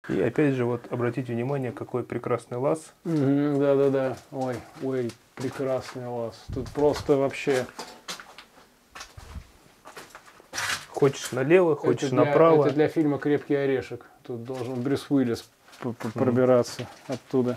И опять же, вот обратите внимание, какой прекрасный лаз. Да-да-да. Ой, ой, прекрасный лаз. Тут просто вообще... Хочешь налево, хочешь Это направо. это для фильма «Крепкий орешек». Тут должен Брюс Уиллис пробираться оттуда.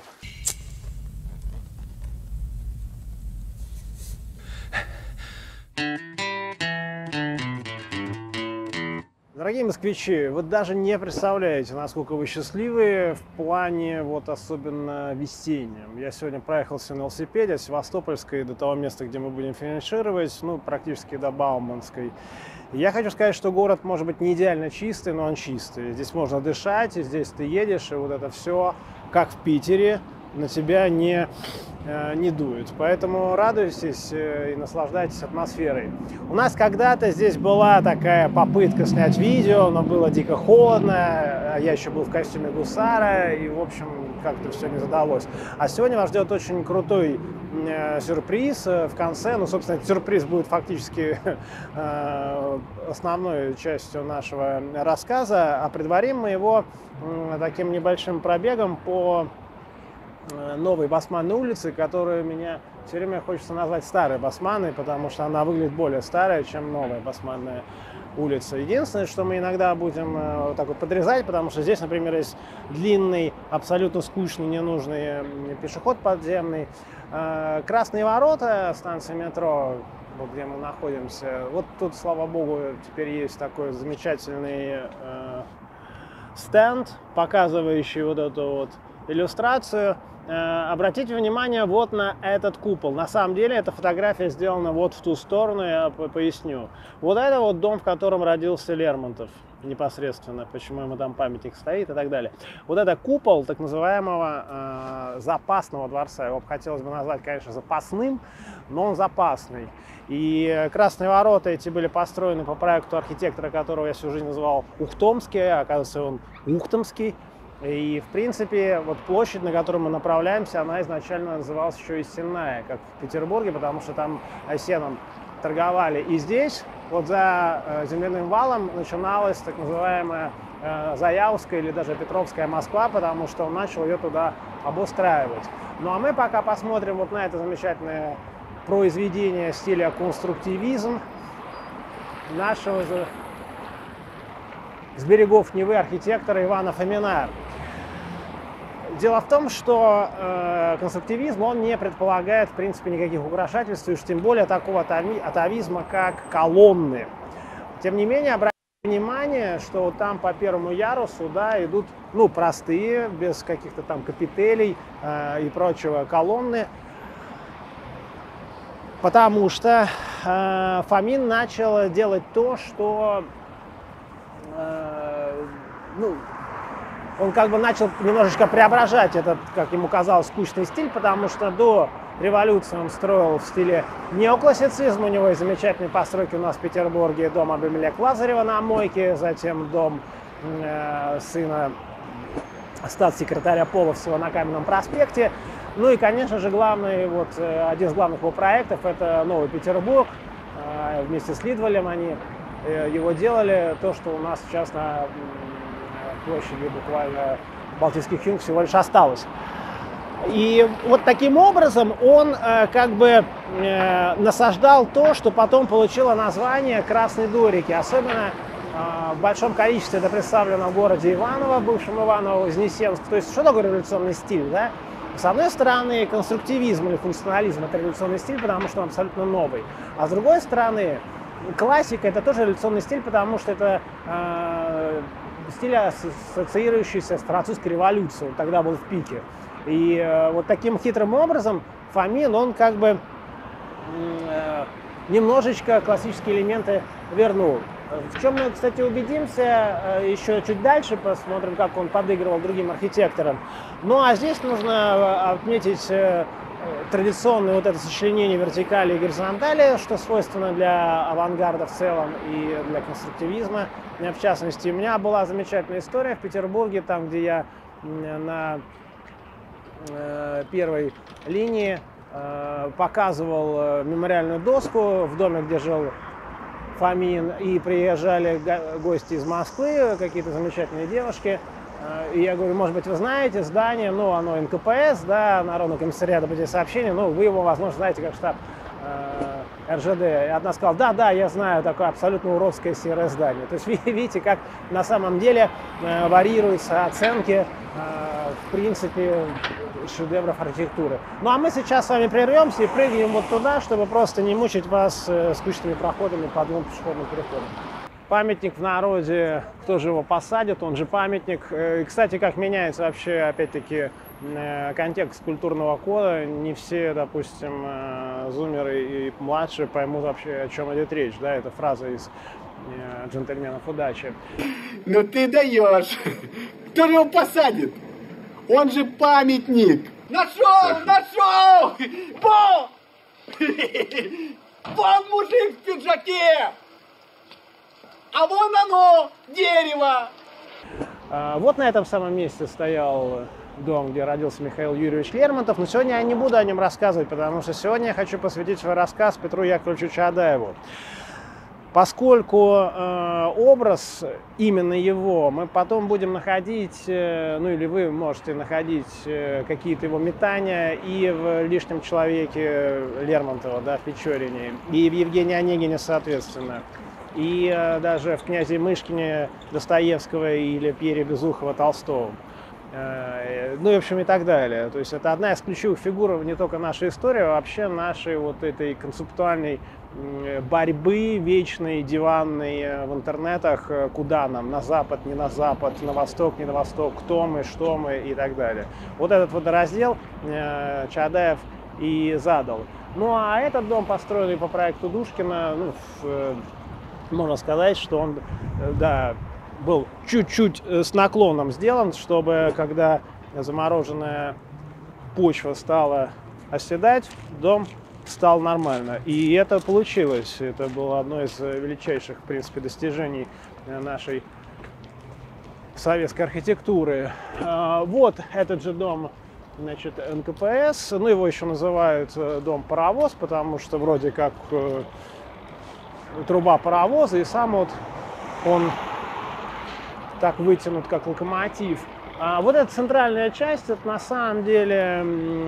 Дорогие москвичи, вы даже не представляете, насколько вы счастливы в плане вот особенно весеннем. Я сегодня проехался на велосипеде от Севастопольской до того места, где мы будем финишировать, ну, практически до Бауманской. И я хочу сказать, что город может быть не идеально чистый, но он чистый. Здесь можно дышать, и здесь ты едешь, и вот это все, как в Питере, на тебя не дует. Поэтому радуйтесь и наслаждайтесь атмосферой. У нас когда-то здесь была такая попытка снять видео, но было дико холодно, я еще был в костюме гусара, и, в общем, как-то все не задалось. А сегодня вас ждет очень крутой сюрприз в конце. Ну, собственно, этот сюрприз будет фактически основной частью нашего рассказа, а предварим мы его таким небольшим пробегом по новой Басманной улице, которую меня все время хочется назвать старой Басманной, потому что она выглядит более старая, чем новая Басманная улица. Единственное, что мы иногда будем вот так вот подрезать, потому что здесь, например, есть длинный, абсолютно скучный, ненужный пешеход подземный. Красные ворота, станция метро, вот где мы находимся. Вот тут, слава богу, теперь есть такой замечательный стенд, показывающий вот эту вот иллюстрацию. Обратите внимание вот на этот купол. На самом деле эта фотография сделана вот в ту сторону, я поясню. Вот это вот дом, в котором родился Лермонтов непосредственно, почему ему там памятник стоит и так далее. Вот это купол так называемого запасного дворца. Его хотелось бы назвать, конечно, запасным, но он запасный. И красные ворота эти были построены по проекту архитектора, которого я всю жизнь называл Ухтомский, а оказывается он Ухтомский. И, в принципе, вот площадь, на которую мы направляемся, она изначально называлась еще и Сенная, как в Петербурге, потому что там сеном торговали. И здесь, вот за земляным валом, начиналась так называемая Заявская или даже Петровская Москва, потому что он начал ее туда обустраивать. Ну а мы пока посмотрим вот на это замечательное произведение стиля конструктивизм нашего же с берегов Невы архитектора Ивана Фомина. Дело в том, что конструктивизм, он не предполагает, в принципе, никаких украшательств, и уж тем более такого атавизма, как колонны. Тем не менее, обратите внимание, что там по первому ярусу, да, идут, ну, простые, без каких-то там капителей и прочего колонны, потому что Фомин начал делать то, что ну, он как бы начал немножечко преображать этот, как ему казалось, скучный стиль, потому что до революции он строил в стиле неоклассицизма. У него есть замечательные постройки у нас в Петербурге. Дом Абимелека Лазарева на Мойке, затем дом сына статс-секретаря Половцева на Каменном проспекте. Ну и, конечно же, главный, вот, один из главных его проектов – это Новый Петербург. Вместе с Лидвалем они его делали, то, что у нас сейчас на площади буквально Балтийских юг всего лишь осталось. И вот таким образом он как бы насаждал то, что потом получило название Красной Дорики. Особенно в большом количестве это представлено в городе Иваново, бывшем Иваново-Вознесенск. То есть что такое революционный стиль, да? С одной стороны, конструктивизм или функционализм – это революционный стиль, потому что он абсолютно новый. А с другой стороны, классика – это тоже революционный стиль, потому что это стиль, ассоциирующийся с французской революцией, он тогда был в пике. И вот таким хитрым образом Фомин, он как бы немножечко классические элементы вернул. В чем мы, кстати, убедимся еще чуть дальше, посмотрим, как он подыгрывал другим архитекторам. Ну а здесь нужно отметить традиционное вот это сочленение вертикали и горизонтали, что свойственно для авангарда в целом и для конструктивизма. В частности, у меня была замечательная история в Петербурге, там, где я на первой линии показывал мемориальную доску в доме, где жил Фомин, и приезжали гости из Москвы, какие-то замечательные девушки. И я говорю, может быть, вы знаете здание, ну, оно НКПС, да, Народный комиссариат об этих сообщений, ну, вы его, возможно, знаете как штаб РЖД. И одна сказала, да, я знаю, такое абсолютно уродское серое здание. То есть видите, как на самом деле варьируются оценки, в принципе, шедевров архитектуры. Ну а мы сейчас с вами прервемся и прыгнем вот туда, чтобы просто не мучить вас скучными проходами по двум пешеходным переходам. Памятник в народе, кто же его посадит, он же памятник. И, кстати, как меняется вообще, опять-таки, контекст культурного кода. Не все, допустим, зумеры и младшие поймут вообще, о чем идет речь. Да, это фраза из «Джентльменов удачи». Ну ты даешь! Кто же его посадит? Он же памятник! Нашел! Вон! Вон мужик в пиджаке! А вон оно, дерево! Вот на этом самом месте стоял дом, где родился Михаил Юрьевич Лермонтов. Но сегодня я не буду о нем рассказывать, потому что сегодня я хочу посвятить свой рассказ Петру Яковлевичу Чаадаеву. Поскольку образ, именно его, мы потом будем находить, ну или вы можете находить какие-то его метания и в «Лишнем человеке» Лермонтова, да, в Печорине, и в Евгении Онегине, соответственно, и даже в «Князе Мышкине» Достоевского или Пьере Безухова Толстого. Ну и в общем и так далее. То есть это одна из ключевых фигур не только нашей истории, а вообще нашей вот этой концептуальной борьбы вечной, диванной в интернетах, куда нам, на запад, не на запад, на восток, не на восток, кто мы, что мы и так далее. Вот этот водораздел Чаадаев и задал. Ну а этот дом, построенный по проекту Душкина, ну, можно сказать, что он, да, был чуть-чуть с наклоном сделан, чтобы когда замороженная почва стала оседать, дом стал нормально. И это получилось. Это было одно из величайших, в принципе, достижений нашей советской архитектуры. Вот этот же дом, значит, НКПС. Ну, его еще называют дом-паровоз, потому что вроде как труба паровоза, и сам вот он так вытянут, как локомотив. А вот эта центральная часть, это на самом деле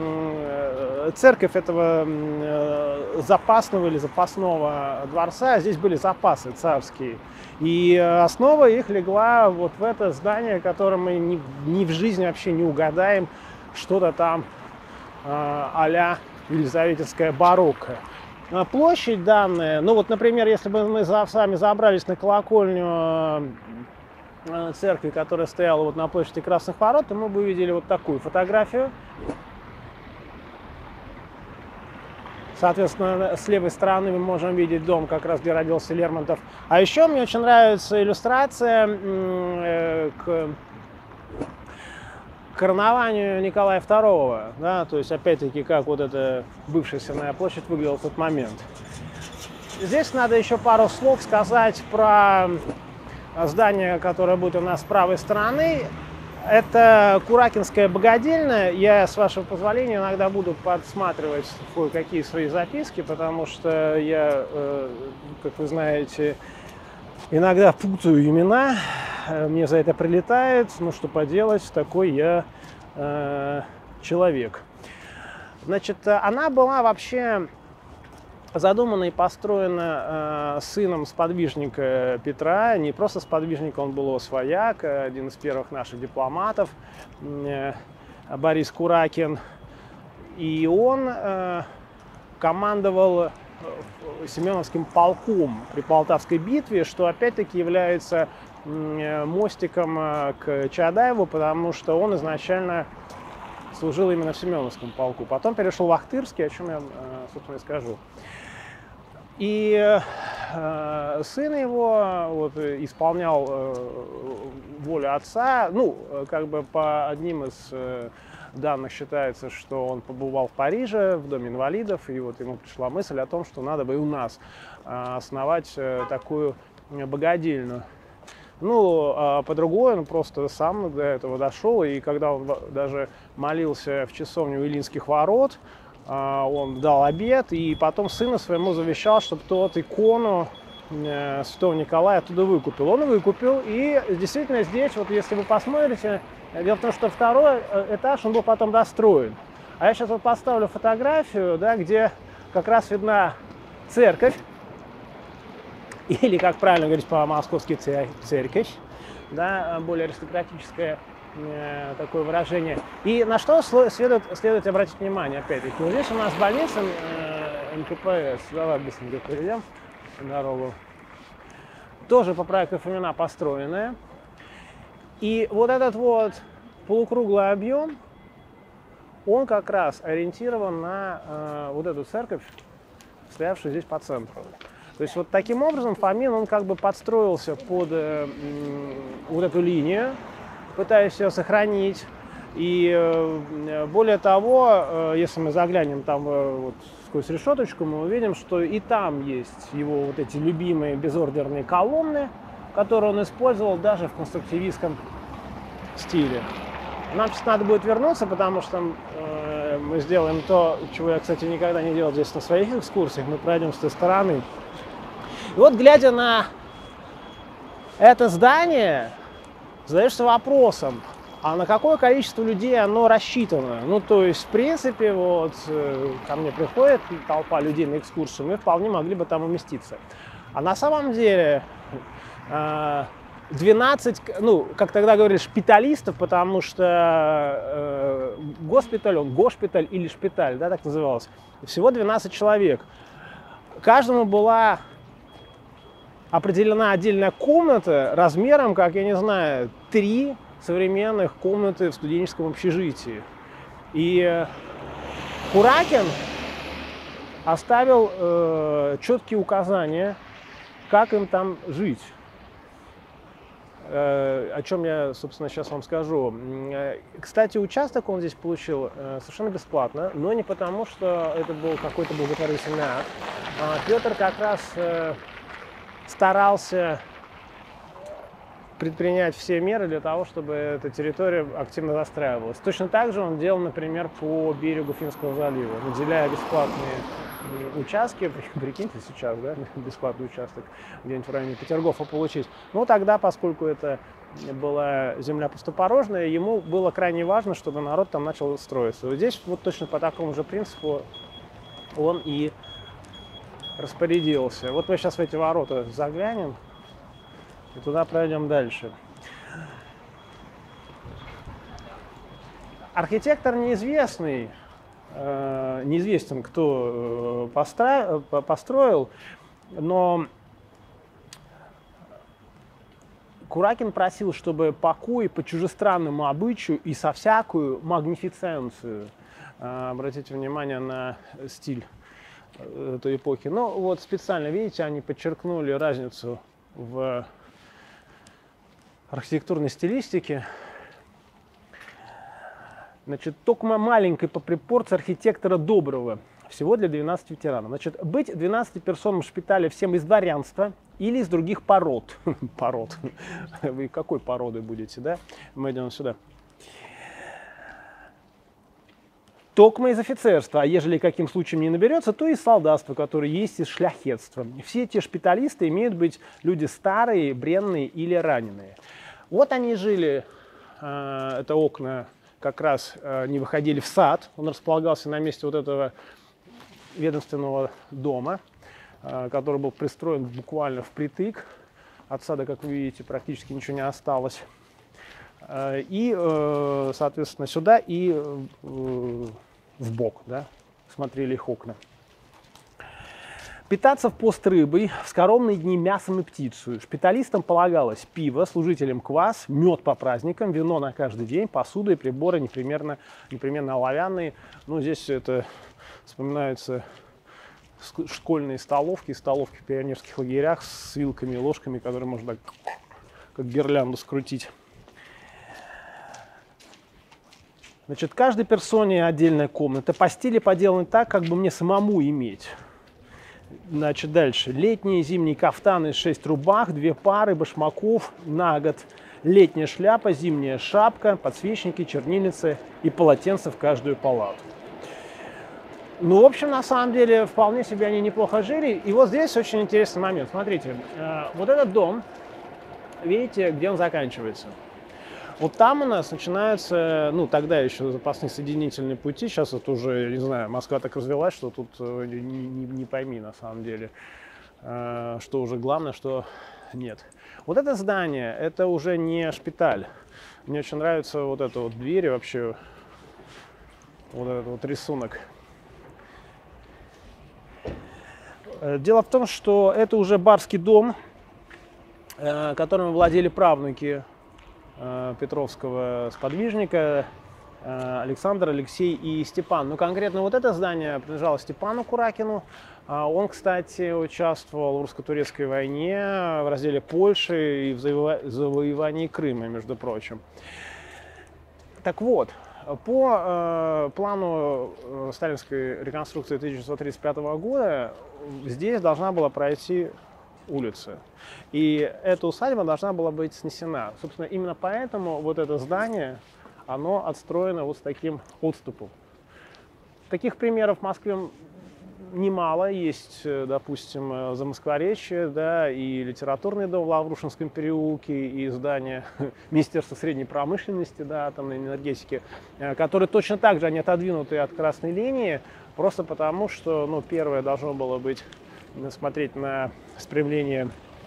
церковь этого запасного или запасного дворца. Здесь были запасы царские. И основа их легла вот в это здание, которое мы ни в жизни вообще не угадаем, что-то там а-ля елизаветинская барокко. Площадь данная, ну вот, например, если бы мы с вами забрались на колокольню церкви, которая стояла вот на площади Красных Ворот, то мы бы увидели вот такую фотографию. Соответственно, с левой стороны мы можем видеть дом, как раз где родился Лермонтов. А еще мне очень нравится иллюстрация к коронованию Николая II. Да, то есть, опять-таки, как вот эта бывшая Сенная площадь выглядела в тот момент. Здесь надо еще пару слов сказать про здание, которое будет у нас с правой стороны. Это Куракинская богадельня. Я, с вашего позволения, иногда буду подсматривать кое-какие свои записки, потому что я, как вы знаете, иногда путаю имена. Мне за это прилетает. Ну, что поделать, такой я человек. Значит, она была вообще задумана и построена сыном сподвижника Петра, не просто сподвижника, он был его свояк, один из первых наших дипломатов, Борис Куракин. И он командовал Семеновским полком при Полтавской битве, что опять-таки является мостиком к Чаадаеву, потому что он изначально служил именно в Семеновском полку. Потом перешел в Ахтырский, о чем я, собственно, и скажу. И сын его вот исполнял волю отца. Ну, как бы по одним из данных считается, что он побывал в Париже, в Доме инвалидов, и вот ему пришла мысль о том, что надо бы и у нас основать такую богадельню. Ну, а по-другому он просто сам до этого дошел, и когда он даже молился в часовне у Илинских ворот, он дал обет, и потом сыну своему завещал, чтобы тот икону Святого Николая оттуда выкупил. Он выкупил, и действительно здесь, вот если вы посмотрите, дело в том, что второй этаж, он был потом достроен. А я сейчас вот поставлю фотографию, да, где как раз видна церковь, или, как правильно говорить по-московски, церковь, да, более аристократическое такое выражение. И на что следует обратить внимание, опять-таки. Вот здесь у нас больница МКПС. Давай быстренько перейдем дорогу. Тоже по проекту Фомина построенная. И вот этот вот полукруглый объем, он как раз ориентирован на вот эту церковь, стоявшую здесь по центру. То есть вот таким образом Фомин, он как бы подстроился под вот эту линию, пытаясь ее сохранить. И более того, если мы заглянем там вот сквозь решеточку, мы увидим, что и там есть его вот эти любимые безордерные колонны, которые он использовал даже в конструктивистском стиле. Нам сейчас надо будет вернуться, потому что мы сделаем то, чего я, кстати, никогда не делал здесь на своих экскурсиях. Мы пройдем с той стороны. И вот, глядя на это здание, задаешься вопросом, а на какое количество людей оно рассчитано? Ну, то есть, в принципе, вот ко мне приходит толпа людей на экскурсию, мы вполне могли бы там уместиться. А на самом деле 12, ну, как тогда говорили, шпиталистов, потому что госпиталь, он госпиталь или шпиталь, да, так называлось, всего 12 человек. Каждому была определена отдельная комната размером, как, я не знаю, 3 современных комнаты в студенческом общежитии. И Куракин оставил четкие указания, как им там жить. О чем я, собственно, сейчас вам скажу. Кстати, участок он здесь получил совершенно бесплатно, но не потому, что это был какой-то благотворительный акт. Петр как раз старался предпринять все меры для того, чтобы эта территория активно застраивалась. Точно так же он делал, например, по берегу Финского залива, наделяя бесплатные участки. Прикиньте сейчас, да, бесплатный участок где-нибудь в районе Петергофа получить. Но тогда, поскольку это была земля пустопорожная, ему было крайне важно, чтобы народ там начал строиться. Вот здесь вот точно по такому же принципу он и распорядился. Вот мы сейчас в эти ворота заглянем и туда пройдем дальше. Архитектор неизвестный, неизвестен, кто построил, но Куракин просил, чтобы покой по чужестранному обычаю и со всякую магнифиценцию, обратите внимание на стиль той эпохи. Ну вот специально, видите, они подчеркнули разницу в архитектурной стилистике. Значит, только маленькой по пропорции архитектора Доброго. Всего для 12 ветеранов. Значит, быть 12 персонам шпиталя всем из дворянства или из других пород. Пород. Вы какой породы будете, да? Мы идем сюда. Токмо из офицерства, а ежели каким случаем не наберется, то из солдатства, которое есть из шляхетства. Все эти шпиталисты имеют быть люди старые, бренные или раненые. Вот они жили, это окна как раз не выходили в сад, он располагался на месте вот этого ведомственного дома, который был пристроен буквально впритык. От сада, как вы видите, практически ничего не осталось. И, соответственно, сюда и вбок, да, смотрели их окна. Питаться в пост рыбой, в скоромные дни мясом и птицей. Шпиталистам полагалось пиво, служителям квас, мед по праздникам, вино на каждый день, посуда и приборы непременно оловянные. Ну, здесь это вспоминаются школьные столовки, столовки в пионерских лагерях с вилками и ложками, которые можно так, как гирлянду скрутить. Значит, каждой персоне отдельная комната. Постели поделаны так, как бы мне самому иметь. Значит, дальше. Летние и зимние кафтаны, 6 рубах, 2 пары башмаков на год. Летняя шляпа, зимняя шапка, подсвечники, чернильницы и полотенца в каждую палату. Ну, в общем, на самом деле, вполне себе они неплохо жили. И вот здесь очень интересный момент. Смотрите, вот этот дом, видите, где он заканчивается? Вот там у нас начинаются, ну, тогда еще запасные соединительные пути. Сейчас это уже, не знаю, Москва так развилась, что тут не пойми на самом деле, что уже главное, что нет. Вот это здание, это уже не шпиталь. Мне очень нравится вот эта вот дверь, вообще вот этот вот рисунок. Дело в том, что это уже барский дом, которым владели правнуки петровского сподвижника Александр, Алексей и Степан. Ну, конкретно вот это здание принадлежало Степану Куракину. Он, кстати, участвовал в русско-турецкой войне, в разделе Польши и в завоевании Крыма, между прочим. Так вот, по плану сталинской реконструкции 1935 года здесь должна была пройти улица. И эта усадьба должна была быть снесена. Собственно, именно поэтому вот это здание, оно отстроено вот с таким отступом. Таких примеров в Москве немало. Есть, допустим, Замоскворечье, да, и литературный дом в Лаврушинском переулке, и здание Министерства средней промышленности, да, атомной энергетики, которые точно так же они отодвинуты от красной линии, просто потому что, ну, первое должно было быть смотреть на спрямление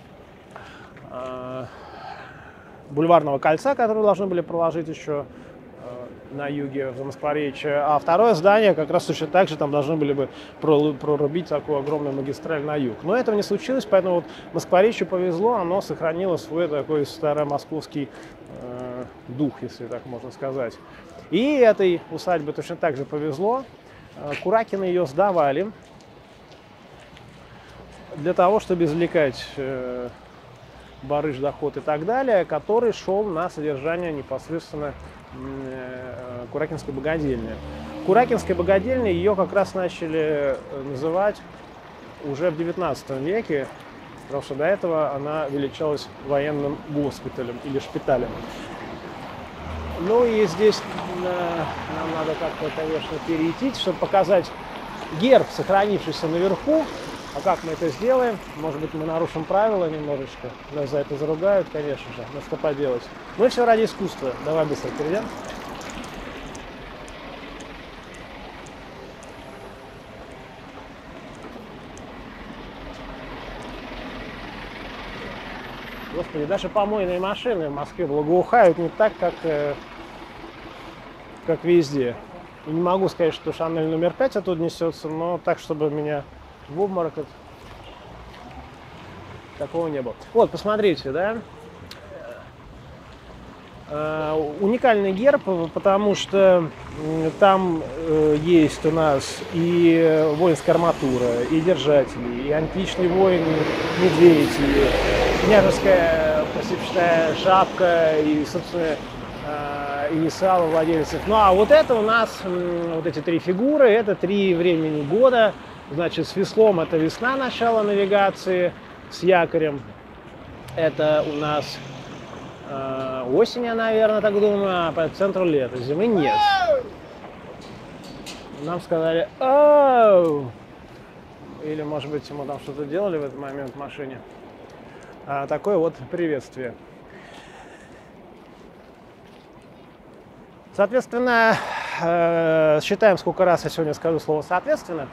бульварного кольца, которое должны были проложить еще на юге в Замоскворечье, а второе здание как раз точно так же там должны были бы прорубить такую огромную магистраль на юг. Но этого не случилось, поэтому вот Москворечью повезло, оно сохранило свой такой старомосковский дух, если так можно сказать. И этой усадьбе точно так же повезло. Куракины ее сдавали для того, чтобы извлекать барыш, доход и так далее, который шел на содержание непосредственно Куракинской богадельни. Куракинской богадельни ее как раз начали называть уже в 19 веке, потому что до этого она величалась военным госпиталем или шпиталем. Ну и здесь нам надо как-то, конечно, перейти, чтобы показать герб, сохранившийся наверху. А как мы это сделаем? Может быть, мы нарушим правила немножечко. Нас за это заругают, конечно же. Но что поделать? Мы все ради искусства. Давай быстро перейдем. Господи, даже помойные машины в Москве благоухают не так, как везде. И не могу сказать, что Шанель номер 5 оттуда несется, но так, чтобы меня в обморок, такого не было. Вот, посмотрите, да? Уникальный герб, потому что там есть у нас и воинская арматура, и держатели, и античный воин медведь, и княжеская посепчатая шапка, и, собственно, инициалы владельцев. Ну а вот это у нас, вот эти три фигуры, это три времени года. Значит, с веслом это весна, начало навигации, с якорем это у нас осень, я, наверное, так думаю, а по центру лета, зимы нет. Нам сказали «Оу!» Или, может быть, мы там что-то делали в этот момент в машине. Такое вот приветствие. Соответственно, считаем, сколько раз я сегодня скажу слово «соответственно».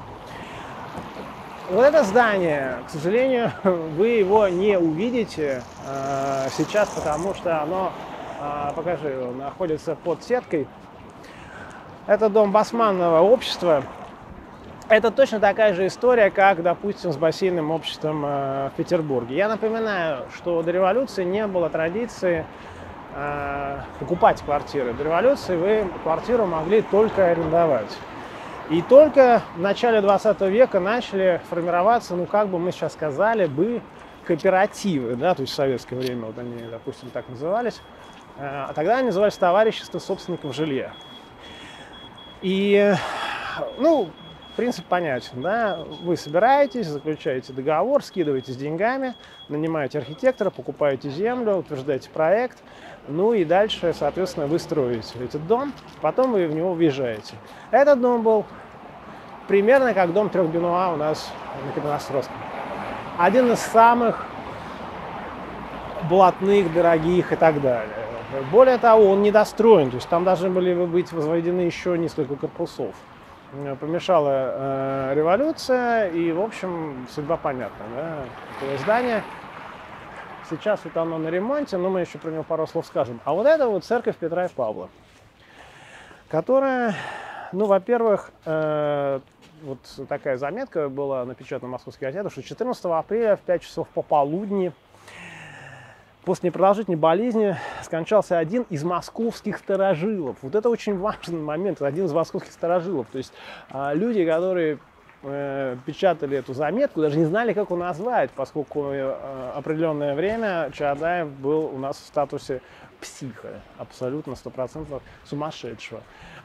Вот это здание, к сожалению, вы его не увидите сейчас, потому что оно, покажи его, находится под сеткой. Это дом басманного общества. Это точно такая же история, как, допустим, с бассейным обществом в Петербурге. Я напоминаю, что до революции не было традиции покупать квартиры. До революции вы квартиру могли только арендовать. И только в начале 20 века начали формироваться, ну, как бы мы сейчас сказали, бы кооперативы, да, то есть в советское время вот они, допустим, так назывались. А тогда они назывались товарищество собственников жилья. И, ну, принцип понятен, да, вы собираетесь, заключаете договор, скидываетесь деньгами, нанимаете архитектора, покупаете землю, утверждаете проект, ну и дальше, соответственно, вы строите этот дом, потом вы в него въезжаете. Этот дом был примерно как дом трех Бенуа у нас на Каменноостровском. Один из самых блатных, дорогих и так далее. Более того, он недостроен, то есть там должны были быть возведены еще несколько корпусов. Помешала революция, и, в общем, судьба понятна. Да? Это здание сейчас вот оно на ремонте, но мы еще про него пару слов скажем. А вот это вот церковь Петра и Павла, которая, ну, во-первых, вот такая заметка была напечатана в Московской газете, что 14 апреля в 5 часов пополудни после непродолжительной болезни скончался один из московских старожилов. Вот это очень важный момент, один из московских старожилов. То есть люди, которые печатали эту заметку, даже не знали, как его назвать, поскольку определенное время Чаадаев был у нас в статусе психа, абсолютно 100% сумасшедшего.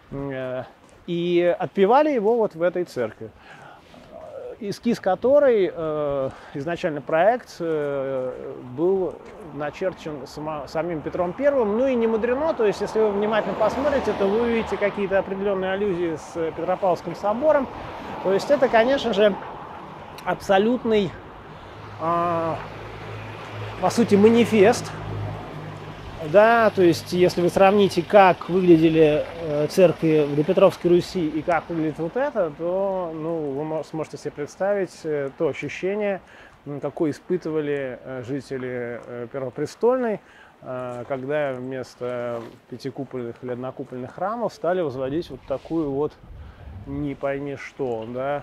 И отпевали его вот в этой церкви, эскиз которой, изначально проект, был начерчен самим Петром Первым. Ну и не мудрено, то есть если вы внимательно посмотрите, то вы увидите какие-то определенные аллюзии с Петропавловским собором. То есть это, конечно же, абсолютный, по сути, манифест. Да, то есть, если вы сравните, как выглядели церкви в Петровской Руси и как выглядит вот это, то, ну, вы сможете себе представить то ощущение, какое испытывали жители Первопрестольной, когда вместо пятикупольных или однокупольных храмов стали возводить вот такую вот не пойми что, да.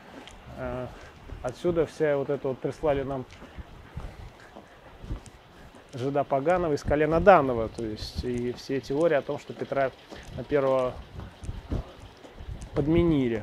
Отсюда вся вот это вот прислали нам жида Поганова из колена Данова, то есть и все теории о том, что Петра Первого подменили.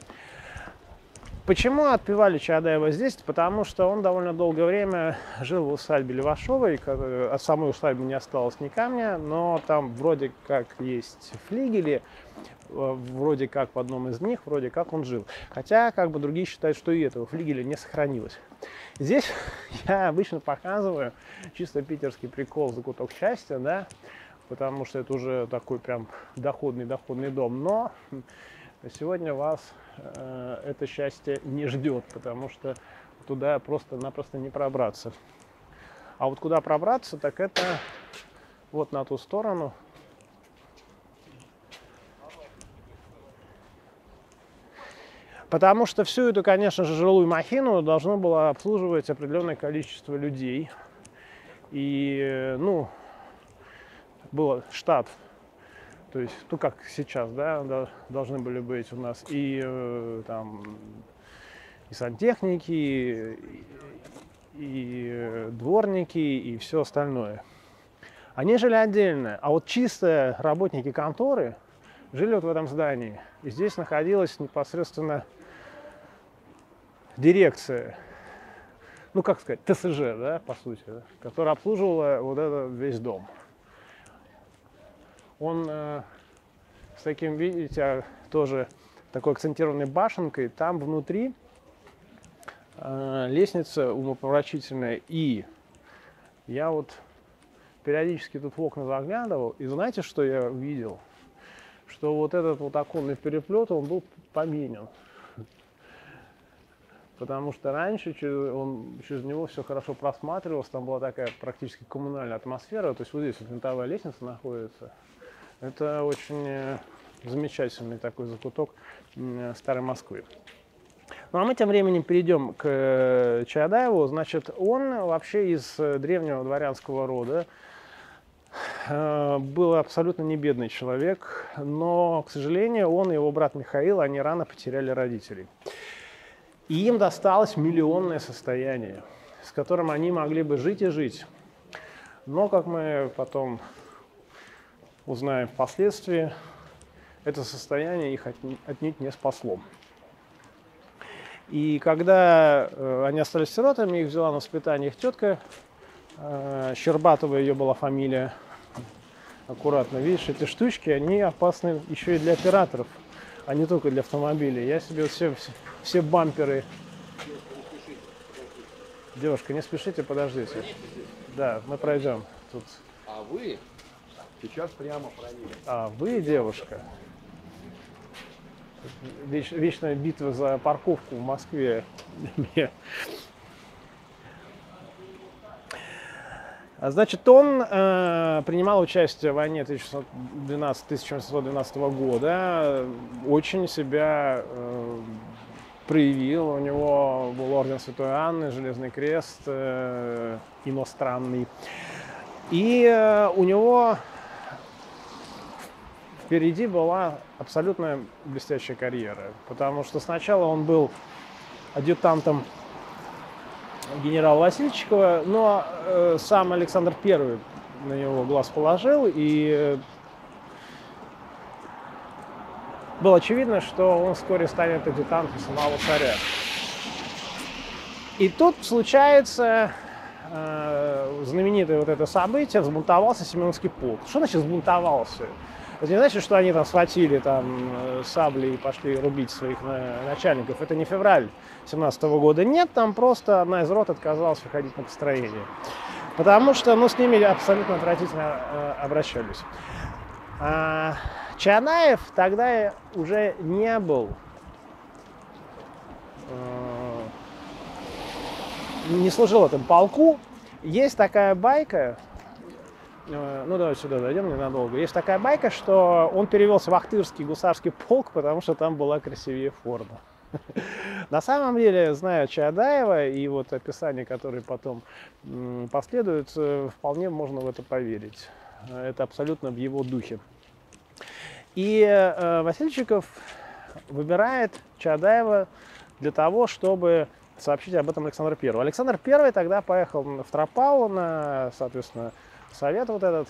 Почему отпевали Чаадаева здесь? Потому что он довольно долгое время жил в усадьбе Левашовой, от самой усадьбы не осталось ни камня, но там вроде как есть флигели, вроде как в одном из них, вроде как он жил. Хотя, как бы другие считают, что и этого флигеля не сохранилось. Здесь я обычно показываю чисто питерский прикол «Закуток счастья», да, потому что это уже такой прям доходный дом. Но сегодня вас это счастье не ждет, потому что туда просто-напросто не пробраться. А вот куда пробраться, так это вот на ту сторону. Потому что всю эту, конечно же, жилую махину должно было обслуживать определенное количество людей. И, ну, был штат, то есть, ну, как сейчас, да, должны были быть у нас и там и сантехники, и дворники, и все остальное. Они жили отдельно, а вот чисто работники конторы жили вот в этом здании. И здесь находилась непосредственно дирекция, ну как сказать, ТСЖ, да, по сути, да, которая обслуживала вот этот весь дом. Он с таким, видите, тоже такой акцентированной башенкой, там внутри лестница умопомрачительная. И я вот периодически тут в окна заглядывал, и знаете, что я видел? Что вот этот вот оконный переплет, он был поменен. Потому что раньше через него все хорошо просматривалось, там была такая практически коммунальная атмосфера. То есть вот здесь вот винтовая лестница находится. Это очень замечательный такой закуток старой Москвы. Ну а мы тем временем перейдем к Чаадаеву. Значит, он вообще из древнего дворянского рода. Был абсолютно не бедный человек, но, к сожалению, он и его брат Михаил, они рано потеряли родителей. И им досталось миллионное состояние, с которым они могли бы жить и жить. Но, как мы потом узнаем впоследствии, это состояние их отнюдь не спасло. И когда они остались сиротами, их взяла на воспитание их тетка, Щербатова ее была фамилия. Аккуратно, видишь, эти штучки, они опасны еще и для операторов, а не только для автомобилей. Я себе все бамперы... Девушка, не спешите, подождите. Да, мы пройдем. Тут... А вы сейчас прямо проверите. А вы, девушка? вечная битва за парковку в Москве. Значит, он принимал участие в войне 1712 года, очень себя проявил. У него был орден Святой Анны, Железный крест иностранный. И у него впереди была абсолютно блестящая карьера, потому что сначала он был адъютантом генерала Васильчикова, но сам Александр I на него глаз положил, и было очевидно, что он вскоре станет адъютантом самого царя. И тут случается знаменитое вот это событие, взбунтовался Семеновский полк. Что значит взбунтовался? Это не значит, что они там схватили там сабли и пошли рубить своих начальников. Это не февраль 17 года. Нет, там просто одна из рот отказалась выходить на построение. Потому что, ну, с ними абсолютно отвратительно обращались. Чаадаев тогда уже не был, не служил в этом полку. Есть такая байка, ну давай сюда дойдем ненадолго. Есть такая байка, что он перевелся в Ахтырский гусарский полк, потому что там была красивее форма. На самом деле, зная Чаадаева и вот описание, которое потом последует, вполне можно в это поверить. Это абсолютно в его духе. И Васильчиков выбирает Чаадаева для того, чтобы сообщить об этом Александру I. Александр I тогда поехал в Тропау на, соответственно, совет вот этот.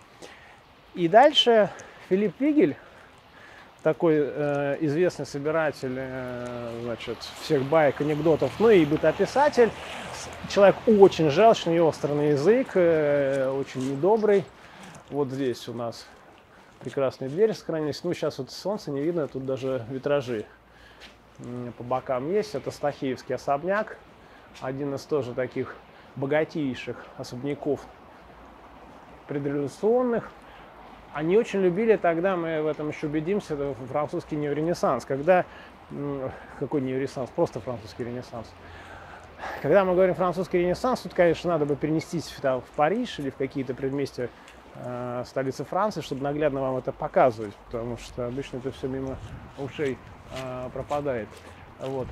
И дальше Филипп Вигель, такой известный собиратель значит, всех баек, анекдотов, ну и бытописатель, человек очень желчный, острый язык, очень недобрый. Вот здесь у нас прекрасные двери сохранились. Ну, сейчас вот солнце не видно, тут даже витражи по бокам есть. Это Стахеевский особняк, один из тоже таких богатейших особняков предреволюционных. Они очень любили тогда, мы в этом еще убедимся, это французский неоренессанс. Когда, какой неоренессанс, просто французский ренессанс. Когда мы говорим французский ренессанс, тут, конечно, надо бы перенестись в Париж или в какие-то предместья столицы Франции, чтобы наглядно вам это показывать, потому что обычно это все мимо ушей пропадает. Вот.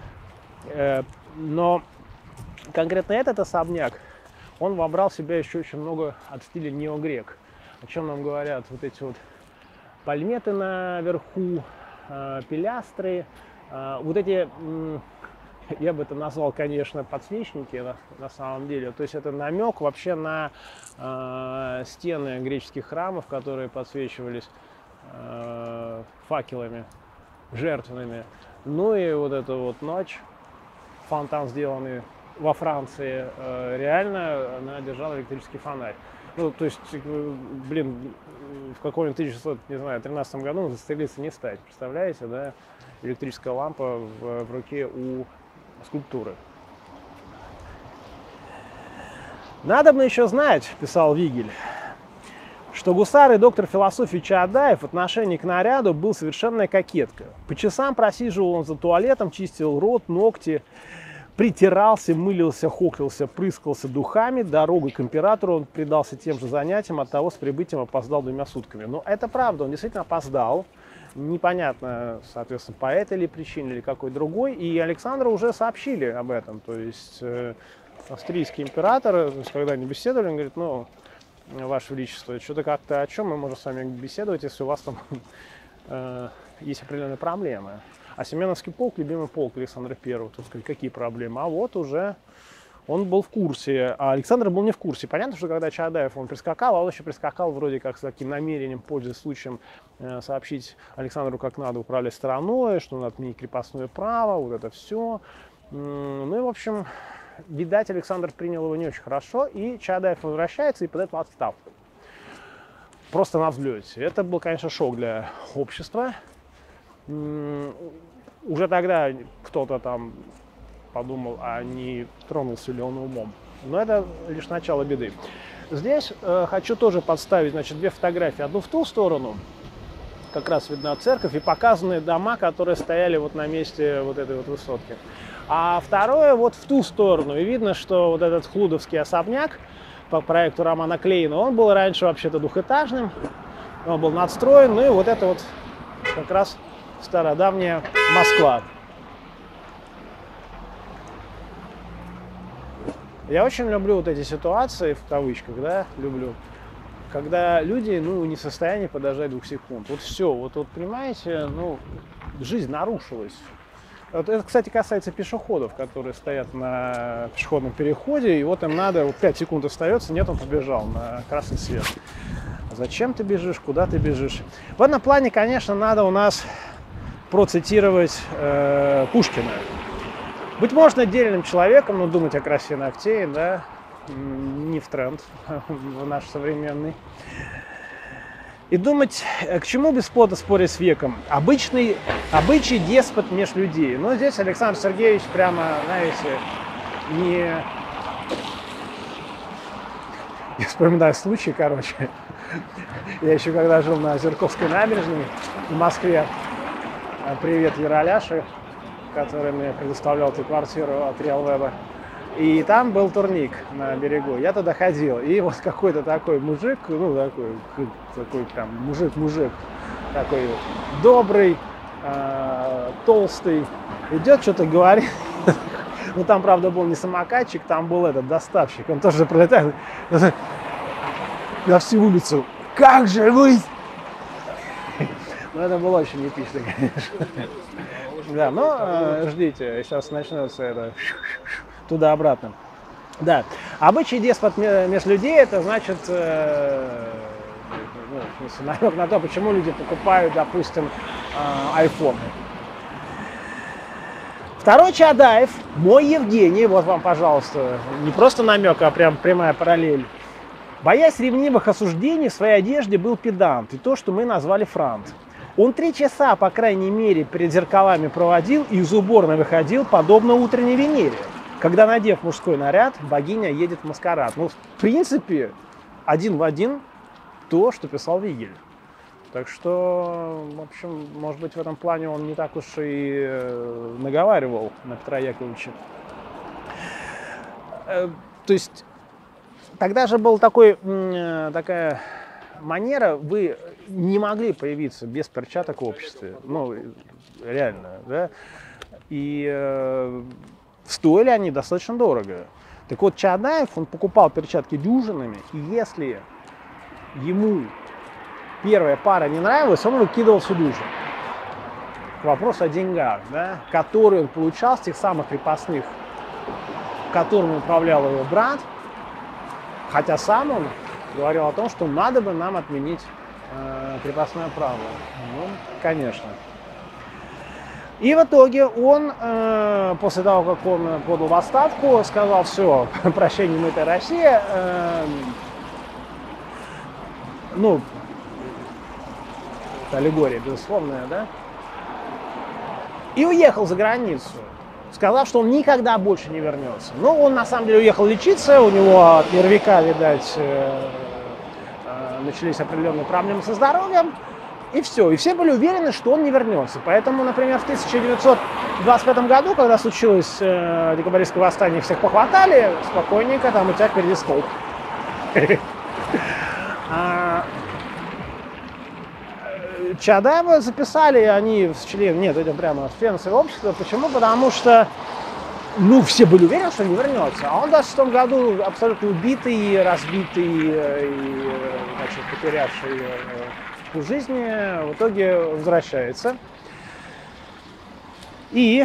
Но конкретно этот особняк, он вобрал в себя еще очень много от стиля неогрек. О чем нам говорят вот эти вот пальметы наверху, пилястры, вот эти, я бы это назвал, конечно, подсвечники на самом деле. То есть это намек вообще на стены греческих храмов, которые подсвечивались факелами жертвенными. Ну и вот эта вот ночь, фонтан, сделанный во Франции, реально она держала электрический фонарь. Ну, то есть, блин, в каком-нибудь 1913 году застрелиться не стать. Представляете, да? Электрическая лампа в руке у скульптуры. Надо бы еще знать, писал Вигель, что гусар и доктор философии Чаадаев в отношении к наряду был совершенная кокетка. По часам просиживал он за туалетом, чистил рот, ногти, притирался, мылился, хохлился, прыскался духами. Дорогой к императору он предался тем же занятиям, оттого с прибытием опоздал 2 сутками. Но это правда, он действительно опоздал. Непонятно, соответственно, по этой ли причине или какой другой. И Александру уже сообщили об этом. То есть австрийский император, когда они беседовали, он говорит, ну, Ваше Величество, что-то как-то о чем мы можем с вами беседовать, если у вас там есть определенные проблемы. А Семеновский полк, любимый полк Александра I, тут сказать, какие проблемы? А вот уже он был в курсе, а Александр был не в курсе. Понятно, что когда Чаадаев он прискакал, а он еще прискакал вроде как с таким намерением, пользуясь случаем, сообщить Александру, как надо управлять страной, что надо отменить крепостное право, вот это все. Ну и, в общем, видать, Александр принял его не очень хорошо, и Чаадаев возвращается и подает в отставку. Просто на взлете. Это был, конечно, шок для общества. Уже тогда кто-то там подумал, а не тронулся ли он умом. Но это лишь начало беды. Здесь хочу тоже подставить, значит, 2 фотографии. Одну в ту сторону, как раз видна церковь, и показаны дома, которые стояли вот на месте вот этой вот высотки. А второе вот в ту сторону, и видно, что вот этот хлудовский особняк по проекту Романа Клейна, он был раньше вообще-то двухэтажным, он был надстроен, ну и вот это вот как раз стародавняя Москва. Я очень люблю вот эти ситуации, в кавычках, да, люблю, когда люди, ну, не в состоянии подождать 2 секунд. Вот все, вот понимаете, ну, жизнь нарушилась. Вот это, кстати, касается пешеходов, которые стоят на пешеходном переходе, и вот им надо, вот 5 секунд остается, нет, он побежал на красный свет. Зачем ты бежишь, куда ты бежишь? В этом плане, конечно, надо у нас процитировать Пушкина. Быть можно отдельным человеком, но думать о красе ногтей, да, не в тренд в наш современный. И думать, к чему бесплодно спорить с веком. Обычий деспот меж людей. Но здесь Александр Сергеевич прямо, знаете, не... Я вспоминаю случай, короче. Я еще когда жил на Озерковской набережной в Москве, привет Яроляше, который мне предоставлял эту квартиру от Реалвеба. И там был турник на берегу. Я туда ходил. И вот какой-то такой мужик, ну такой прям мужик, такой добрый, толстый, идет, что-то говорит. Ну там, правда, был не самокатчик, там был этот доставщик. Он тоже пролетает на всю улицу. Как же вы? Ну это было очень эпично, конечно. Да, но ждите, сейчас начнется это туда-обратно. Да, обычай деспот меж людей, это значит намек на то, почему люди покупают, допустим, айфоны. Второй Чадаев, мой Евгений, вот вам, пожалуйста, не просто намек, а прям прямая параллель. Боясь ревнивых осуждений, в своей одежде был педант, и то, что мы назвали франт. Он 3 часа, по крайней мере, перед зеркалами проводил и из уборной выходил, подобно утренней Венере, когда, надев мужской наряд, богиня едет в маскарад. Ну, в принципе, один в один то, что писал Вигель. Так что, в общем, может быть, в этом плане он не так уж и наговаривал на Петра Яковлевича. То есть, тогда же была такая манера, вы не могли появиться без перчаток в обществе. Ну, реально, да. И стоили они достаточно дорого. Так вот, Чадаев, он покупал перчатки дюжинами, и если ему первая пара не нравилась, он выкидывал всю дюжину. Вопрос о деньгах, да, которые он получал с тех самых крепостных, которыми управлял его брат, хотя сам он говорил о том, что надо бы нам отменить крепостное право. Ну, конечно. И в итоге он, после того, как он подал в отставку, сказал: все, прощение, мытая Россия, ну, это аллегория безусловная, да, и уехал за границу, сказав, что он никогда больше не вернется. Но он на самом деле уехал лечиться, у него от нервика, видать, начались определенные проблемы со здоровьем, и все. И все были уверены, что он не вернется. Поэтому, например, в 1925 году, когда случилось декабристское восстание, всех похватали, спокойненько, там у тебя впереди столб. Чадаева записали, они в член, нет, это прямо в член своего общества. Почему? Потому что, ну, все были уверены, что не вернется. А он в 26 году абсолютно убитый, разбитый, и, значит, потерявший в жизни, в итоге возвращается. И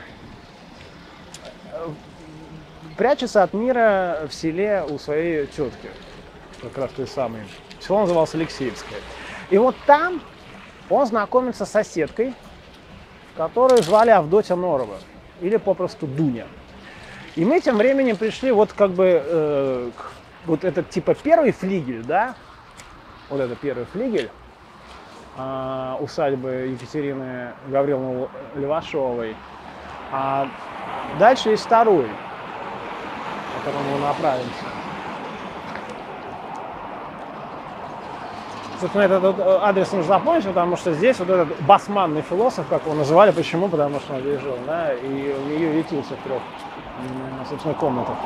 прячется от мира в селе у своей тетки, как раз той самой. Село называлось Алексеевское. И вот там он знакомится с соседкой, которую звали Авдотья Норова, или попросту Дуня. И мы тем временем пришли вот как бы, вот этот типа первый флигель, да, вот это первый флигель усадьбы Екатерины Гавриловны Левашовой. А дальше есть второй, к которому мы направимся. собственно, этот адрес нужно запомнить, потому что здесь вот этот басманный философ, как его называли, почему? Потому что он здесь жил, да, и у нее ютился в 3, собственно, комнатах.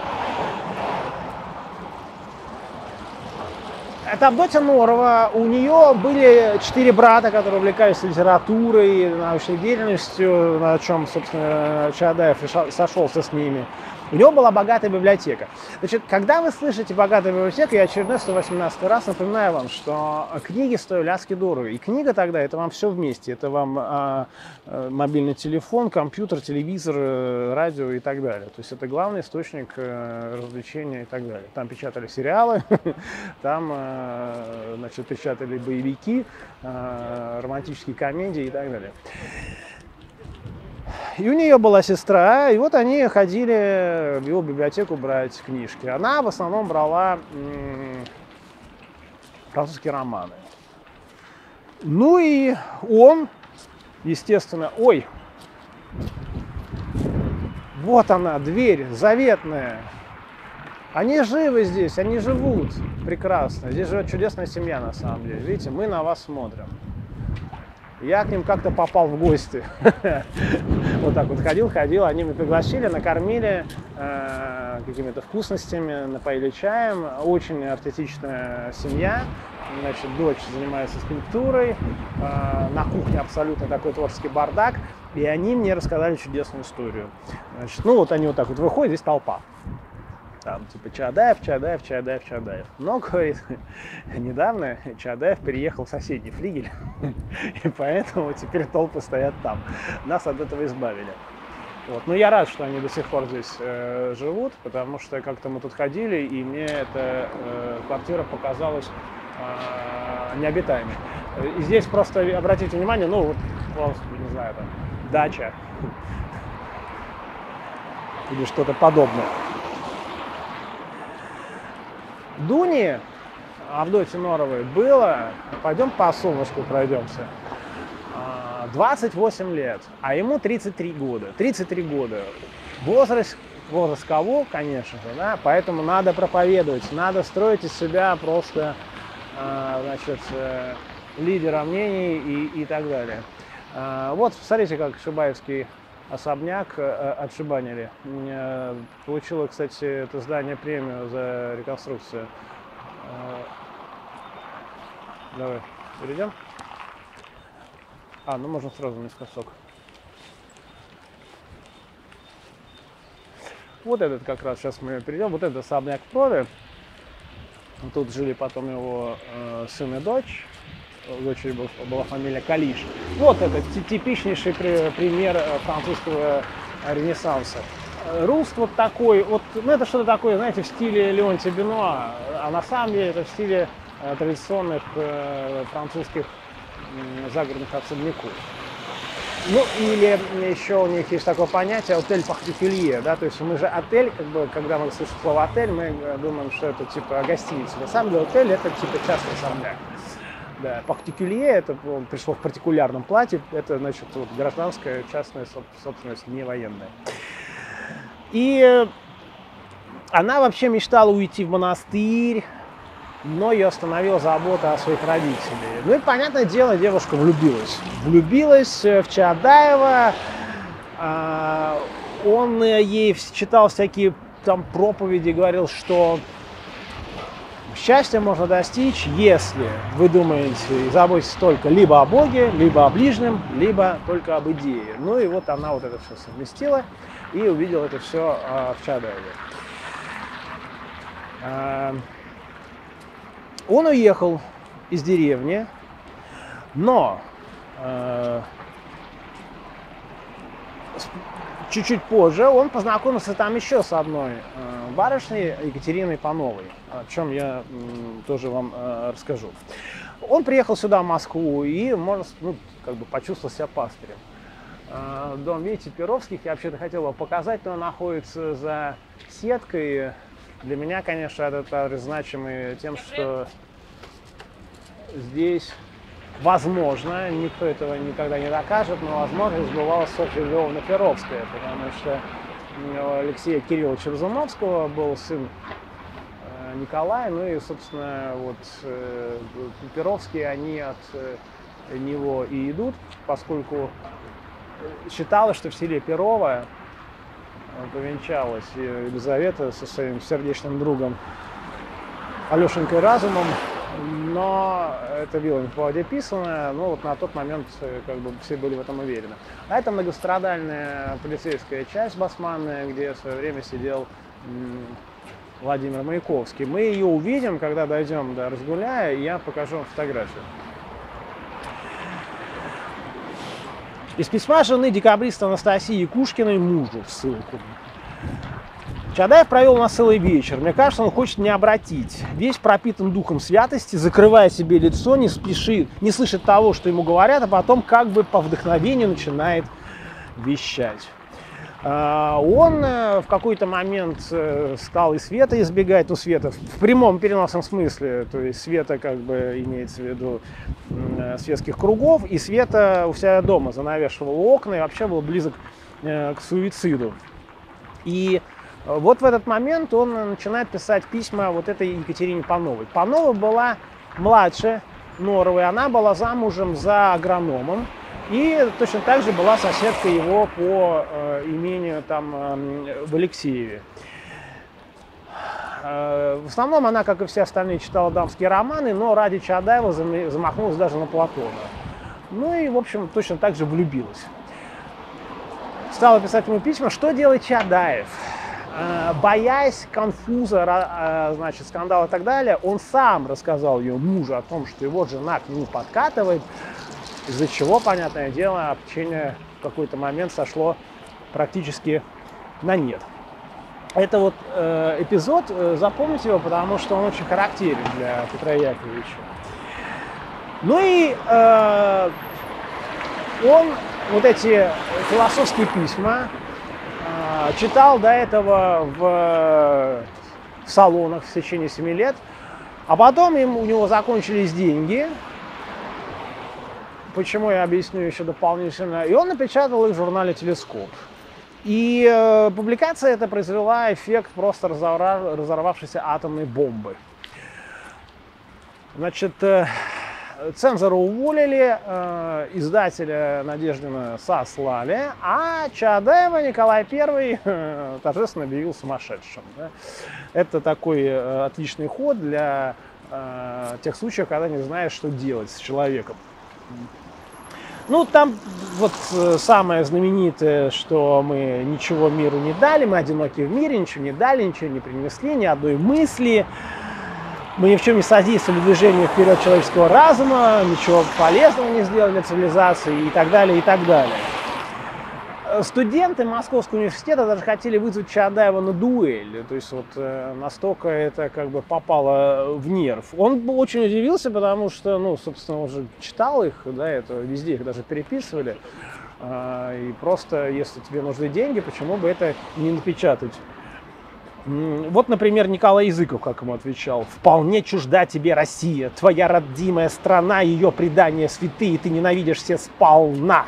Это Авдотья Норова. У нее были 4 брата, которые увлекались литературой, научной деятельностью, на чем, собственно, Чаадаев сошелся с ними. У него была богатая библиотека. Значит, когда вы слышите «богатая библиотека», я очередной 118 раз напоминаю вам, что книги стоили адски дорого. И книга тогда, это вам все вместе. Это вам мобильный телефон, компьютер, телевизор, радио и так далее. То есть это главный источник развлечения и так далее. Там печатали сериалы, там, значит, печатали боевики, романтические комедии и так далее. И у нее была сестра, и вот они ходили в его библиотеку брать книжки. Она в основном брала французские романы. Ну и он, естественно, ой, вот она, дверь заветная. Они живы здесь, они живут прекрасно. Здесь живет чудесная семья, на самом деле. Видите, мы на вас смотрим. Я к ним как-то попал в гости. Вот так вот ходил, они меня пригласили, накормили какими-то вкусностями, напоили чаем. Очень артистичная семья. Значит, дочь занимается скульптурой. На кухне абсолютно такой творческий бардак. И они мне рассказали чудесную историю. Значит, ну вот они вот так вот выходят, здесь толпа. Там типа Чаадаев, Чаадаев, Чаадаев, Чаадаев. Но, говорит, недавно Чаадаев переехал в соседний флигель, и поэтому теперь толпы стоят там. Нас от этого избавили. Вот. Но я рад, что они до сих пор здесь живут, потому что как-то мы тут ходили, и мне эта квартира показалась необитаемой. И здесь просто обратите внимание, ну вот, просто, не знаю, там, дача или что-то подобное. Дуне, Авдотьи Норовой, было, пойдем по солнышку пройдемся, 28 лет, а ему 33 года. 33 года. Возраст кого, конечно же, да, поэтому надо проповедовать, надо строить из себя просто, значит, лидера мнений и так далее. Вот, смотрите, как Шибаевский особняк отшибанили. Получила, кстати, это здание премию за реконструкцию. Давай, перейдем. Ну можно сразу наискосок. Вот этот как раз, сейчас мы перейдем. Вот это особняк в Прове. Тут жили потом его сын и дочь. У дочери была фамилия Калиш. Вот это типичнейший пример французского ренессанса. Руст вот такой, вот, ну это что-то такое, знаете, в стиле Леонтия Бенуа, а на самом деле это в стиле традиционных французских загородных особняков. Ну или еще у них есть такое понятие отель партикюлье, да, то есть мы же отель, как бы, когда мы слышим слово отель, мы думаем, что это типа гостиница. На самом деле отель это типа частный особняк. Да, партикюлье, это он пришло в партикулярном платье, это, значит, вот, гражданская частная собственность, не военная. И она вообще мечтала уйти в монастырь, но ее остановила забота о своих родителях. Ну и, понятное дело, девушка влюбилась. Влюбилась в Чаадаева, он ей читал всякие там проповеди, говорил, что счастья можно достичь, если вы думаете и заботитесь только либо о Боге, либо о ближнем, либо только об идее. Ну и вот она вот это все совместила и увидела это все в Чаадаеве. Он уехал из деревни, но чуть-чуть позже он познакомился там еще с одной барышней, Екатериной Пановой, о чем я тоже вам расскажу. Он приехал сюда, в Москву, и, можно, ну, как бы почувствовал себя пастырем. Дом, видите, Перовских, я вообще-то хотел его показать, но он находится за сеткой. Для меня, конечно, этот адрес значимый тем, что здесь, возможно, никто этого никогда не докажет, но, возможно, сбывалась Софья Львовна Перовская, потому что у Алексея Кирилловича Разумовского был сын Николай, ну и, собственно, вот Перовские, они от него и идут, поскольку считалось, что в селе Перово повенчалась Елизавета со своим сердечным другом Алешенькой Разумом, но это вилами по воде писано, но вот на тот момент как бы все были в этом уверены. А это многострадальная полицейская часть басманная, где в свое время сидел Владимир Маяковский. Мы ее увидим, когда дойдем до Разгуляя, и я покажу вам фотографию. Из письма жены декабриста Анастасии Якушкиной мужу, в ссылку. Чадаев провел у нас целый вечер. Мне кажется, он хочет не обратить. Весь пропитан духом святости, закрывая себе лицо, не спешит, не слышит того, что ему говорят, а потом как бы по вдохновению начинает вещать. Он в какой-то момент стал и Света избегать, ну, Света в прямом переносном смысле, то есть Света как бы имеется в виду светских кругов, и Света у себя дома занавешивала окна и вообще был близок к суициду. И вот в этот момент он начинает писать письма вот этой Екатерине Пановой. Панова была младше Норовой, она была замужем за агрономом. И точно так же была соседкой его по имению там в Алексееве. В основном она, как и все остальные, читала дамские романы, но ради Чадаева замахнулась даже на Платона. Ну и, в общем, точно так же влюбилась. Стала писать ему письма. Что делает Чадаев? Боясь конфуза, значит, скандала и так далее, он сам рассказал ее мужу о том, что его жена к нему подкатывает, из-за чего, понятное дело, общение в какой-то момент сошло практически на нет. Это вот эпизод, запомните его, потому что он очень характерен для Петра Яковлевича. Ну и он вот эти философские письма читал до этого в салонах в течение 7 лет, а потом у него закончились деньги. Почему, я объясню еще дополнительно. И он напечатал их в журнале «Телескоп». И публикация эта произвела эффект просто разорвавшейся атомной бомбы. Значит, цензора уволили, издателя Надеждина сослали, а Чадаева Николай I торжественно объявил сумасшедшим. Это такой отличный ход для тех случаев, когда не знаешь, что делать с человеком. Ну, там вот самое знаменитое, что мы ничего миру не дали, мы одиноки в мире, ничего не дали, ничего не принесли, ни одной мысли. Мы ни в чем не содействовали движению вперед человеческого разума, ничего полезного не сделали для цивилизации и так далее, и так далее. Студенты Московского университета даже хотели вызвать Чадаева на дуэль. То есть вот настолько это как бы попало в нерв. Он очень удивился, потому что, ну, собственно, он же читал их, да, это везде их даже переписывали. И просто, если тебе нужны деньги, почему бы это не напечатать? Вот, например, Николай Языков, как ему отвечал: «Вполне чужда тебе Россия, твоя родимая страна, ее предания святые, ты ненавидишь все сполна».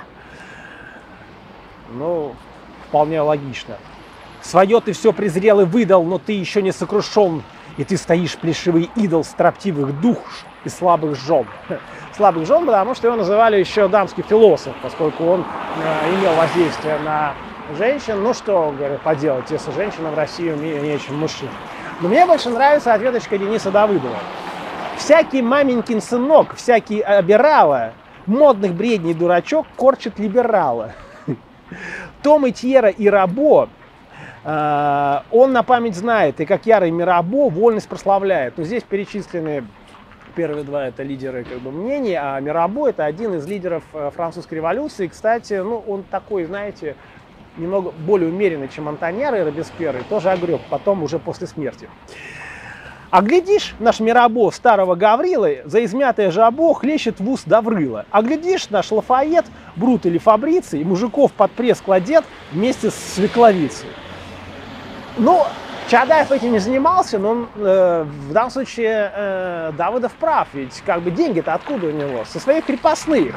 Ну, вполне логично. Свое ты все презрел и выдал, но ты еще не сокрушен, и ты стоишь плешивый идол строптивых душ и слабых жен. Слабых жен, потому что его называли еще дамский философ, поскольку он имел воздействие на женщин. Ну что, говорят, поделать, если женщина в России умнее, чем мужчин. Но мне больше нравится ответочка Дениса Давыдова. Всякий маменькин сынок, всякий обирала, модных бредней дурачок корчит либерала. Том и Тьера и Рабо он на память знает, и как ярый Мирабо вольность прославляет. Но здесь перечислены первые два — это лидеры как бы мнений, а Мирабо — это один из лидеров французской революции. Кстати, ну, он такой, знаете, немного более умеренный, чем Монтаньер и Робеспьер, и тоже огреб потом уже после смерти. А глядишь, наш Мирабо старого Гаврилы за измятое жабо хлещет в ус Даврыла. А глядишь, наш Лафайет, Брут или Фабриций, мужиков под пресс кладет вместе с свекловицей. Ну, Чадаев этим не занимался, но в данном случае Давыдов прав, ведь как бы деньги-то откуда у него? Со своих крепостных.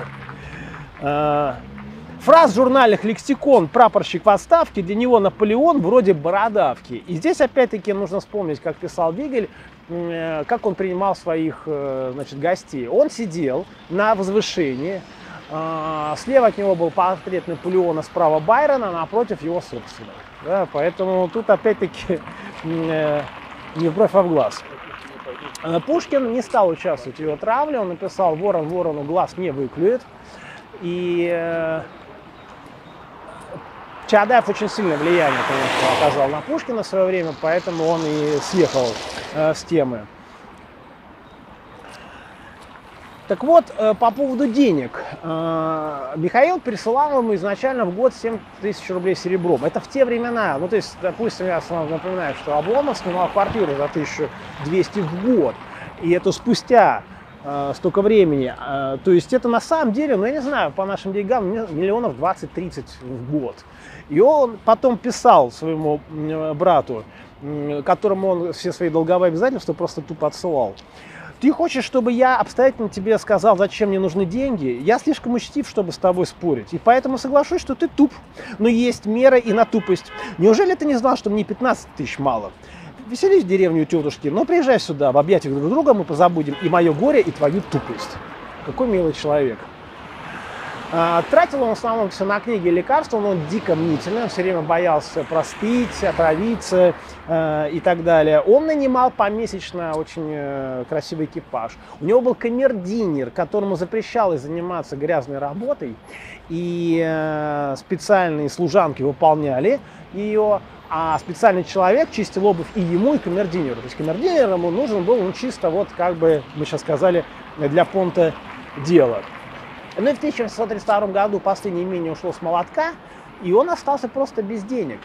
Фраз в журналах «Лексикон» «Прапорщик в отставке» для него Наполеон вроде бородавки. И здесь опять-таки нужно вспомнить, как писал Вигель, как он принимал своих, значит, гостей. Он сидел на возвышении, слева от него был портрет Наполеона, справа Байрона, напротив его собственного. Да, поэтому тут опять-таки не в бровь, а в глаз. Пушкин не стал участвовать в его травле, он написал: «Ворон ворону глаз не выклюет». И Чаадаев очень сильное влияние, конечно, оказал на Пушкина в свое время, поэтому он и съехал с темы. Так вот, по поводу денег. Михаил присылал ему изначально в год 7 тысяч рублей серебром. Это в те времена. Ну, то есть, допустим, я сразу напоминаю, что Обломов снимал квартиру за 1200 в год. И это спустя столько времени. То есть, это на самом деле, ну, я не знаю, по нашим деньгам, миллионов 20-30 в год. И он потом писал своему брату, которому он все свои долговые обязательства просто тупо отсылал: «Ты хочешь, чтобы я обстоятельно тебе сказал, зачем мне нужны деньги? Я слишком учтив, чтобы с тобой спорить. И поэтому соглашусь, что ты туп. Но есть мера и на тупость. Неужели ты не знал, что мне 15 тысяч мало? Веселись в деревню у тетушки, но приезжай сюда, в объятиях друг друга мы позабудем и мое горе, и твою тупость». Какой милый человек. Тратил он в основном все на книги и лекарства, но он дико мнительный, он все время боялся простыть, отравиться и так далее. Он нанимал помесячно очень красивый экипаж. У него был камердинер, которому запрещалось заниматься грязной работой, и специальные служанки выполняли ее, а специальный человек чистил обувь и ему, и камердинеру. То есть камердинер ему нужен был, ну, чисто вот, как бы мы сейчас сказали, для понта дела. Ну и в 1732 году последнее имение ушло с молотка, и он остался просто без денег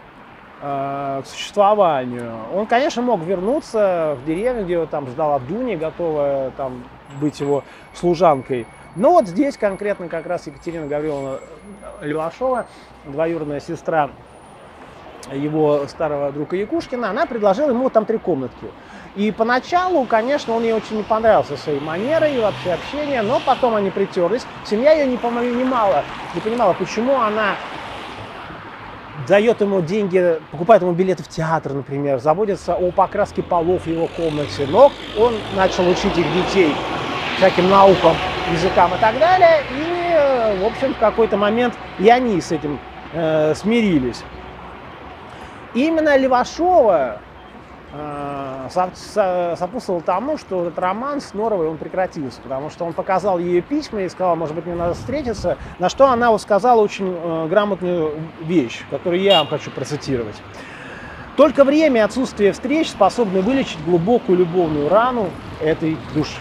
к существованию. Он, конечно, мог вернуться в деревню, где его там ждала Дуня, готовая там быть его служанкой. Но вот здесь конкретно как раз Екатерина Гавриловна Левашова, двоюродная сестра его старого друга Якушкина, она предложила ему там 3 комнатки. И поначалу, конечно, он ей очень не понравился своей манерой и вообще общения, но потом они притерлись. Семья ее не понимала, почему она дает ему деньги, покупает ему билеты в театр, например, заботится о покраске полов в его комнате. Но он начал учить их детей всяким наукам, языкам и так далее. И, в общем, в какой-то момент и они с этим смирились. И именно Левашова сопутствовал тому, что этот роман с Норовой он прекратился, потому что он показал ее письма и сказал: может быть, мне надо встретиться, на что она вот сказала очень грамотную вещь, которую я вам хочу процитировать. «Только время и отсутствие встреч способны вылечить глубокую любовную рану этой души».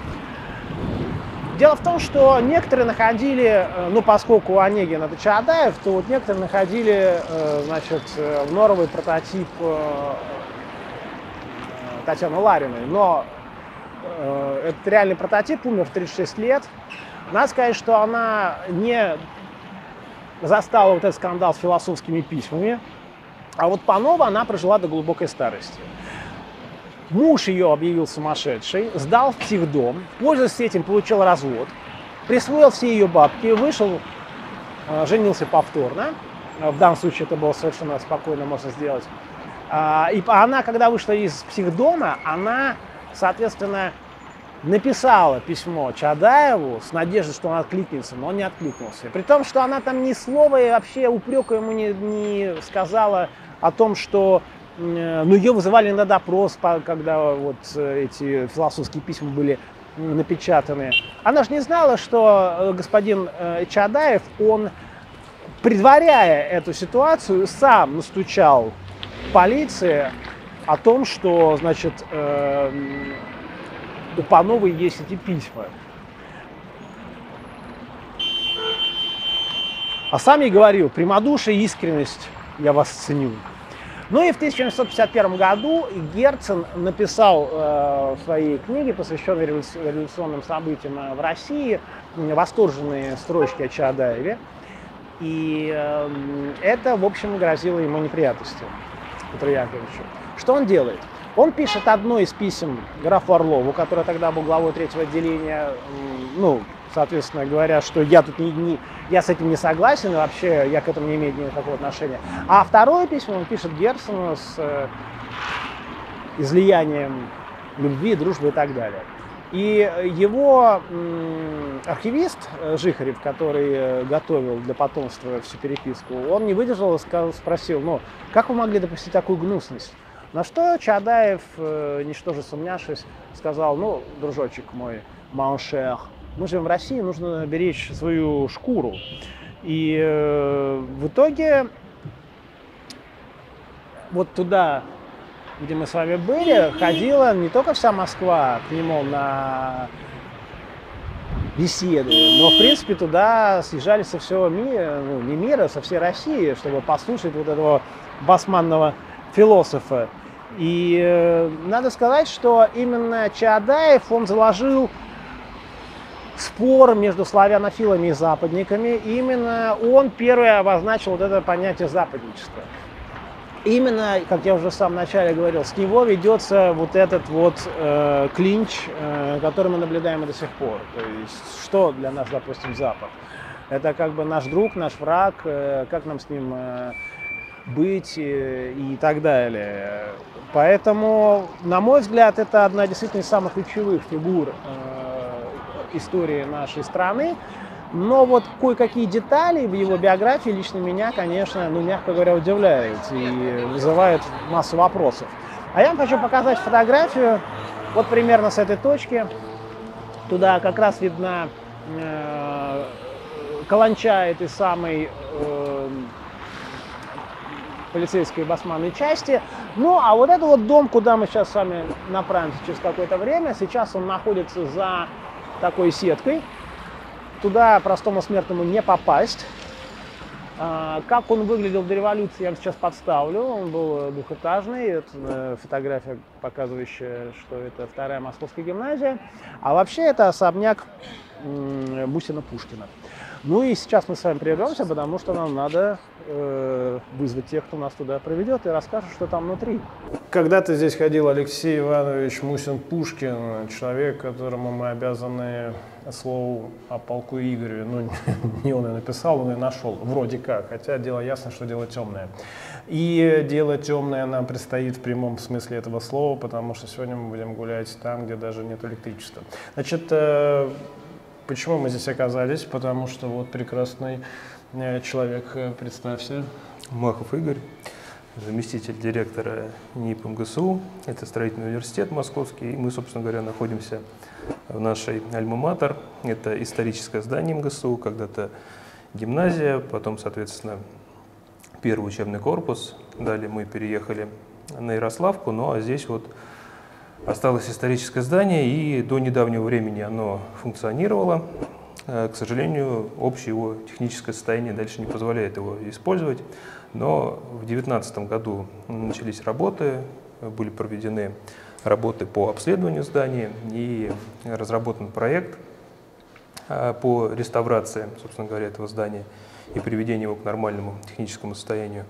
Дело в том, что некоторые находили, ну, поскольку Онегин это Чаадаев, то вот некоторые находили, значит, в Норовой прототип Татьяны Лариной, но этот реальный прототип умер в 36 лет. Надо сказать, что она не застала вот этот скандал с философскими письмами, а вот Панова она прожила до глубокой старости. Муж ее объявил сумасшедшей, сдал в психдом, пользуясь этим, получил развод, присвоил все ее бабки, вышел, женился повторно. В данном случае это было совершенно спокойно можно сделать. И она, когда вышла из психдома, она, соответственно, написала письмо Чаадаеву с надеждой, что он откликнется, но он не откликнулся. При том, что она там ни слова и вообще упрека ему не сказала о том, что ну, ее вызывали на допрос, когда вот эти философские письма были напечатаны. Она же не знала, что господин Чаадаев, он, предваряя эту ситуацию, сам настучал полиции о том, что, значит, у Пановой есть эти письма. А сам ей говорил: прямодушие и искренность я вас ценю. Ну и в 1751 году Герцен написал в своей книге, посвященной революционным событиям в России, восторженные строчки о Чаадаеве. И это, в общем, грозило ему неприятностью, Петру Яковлевичу. Что он делает? Он пишет одно из писем графу Орлову, который тогда был главой 3-го отделения, ну, соответственно говоря, что я тут я с этим не согласен, и вообще я к этому не имею никакого отношения. А второе письмо он пишет Герцену с излиянием любви, дружбы и так далее. И его архивист Жихарев, который готовил для потомства всю переписку, он не выдержал и спросил, ну, как вы могли допустить такую гнусность? На что Чаадаев, ничтоже сумняшись, сказал, ну, дружочек мой, mon-cher, мы живем в России, нужно беречь свою шкуру. И в итоге вот туда, где мы с вами были, ходила не только вся Москва к нему на беседы, но, в принципе, туда съезжались со всего мира, ну, не мира, со всей России, чтобы послушать вот этого басманного философа. И надо сказать, что именно Чаадаев, он заложил спор между славянофилами и западниками. Именно он первый обозначил вот это понятие западничества. Именно, как я уже в самом начале говорил, с него ведется вот этот вот клинч, который мы наблюдаем и до сих пор. То есть, что для нас, допустим, Запад? Это как бы наш друг, наш враг, как нам с ним быть и так далее. Поэтому, на мой взгляд, это одна действительно из самых ключевых фигур истории нашей страны. Но вот кое-какие детали в его биографии лично меня, конечно, ну, мягко говоря, удивляют и вызывают массу вопросов. А я вам хочу показать фотографию вот примерно с этой точки. Туда как раз видна каланча этой самой полицейской басманной части. Ну, а вот это вот дом, куда мы сейчас с вами направимся через какое-то время, сейчас он находится за такой сеткой. Туда простому смертному не попасть. Как он выглядел до революции, я вам сейчас подставлю. Он был двухэтажный. Это фотография, показывающая, что это вторая Московская гимназия. А вообще это особняк Бусина-Пушкина. Ну и сейчас мы с вами прервемся, потому что нам надо вызвать тех, кто нас туда проведет, и расскажет, что там внутри. Когда-то здесь ходил Алексей Иванович Мусин-Пушкин, человек, которому мы обязаны слову о полку Игореве. Ну, не он и написал, он и нашел, вроде как, хотя дело ясно, что дело темное. И дело темное нам предстоит в прямом смысле этого слова, потому что сегодня мы будем гулять там, где даже нет электричества. Значит, почему мы здесь оказались? Потому что вот прекрасный человек, представься. Махов Игорь, заместитель директора НИИП МГСУ, это строительный университет московский, и мы, собственно говоря, находимся в нашей альма-матер, это историческое здание МГСУ, когда-то гимназия, потом, соответственно, первый учебный корпус, далее мы переехали на Ярославку, ну а здесь вот осталось историческое здание, и до недавнего времени оно функционировало. К сожалению, общее его техническое состояние дальше не позволяет его использовать. Но в 2019 году начались работы, были проведены работы по обследованию здания и разработан проект по реставрации, собственно говоря, этого здания и приведению его к нормальному техническому состоянию.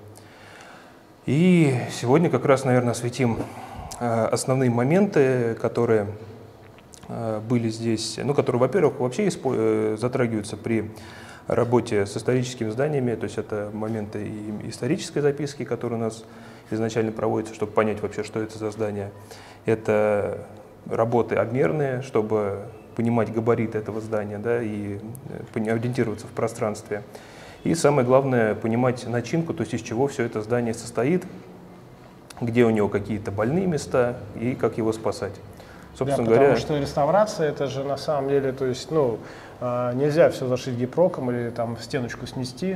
И сегодня как раз, наверное, осветим основные моменты, которые были здесь, ну, которые, во-первых, вообще затрагиваются при работе с историческими зданиями, то есть это моменты и исторической записки, которые у нас изначально проводятся, чтобы понять вообще, что это за здание. Это работы обмерные, чтобы понимать габариты этого здания, да, и ориентироваться в пространстве. И самое главное, понимать начинку, то есть из чего все это здание состоит, где у него какие-то больные места и как его спасать. Собственно говоря, потому что реставрация, это же на самом деле, то есть, ну, нельзя все зашить гипроком или там стеночку снести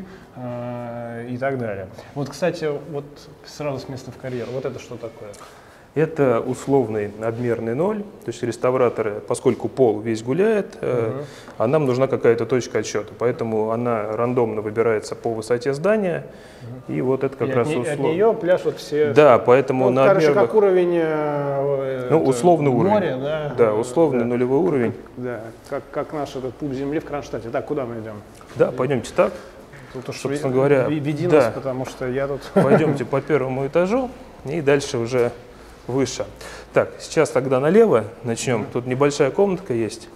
и так далее. Вот, кстати, вот сразу с места в карьер, вот это что такое? Это условный обмерный ноль, то есть реставраторы, поскольку пол весь гуляет, а нам нужна какая-то точка отсчета, поэтому она рандомно выбирается по высоте здания, и вот это как раз условно. От нее пляж вот все. Да, поэтому вот, на короче, как уровень. Ну, условный уровень. Море, да. Да, условный нулевой уровень. Да, как наш этот пуп земли в Кронштадте. Так, куда мы идем? Да, пойдемте так. Тут уж собственно говоря, веди да. нас, потому что я тут. Пойдемте по первому этажу и дальше уже выше. Так, сейчас тогда налево начнем. Тут небольшая комнатка есть.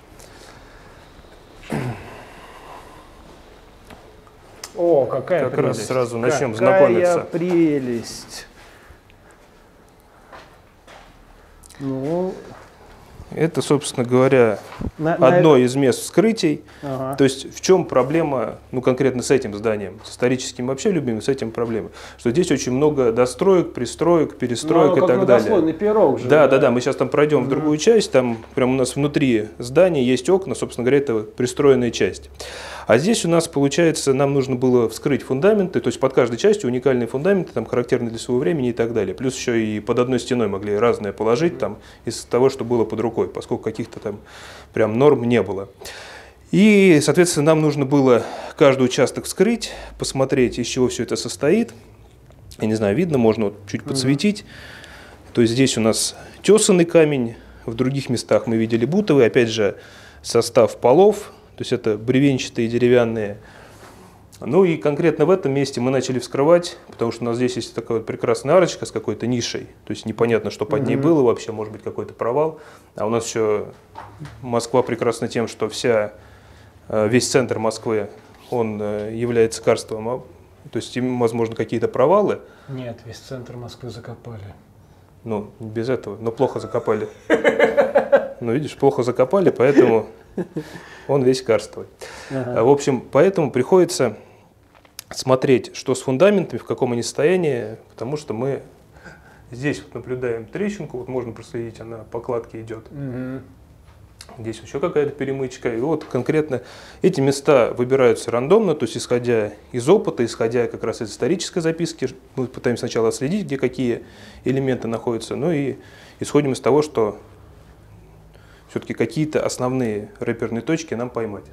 О, какая как прелесть. Раз сразу начнем знакомиться. Какая прелесть. Ну, Это, собственно говоря, одно из мест вскрытий. Ага. То есть в чем проблема, ну конкретно с этим зданием, с историческим вообще любимым, с этим проблема, что здесь очень много достроек, пристроек, перестроек и так далее. Пирог же. Да, мы сейчас там пройдем в другую часть, там прямо у нас внутри здания есть окна, собственно говоря, это пристроенная часть. А здесь у нас, получается, нам нужно было вскрыть фундаменты, то есть под каждой частью уникальные фундаменты, там, характерные для своего времени и так далее. Плюс еще и под одной стеной могли разное положить, там, из того, что было под рукой, поскольку каких-то там прям норм не было. И, соответственно, нам нужно было каждый участок вскрыть, посмотреть, из чего все это состоит. Я не знаю, видно, можно вот чуть подсветить. То есть здесь у нас тесанный камень, в других местах мы видели бутовый, опять же, состав полов. То есть это бревенчатые деревянные. Ну и конкретно в этом месте мы начали вскрывать, потому что у нас здесь есть такая вот прекрасная арочка с какой-то нишей. То есть непонятно, что под ней было вообще, может быть какой-то провал. А у нас еще Москва прекрасна тем, что весь центр Москвы, он является карстовым. То есть, возможно, какие-то провалы. Нет, весь центр Москвы закопали. Ну, без этого, но плохо закопали. Ну, видишь, плохо закопали, поэтому он весь карстовый. В общем, поэтому приходится смотреть, что с фундаментами, в каком они состоянии, потому что мы здесь вот наблюдаем трещинку, вот можно проследить, она по кладке идет. Здесь еще какая-то перемычка. И вот конкретно эти места выбираются рандомно, то есть исходя из опыта, исходя как раз из исторической записки, мы пытаемся сначала отследить, где какие элементы находятся, ну и исходим из того, что все-таки какие-то основные рэперные точки нам поймать.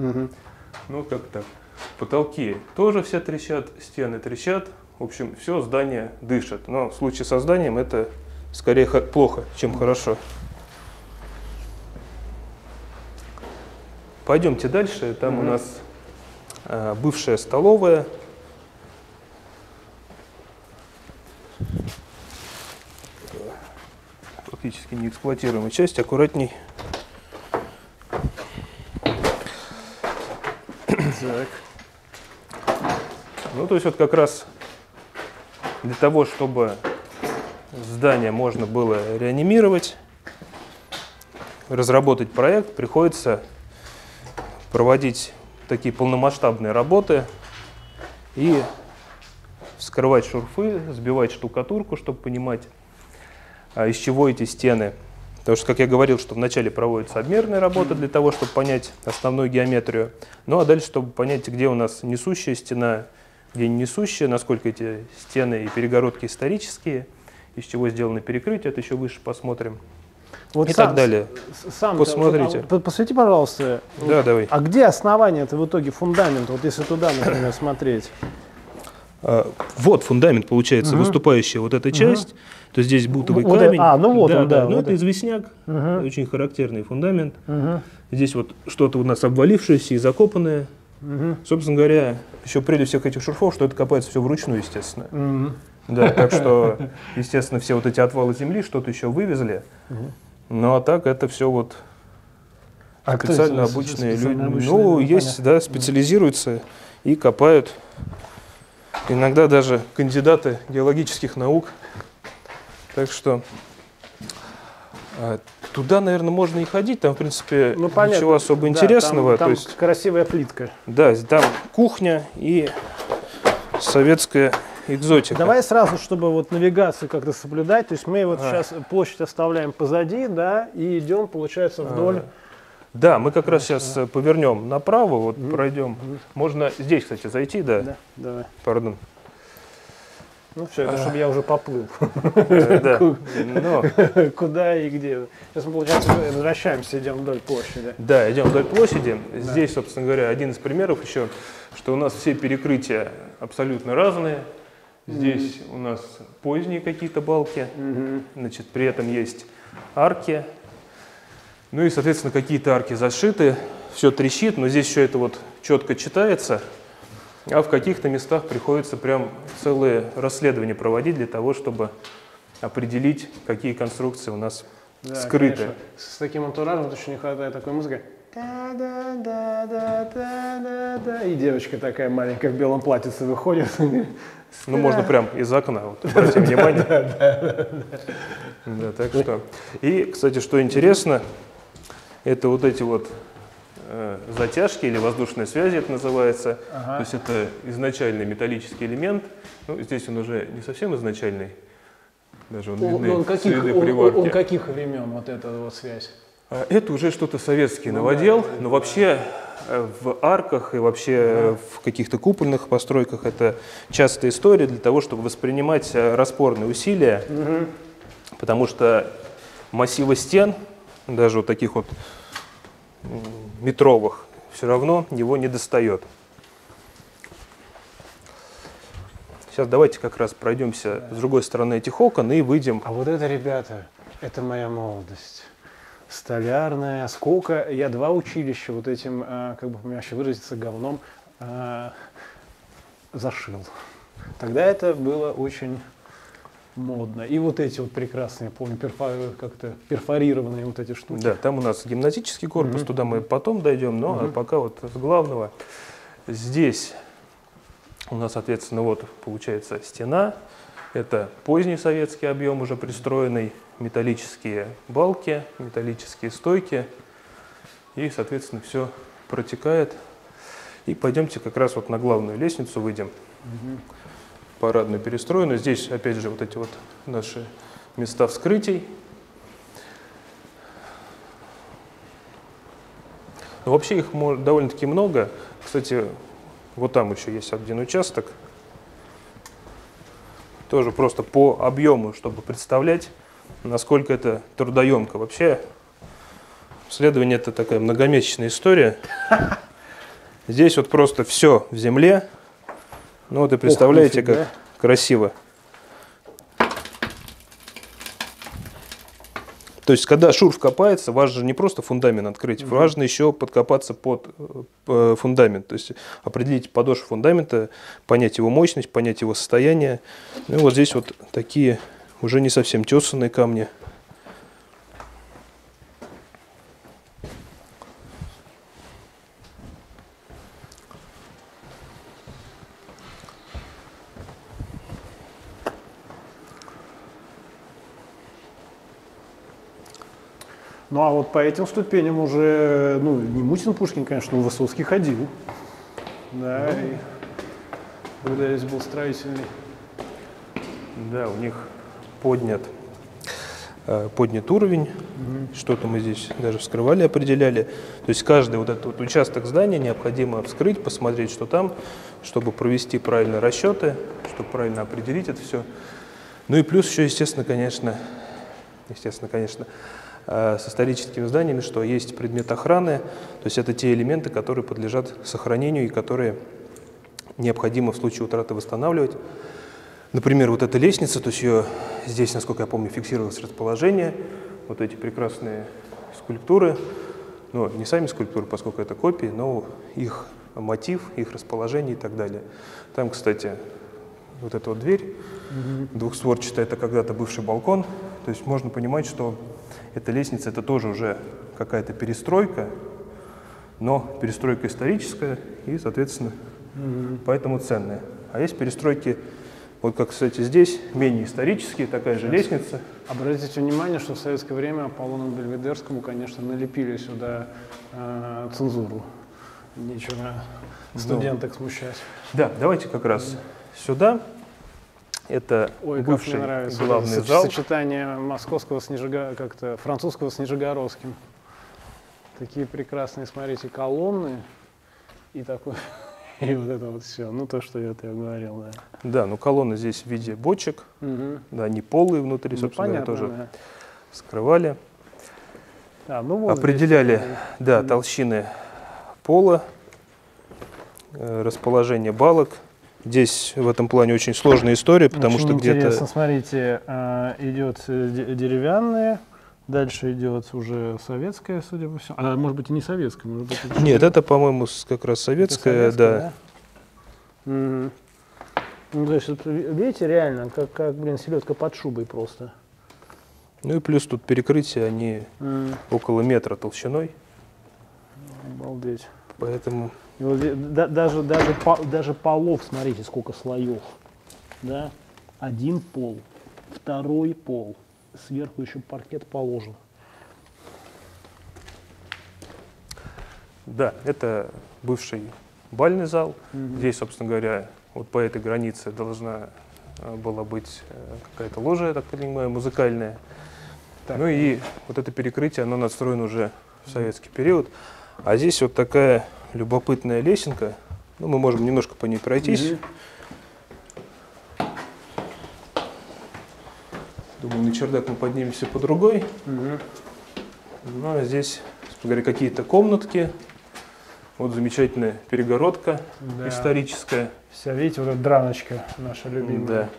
Ну как так. Потолки тоже все трещат, стены трещат. В общем, все здание дышит. Но в случае со зданием это скорее плохо, чем хорошо. Пойдемте дальше. Там у нас бывшая столовая. Практически неэксплуатируемая часть. Аккуратней. Так. Ну, то есть вот как раз для того, чтобы здание можно было реанимировать, разработать проект, приходится проводить такие полномасштабные работы и вскрывать шурфы, сбивать штукатурку, чтобы понимать, из чего эти стены. Потому что, как я говорил, что вначале проводится обмерная работа для того, чтобы понять основную геометрию. Ну а дальше, чтобы понять, где у нас несущая стена, где не несущая, насколько эти стены и перегородки исторические, из чего сделаны перекрытия, это еще выше посмотрим. Вот и так далее. Посмотрите. Посвети, пожалуйста. Да, давай. А где основание это в итоге фундамент? Вот если туда, например, смотреть. Вот фундамент, получается, выступающая вот эта часть. То есть здесь бутовый камень. Ну вот да, он, да. Ну вот это известняк, очень характерный фундамент. Здесь вот что-то у нас обвалившееся и закопанное. Собственно говоря, еще прежде всех этих шурфов, что это копается все вручную, естественно. Да, так что, естественно, все вот эти отвалы земли что-то еще вывезли. Ну а так это все вот специально обученные люди. Ну, есть, да, специализируются и копают. Иногда даже кандидаты геологических наук. Так что туда, наверное, можно и ходить. Там, в принципе, ничего особо интересного. Там то есть, красивая плитка. Да, там кухня и советская экзотика. Давай сразу, чтобы вот навигацию как-то соблюдать. То есть мы вот сейчас площадь оставляем позади, да, и идем, получается, вдоль. Да, мы как раз сейчас повернем направо, вот пройдем. Можно здесь, кстати, зайти, да? Да, давай. Пардон. Ну все, это чтобы я уже поплыл. Да. Куда и где. Сейчас мы, получается, возвращаемся, идем вдоль площади. Да, идем вдоль площади. Здесь, собственно говоря, один из примеров еще, что у нас все перекрытия абсолютно разные. Здесь у нас поздние какие-то балки, значит, при этом есть арки. Ну и, соответственно, какие-то арки зашиты, все трещит, но здесь все это вот четко читается. А в каких-то местах приходится прям целые расследования проводить для того, чтобы определить, какие конструкции у нас скрыты. Конечно. С таким антуражем точно не хватает такой музыки. И девочка такая маленькая в белом платьице выходит. Ну, можно прям из окна, вот, обратите внимание. Да, так что. И, кстати, что интересно, это вот эти вот затяжки или воздушные связи, это называется. То есть это изначальный металлический элемент. Ну, здесь он уже не совсем изначальный. Даже он видны следы приварки. Он каких времен вот эта вот связь? Это уже что-то советский новодел, но вообще в арках и вообще в каких-то купольных постройках это частая история для того, чтобы воспринимать распорные усилия, потому что массивы стен, даже вот таких вот метровых, все равно его не достает. Сейчас давайте как раз пройдемся с другой стороны этих окон и выйдем. А вот это, ребята, это моя молодость. Столярная. Сколько я 2 училища вот этим, как бы вообще выразиться, говном зашил. Тогда это было очень модно. И вот эти вот прекрасные, помню, как-то перфорированные вот эти штуки. Да, там у нас гимназический корпус, туда мы потом дойдем, но пока вот с главного. Здесь у нас, соответственно, вот получается стена. Это поздний советский объем, уже пристроенный, металлические балки, металлические стойки. И, соответственно, все протекает. И пойдемте как раз вот на главную лестницу выйдем. Парадную перестроенную. Здесь, опять же, вот эти вот наши места вскрытий. Но вообще их довольно-таки много. Кстати, вот там еще есть один участок. Тоже просто по объему, чтобы представлять, насколько это трудоемко. Вообще, исследование это такая многомесячная история. Здесь вот просто все в земле. Ну вот и представляете, как красиво. То есть, когда шурф копается, важно же не просто фундамент открыть, важно еще подкопаться под фундамент. То есть, определить подошву фундамента, понять его мощность, понять его состояние. Ну и вот здесь вот такие уже не совсем тесанные камни. Ну а вот по этим ступеням уже, ну, не Мусин Пушкин, конечно, но Высоцкий ходил. Да, и когда здесь был строительный. Да, у них поднят уровень. Что-то мы здесь даже вскрывали, определяли. То есть каждый вот этот вот участок здания необходимо вскрыть, посмотреть, что там, чтобы провести правильные расчеты, чтобы правильно определить это все. Ну и плюс еще, естественно, конечно, с историческими зданиями, что есть предмет охраны, то есть это те элементы, которые подлежат сохранению и которые необходимо в случае утраты восстанавливать. Например, вот эта лестница, то есть ее здесь, насколько я помню, фиксировалось расположение, вот эти прекрасные скульптуры, ну, не сами скульптуры, поскольку это копии, но их мотив, их расположение и так далее. Там, кстати, вот эта вот дверь двухстворчатая, это когда-то бывший балкон, то есть можно понимать, что эта лестница, это тоже уже какая-то перестройка, но перестройка историческая и, соответственно, поэтому ценная. А есть перестройки, вот как, кстати, здесь, менее исторические, такая же лестница. Обратите внимание, что в советское время Аполлону Бельведерскому, конечно, налепили сюда цензуру. Нечего студенток смущать. Да, давайте как раз сюда. Это бывший главный зал. Сочетание московского как-то французского с нижегородским. Такие прекрасные, смотрите, колонны и такой, и вот это вот все. Ну то, что я говорил, да. Да, ну колонны здесь в виде бочек, да, они полые внутри, собственно, понятно, тоже скрывали. Да, ну вот определяли, здесь, да, толщины пола, расположение балок. Здесь в этом плане очень сложная история, потому очень что где-то... Смотрите, идет деревянная, дальше идет уже советская, судя по всему. А может быть и не советская? Может быть, нет, это, по-моему, как раз советская, да. Ну, то есть, видите, реально, как блин, селедка под шубой просто. Ну и плюс тут перекрытия, они около метра толщиной. Обалдеть. Поэтому... Вот, даже полов, смотрите, сколько слоев. да, один пол, второй пол, сверху еще паркет положен. Да, это бывший бальный зал. Здесь, собственно говоря, вот по этой границе должна была быть какая-то ложа, я так понимаю, музыкальная. Так. Ну и вот это перекрытие, оно настроено уже в советский период. А здесь вот такая любопытная лесенка. Ну, мы можем немножко по ней пройтись. Думаю, на чердак мы поднимемся по другой. Ну, а здесь, собственно говоря, какие-то комнатки. Вот замечательная перегородка историческая. Вся, видите, вот эта драночка наша любимая. Да.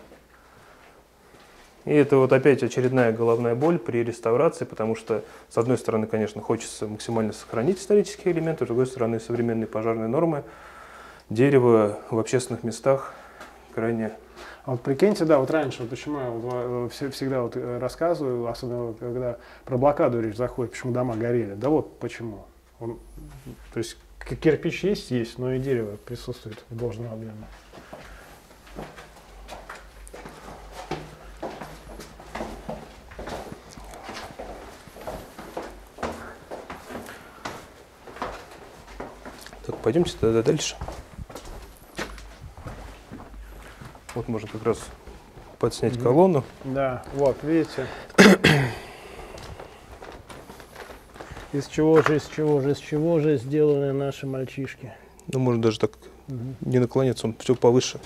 И это вот опять очередная головная боль при реставрации, потому что, с одной стороны, конечно, хочется максимально сохранить исторические элементы, с другой стороны, современные пожарные нормы. Дерево в общественных местах крайне... А вот прикиньте, да, вот раньше, вот почему я вот всегда вот рассказываю, особенно когда про блокаду речь заходит, почему дома горели. Да вот почему. То есть кирпич есть, но и дерево присутствует в должном объеме. Так, пойдемте тогда дальше. Вот можно как раз подснять колонну. Да, вот, видите. Из чего же сделаны наши мальчишки? Ну, можно даже так не наклоняться, он все повыше.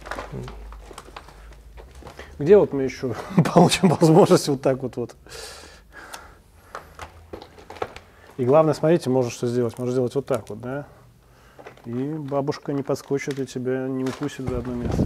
Где вот мы еще получим возможность вот так вот? И главное, смотрите, можно что сделать. Можно сделать вот так вот, да? И бабушка не подскочит и тебя не укусит за одно место.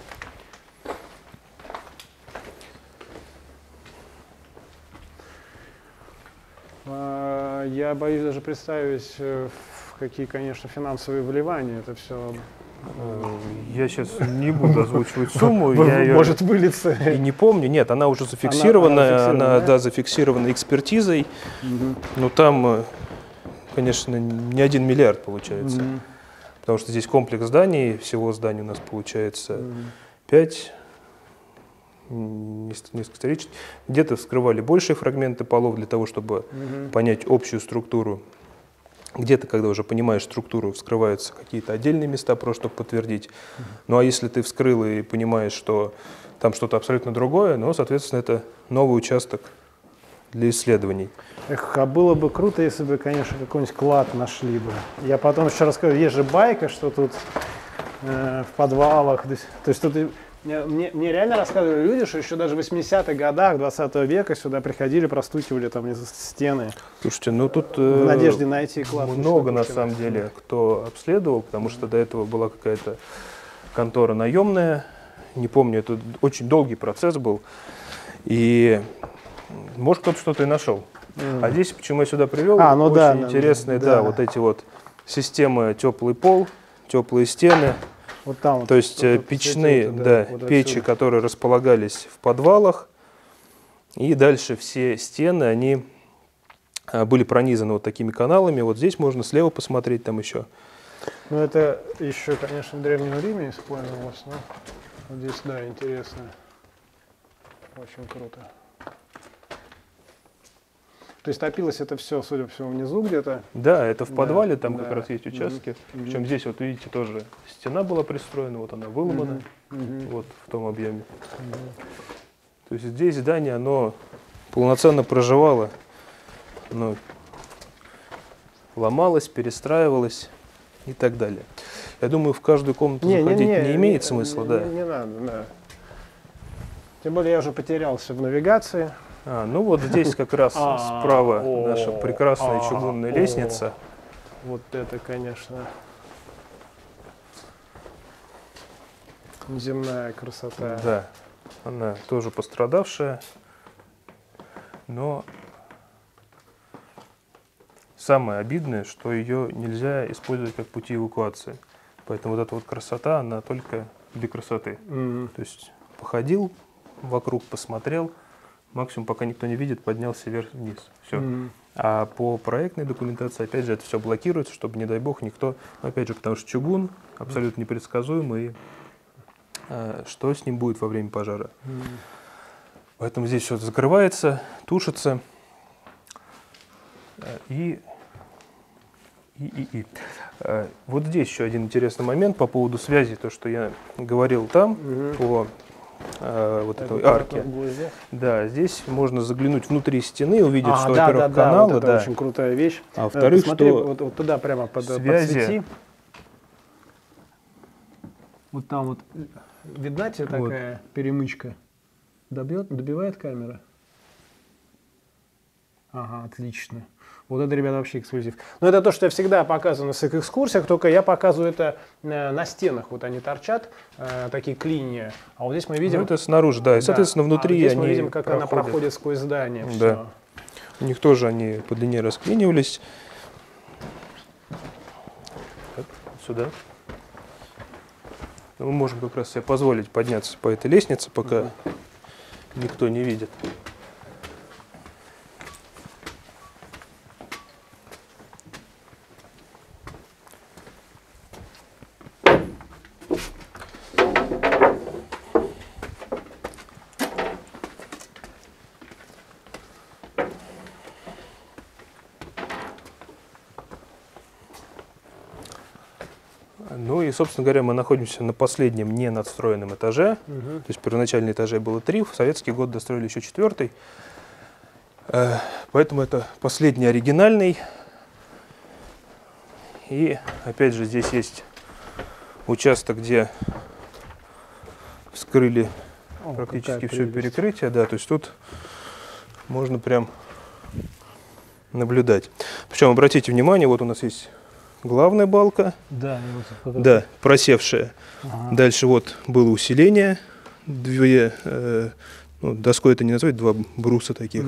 Я боюсь даже представить, в какие, конечно, финансовые вливания это все. Я сейчас не буду озвучивать сумму. Я ее может вылиться. И не помню. Нет, она уже зафиксирована. Она да? зафиксирована экспертизой. Но там, конечно, не 1 миллиард получается. Потому что здесь комплекс зданий. Всего зданий у нас получается 5. Несколько исторических. Где-то вскрывали большие фрагменты полов для того, чтобы понять общую структуру. Где-то, когда уже понимаешь структуру, вскрываются какие-то отдельные места, просто чтобы подтвердить. Ну а если ты вскрыл и понимаешь, что там что-то абсолютно другое, ну, соответственно, это новый участок для исследований. Эх, а было бы круто, если бы, конечно, какой-нибудь клад нашли бы. Я потом еще расскажу, есть же байка, что тут в подвалах. То есть тут... Мне реально рассказывали люди, что еще даже в 80-х годах 20 века сюда приходили, простукивали там из стены. Слушайте, ну тут в надежде найти клад. много на самом деле кто обследовал, потому что до этого была какая-то контора наемная. Не помню, это очень долгий процесс был. И может кто-то что-то и нашел. А здесь, почему я сюда привел, ну очень да, интересные, да, вот эти вот системы теплый пол, теплые стены. Вот там вот, то есть печные вот печи, которые располагались в подвалах, и дальше все стены, они были пронизаны вот такими каналами. Вот здесь можно слева посмотреть, там еще. Ну это еще, конечно, в Древнем Риме использовалось, но вот здесь, да, интересно, очень круто. То есть топилось это все, судя по всему, внизу где-то? Да, это в подвале, там как раз есть участки. Причем здесь, вот видите, тоже стена была пристроена, вот она выломана, вот в том объеме. То есть здесь здание, оно полноценно проживало, оно ломалось, перестраивалось и так далее. Я думаю, в каждую комнату заходить не имеет смысла, да. Не надо, да. Тем более я уже потерялся в навигации. Ну вот здесь как раз справа наша прекрасная чугунная лестница. Вот это, конечно, неземная красота. Да, она тоже пострадавшая, но самое обидное, что ее нельзя использовать как пути эвакуации. Поэтому вот эта вот красота, она только для красоты. То есть походил вокруг, посмотрел, максимум, пока никто не видит, поднялся вверх-вниз. Все. А по проектной документации, опять же, это все блокируется, чтобы, не дай бог, никто... Опять же, потому что чугун абсолютно непредсказуемый, и что с ним будет во время пожара. Поэтому здесь все закрывается, тушится. Вот здесь еще один интересный момент по поводу связи, то, что я говорил там, по вот этой арке. Да, здесь можно заглянуть внутри стены, увидеть, что, во-первых, каналы. Вот это очень крутая вещь. А во-вторых, посмотри, что вот туда прямо связи... подсвети. Вот там вот видна тебе такая перемычка? Добивает камера? Ага, отлично. Вот это, ребята, вообще эксклюзив. Но это то, что я всегда показываю на своих экскурсиях, только я показываю это на стенах. Вот они торчат, такие клинья. А вот здесь мы видим... Ну, это снаружи, да. И, соответственно, внутри здесь они мы видим, как она проходит сквозь здание. Да. Все. У них тоже они по длине расклинивались. Так, сюда. Мы можем как раз себе позволить подняться по этой лестнице, пока никто не видит. Ну и, собственно говоря, мы находимся на последнем не надстроенном этаже. То есть первоначально этажей было 3, в советский год достроили еще 4. Поэтому это последний оригинальный. И опять же здесь есть участок, где вскрыли практически все перекрытие. Да, то есть тут можно прям наблюдать. Причем обратите внимание, вот у нас есть главная балка, да, да, просевшая. Дальше вот было усиление, доской это не назвать, 2 бруса таких.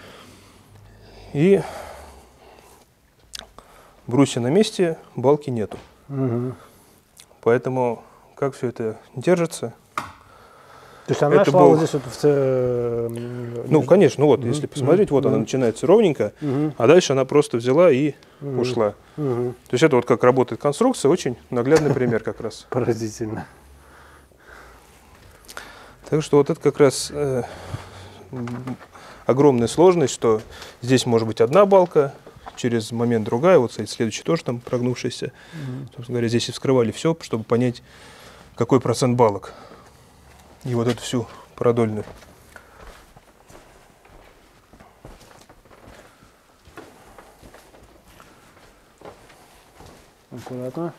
И брусья на месте, балки нету. Поэтому как все это держится? То есть она шла вот здесь вот Ну, конечно, вот, если посмотреть, вот она начинается ровненько, а дальше она просто взяла и ушла. То есть это вот как работает конструкция, очень наглядный пример как раз. Поразительно. Так что вот это как раз огромная сложность, что здесь может быть одна балка, через момент другая, вот следующий тоже там прогнувшийся. Собственно говоря, здесь и вскрывали все, чтобы понять, какой процент балок. И вот эту всю продольную. Аккуратно.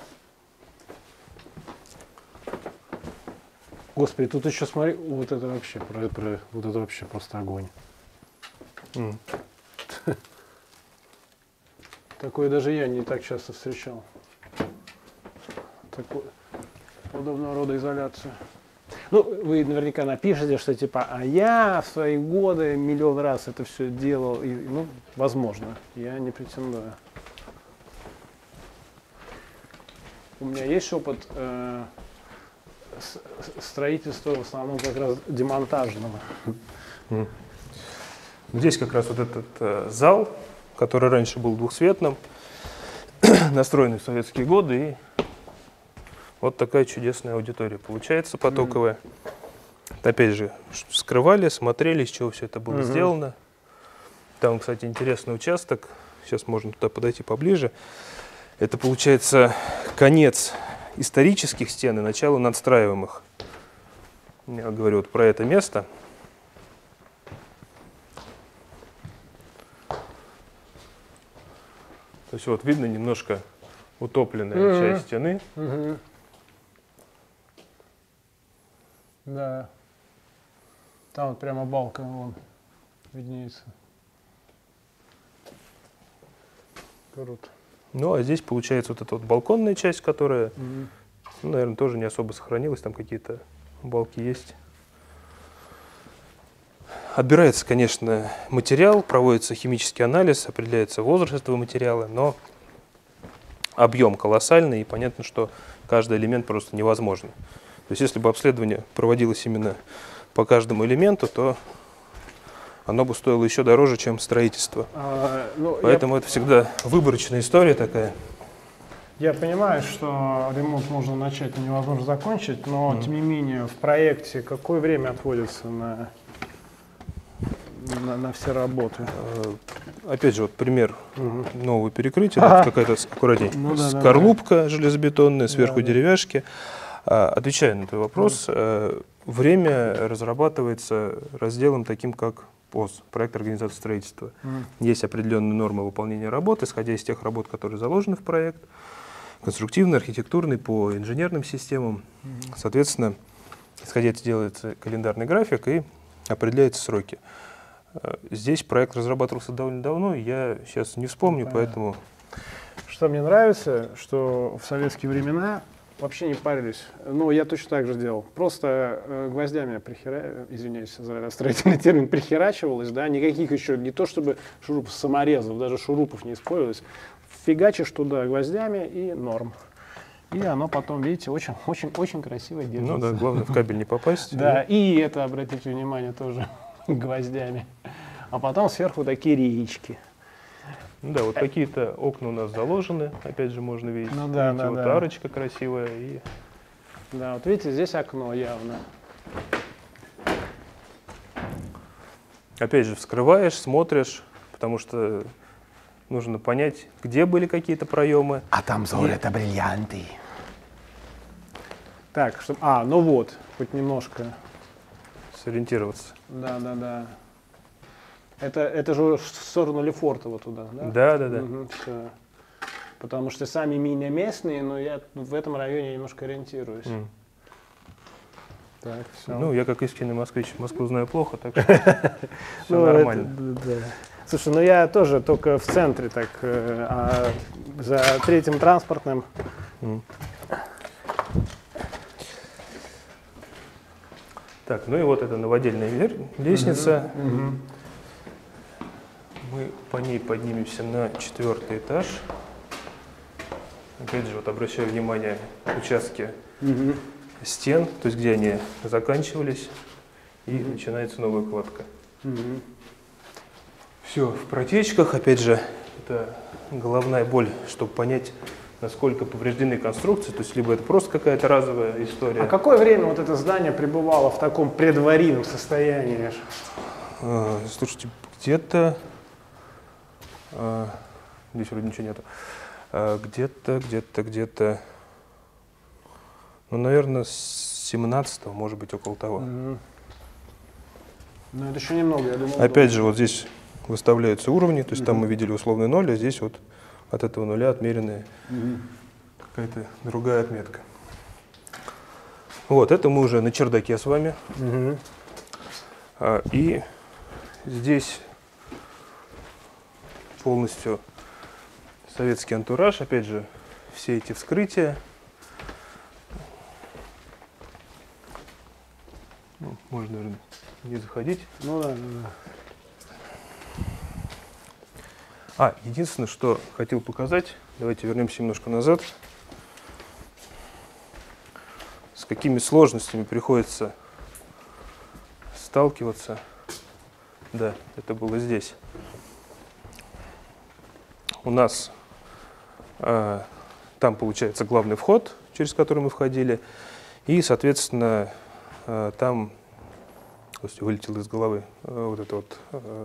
Господи, тут еще смотри, вот это вообще, вот это вообще просто огонь. Такое даже я не так часто встречал. Такое подобного рода изоляцию. Ну, вы наверняка напишете, что типа, а я в свои годы миллион раз это все делал. И, ну, возможно, я не претендую. У меня есть опыт строительства, в основном как раз демонтажного. Здесь как раз вот этот зал, который раньше был двухцветным, настроенный в советские годы, и вот такая чудесная аудитория получается, потоковая. Опять же, скрывали, смотрели, с чего все это было сделано. Там, кстати, интересный участок, сейчас можно туда подойти поближе. Это, получается, конец исторических стен и начало надстраиваемых. Я говорю вот про это место. То есть вот видно немножко утопленная часть стены. Да. Там вот прямо балка вон виднеется. Круто. Ну, а здесь получается вот эта вот балконная часть, которая, ну, наверное, тоже не особо сохранилась. Там какие-то балки есть. Отбирается, конечно, материал, проводится химический анализ, определяется возраст этого материала, но объем колоссальный, и понятно, что каждый элемент просто невозможно. То есть если бы обследование проводилось именно по каждому элементу, то оно бы стоило еще дороже, чем строительство. Поэтому это всегда выборочная история такая. Я понимаю, что ремонт можно начать, но невозможно закончить, но тем не менее в проекте какое время отводится на все работы? Опять же, вот пример нового перекрытия, да, какая-то аккуратней, скорлупка железобетонная, сверху деревяшки. Отвечая на твой вопрос, время разрабатывается разделом таким, как ПОС, проект организации строительства. Есть определенные нормы выполнения работ, исходя из тех работ, которые заложены в проект, конструктивный, архитектурный, по инженерным системам. Соответственно, исходя из этого делается календарный график и определяются сроки. Здесь проект разрабатывался довольно давно, я сейчас не вспомню, поэтому... Что мне нравится, что в советские времена вообще не парились. Ну, я точно так же делал. Просто гвоздями извиняюсь за строительный термин, прихерачивалось, да, никаких еще, не то чтобы саморезов, даже шурупов не использовалось. Фигачишь туда гвоздями и норм. И оно потом, видите, очень красиво держится. Ну да, главное в кабель не попасть. Да, и это, обратите внимание, тоже гвоздями. А потом сверху такие реечки. Ну да, вот какие-то окна у нас заложены, опять же можно видеть. Ну да, видите, вот арочка красивая. И... Да, вот видите, здесь окно явно. Опять же, вскрываешь, смотришь, потому что нужно понять, где были какие-то проемы. А там это бриллианты. Так, чтобы... ну вот, хоть немножко. Сориентироваться. Да. Это же в сторону Лефортово туда, Да. да? Все. Потому что сами мини местные, но я в этом районе немножко ориентируюсь. Так, все. Ну, я как истинный москвич Москву знаю плохо, так что все нормально. Слушай, ну я тоже только в центре, так, а за третьим транспортным. Так, ну и вот эта новодельная лестница. Мы по ней поднимемся на 4-й этаж. Опять же, вот обращаю внимание, участки стен, то есть где они заканчивались, и начинается новая кладка. Все в протечках, опять же, это головная боль, чтобы понять, насколько повреждены конструкции, то есть либо это просто какая-то разовая история. А какое время вот это здание пребывало в таком предаварийном состоянии? Слушайте, где-то... здесь вроде ничего нету. Где-то... Ну, наверное, с 17-го, может быть, около того. Ну, это еще немного, я думал. Опять же, вот здесь выставляются уровни, то есть там мы видели условный 0, а здесь вот от этого нуля отмеренная какая-то другая отметка. Вот, это мы уже на чердаке с вами. И здесь полностью советский антураж, опять же, все эти вскрытия. Ну, можно, наверное, не заходить. Ну да. Единственное, что хотел показать, давайте вернемся немножко назад. С какими сложностями приходится сталкиваться. Да, это было здесь. У нас там получается главный вход, через который мы входили, и, соответственно, там, вылетело из головы вот это вот,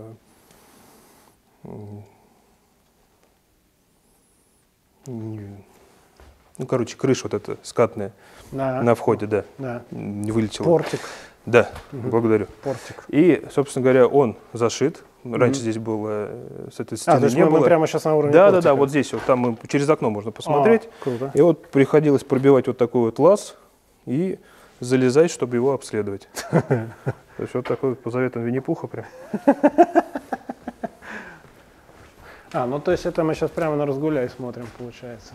ну, короче, крыша вот эта скатная на входе, да, не вылетела. Портик. Да, благодарю. Портик. И, собственно говоря, он зашит. Раньше здесь было, с этой стены то есть не мы было. прямо сейчас на уровне Да, портика. вот здесь, вот там мы, через окно можно посмотреть. Круто. И вот приходилось пробивать вот такой вот лаз и залезать, чтобы его обследовать. То есть вот такой по заветам Винни-Пуха прям. Ну то есть это мы сейчас прямо на Разгуляй смотрим, получается,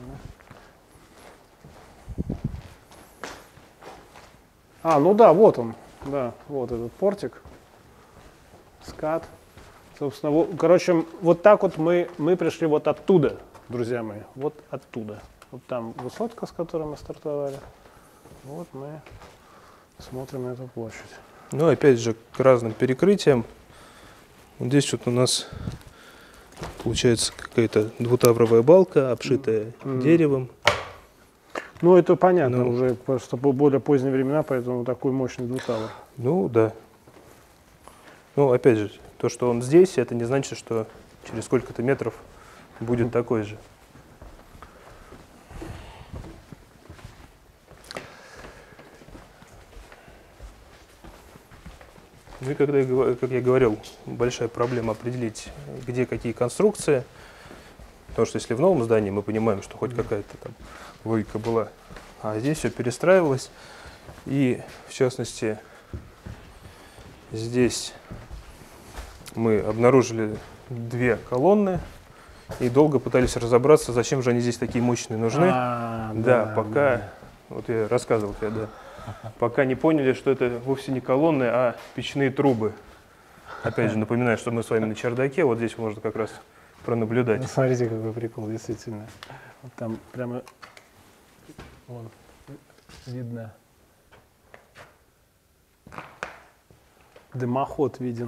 да? Ну да, вот он. Да, вот этот портик. Скат. Собственно, короче, вот так вот мы пришли вот оттуда, друзья мои. Вот оттуда. Вот там высотка, с которой мы стартовали. Вот мы смотрим на эту площадь. Ну, опять же, к разным перекрытиям. Вот здесь вот у нас получается какая-то двутавровая балка, обшитая деревом. Ну, это понятно, Ну, уже просто более поздние времена, поэтому такой мощный двутавр. Ну, да. Ну, опять же, то, что он здесь, это не значит, что через сколько-то метров будет такой же. Ну и когда как я говорил, большая проблема определить, где какие конструкции. Потому что если в новом здании мы понимаем, что хоть какая-то там логика была, а здесь все перестраивалось. И в частности, здесь мы обнаружили две колонны и долго пытались разобраться, зачем же они здесь такие мощные нужны. Да, пока, вот я рассказывал тебе, да, пока не поняли, что это вовсе не колонны, а печные трубы. Опять же, напоминаю, что мы с вами на чердаке, вот здесь можно как раз пронаблюдать. Ну, смотрите, какой прикол, действительно. Вот там прямо вон, видно. Дымоход виден.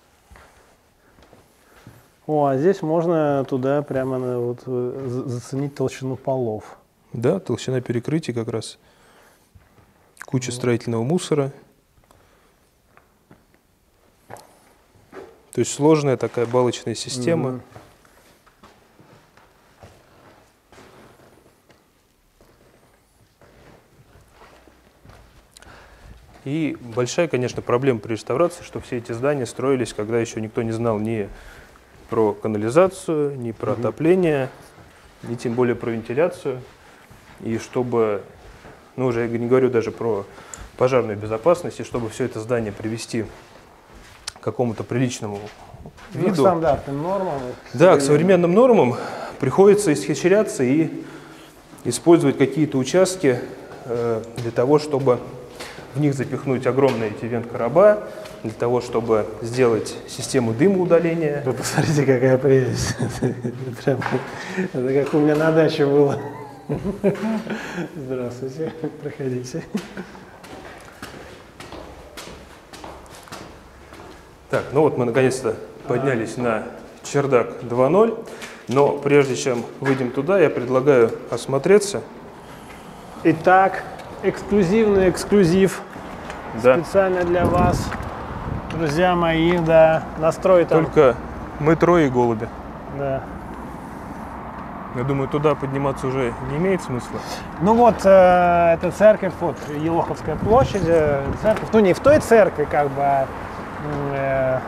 О, а здесь можно туда прямо вот, заценить толщину полов. Да, толщина перекрытий как раз. Куча строительного мусора. То есть сложная такая балочная система. И большая, конечно, проблема при реставрации, что все эти здания строились, когда еще никто не знал ни про канализацию, ни про отопление, ни тем более про вентиляцию. И чтобы, ну уже я не говорю даже про пожарную безопасность, и чтобы все это здание привести к какому-то приличному виду. К стандартным нормам. Да, к современным нормам приходится исхищряться и использовать какие-то участки для того, чтобы в них запихнуть огромные эти вент-короба, для того, чтобы сделать систему дымоудаления. Вы посмотрите, какая прелесть. Это как у меня на даче было. Здравствуйте, проходите. Так, ну вот мы наконец-то поднялись на чердак 2.0, но прежде чем выйдем туда, я предлагаю осмотреться. Итак, эксклюзивный эксклюзив. Да. Специально для вас, друзья мои, да, настрой там. Только мы трое и голуби. Да. Я думаю, туда подниматься уже не имеет смысла. Ну вот, это церковь, вот, Елоховская площадь, церковь, ну не в той церкви, как бы, а,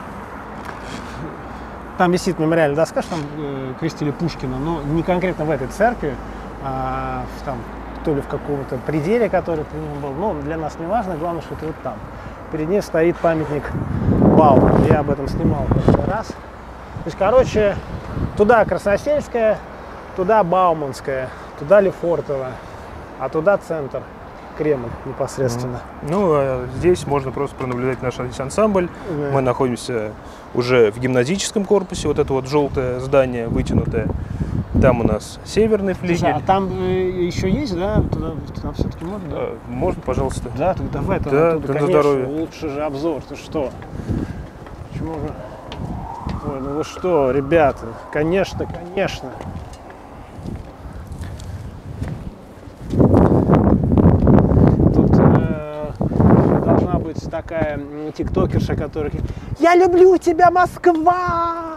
там висит мемориальная доска, что там крестили Пушкина, но не конкретно в этой церкви, а там, то ли в каком-то пределе, который при нем был, но для нас не важно, главное, что это вот там. Перед ней стоит памятник Бауману, я об этом снимал в прошлый раз. То есть, короче, туда Красносельская, туда Бауманская, туда Лефортово, а туда центр, Кремль непосредственно. Ну, а здесь можно просто пронаблюдать наш ансамбль. Да. Мы находимся уже в гимназическом корпусе, вот это вот желтое здание вытянутое. Там у нас северный флигель. Слушай, а там еще есть, да? Туда все-таки можно, да? Можно, пожалуйста. Да, так давай там да, оттуда, конечно, здоровья. Лучше же обзор, ты что? Почему же? Ой, ну вы что, ребята, конечно, конечно. Тут должна быть такая тиктокерша, которая говорит: «Я люблю тебя, Москва!»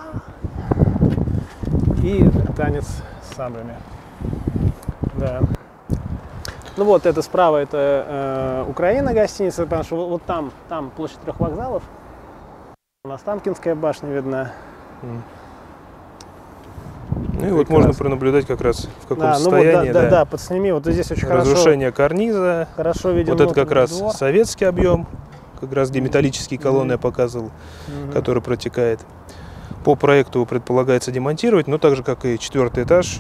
И танец с саблями. Да. Ну вот, это справа, это Украина гостиница, потому что вот там площадь 3 вокзалов. У нас Останкинская башня видна. Ну и вот можно пронаблюдать как раз в каком состоянии. Ну вот, да, подсними, вот здесь очень хорошо. Разрушение карниза. Хорошо виден. Вот это как раз двор. Советский объем, как раз где металлические колонны я показывал, который протекает. По проекту предполагается демонтировать, но так же, как и 4-й этаж.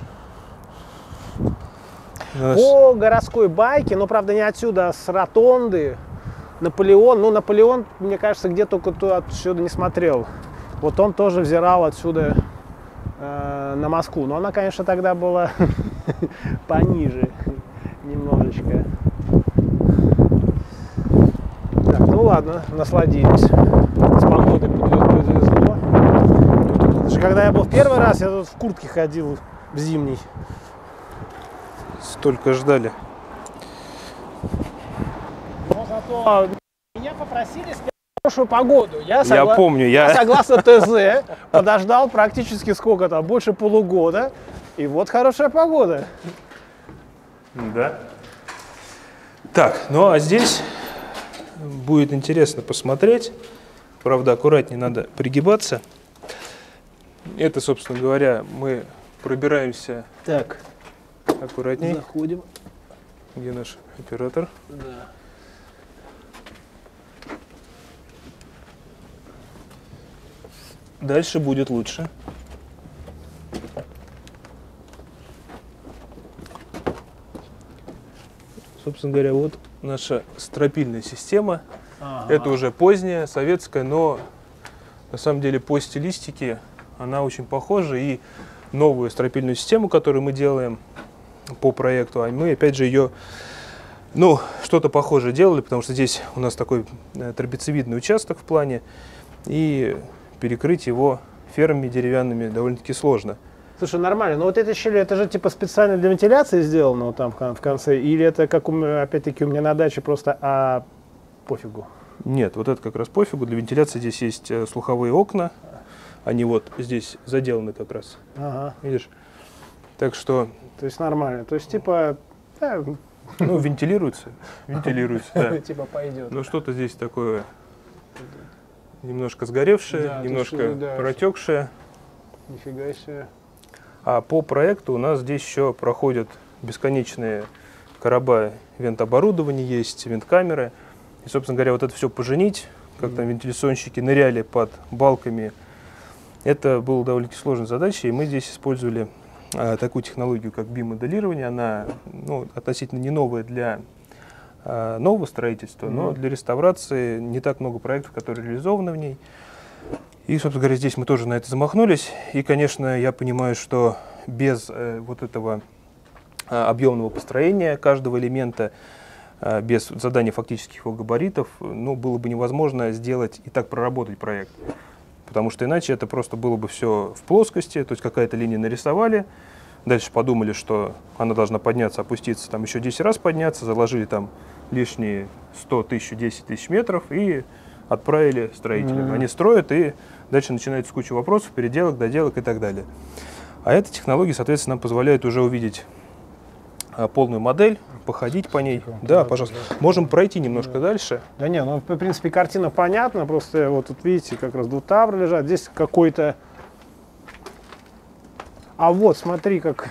По городской байке, но правда не отсюда, а с ротонды, Наполеон. Ну, Наполеон, мне кажется, где только отсюда не смотрел. Вот он тоже взирал отсюда на Москву. Но она, конечно, тогда была пониже немножечко. Так, ну ладно, насладились. С погодой повезло. Когда я был в первый раз, я тут в куртке ходил в зимней. столько ждали. Но зато меня попросили сделать хорошую погоду. Я помню, я согласно ТЗ подождал практически сколько там, больше полугода. И вот хорошая погода. Да. Так, ну а здесь будет интересно посмотреть. Правда, аккуратнее надо пригибаться. Это, собственно говоря, мы пробираемся Так, аккуратнее. заходим. Где наш оператор? Да. Дальше будет лучше. Собственно говоря, вот наша стропильная система. Ага. Это уже поздняя, советская, но на самом деле по стилистике она очень похожа. И новую стропильную систему, которую мы делаем по проекту, а мы опять же ее, ну, что-то похожее делали, потому что здесь у нас такой трапециевидный участок в плане, и перекрыть его фермами деревянными довольно-таки сложно. Слушай, нормально. Но вот эта щель, это же типа специально для вентиляции сделано вот там в конце? Или это, как опять-таки у меня на даче, просто пофигу? Нет, вот это как раз пофигу. Для вентиляции здесь есть слуховые окна. Они вот здесь заделаны как раз. Ага. Видишь? Так что... То есть нормально. То есть типа... Да, ну, вентилируется. Вентилируется, да. типа пойдет. Но что-то здесь такое немножко сгоревшее, Да, немножко протекшее. Нифига себе. А по проекту у нас здесь еще проходят бесконечные короба вентоборудования, есть венткамеры. И, собственно говоря, вот это все поженить, как там вентиляционщики ныряли под балками, это было довольно-таки сложной задачей. И мы здесь использовали такую технологию, как BIM-моделирование. Она относительно не новая для нового строительства, но для реставрации не так много проектов, которые реализованы в ней. И, собственно говоря, здесь мы тоже на это замахнулись. И, конечно, я понимаю, что без вот этого объемного построения каждого элемента, без задания фактических его габаритов, ну, было бы невозможно сделать и так проработать проект. Потому что иначе это просто было бы все в плоскости, то есть какая-то линия нарисовали, дальше подумали, что она должна подняться, опуститься, там еще 10 раз подняться, заложили там лишние 100 тысяч, 10 тысяч метров и отправили строителям. Они строят, и дальше начинается куча вопросов, переделок, доделок и так далее. А эта технология, соответственно, нам позволяет уже увидеть полную модель, походить по ней. Да, пожалуйста. Можем пройти немножко дальше. Да не, ну, в принципе, картина понятна, просто вот тут, видите, как раз двутавры лежат, здесь какой-то... А вот, смотри, как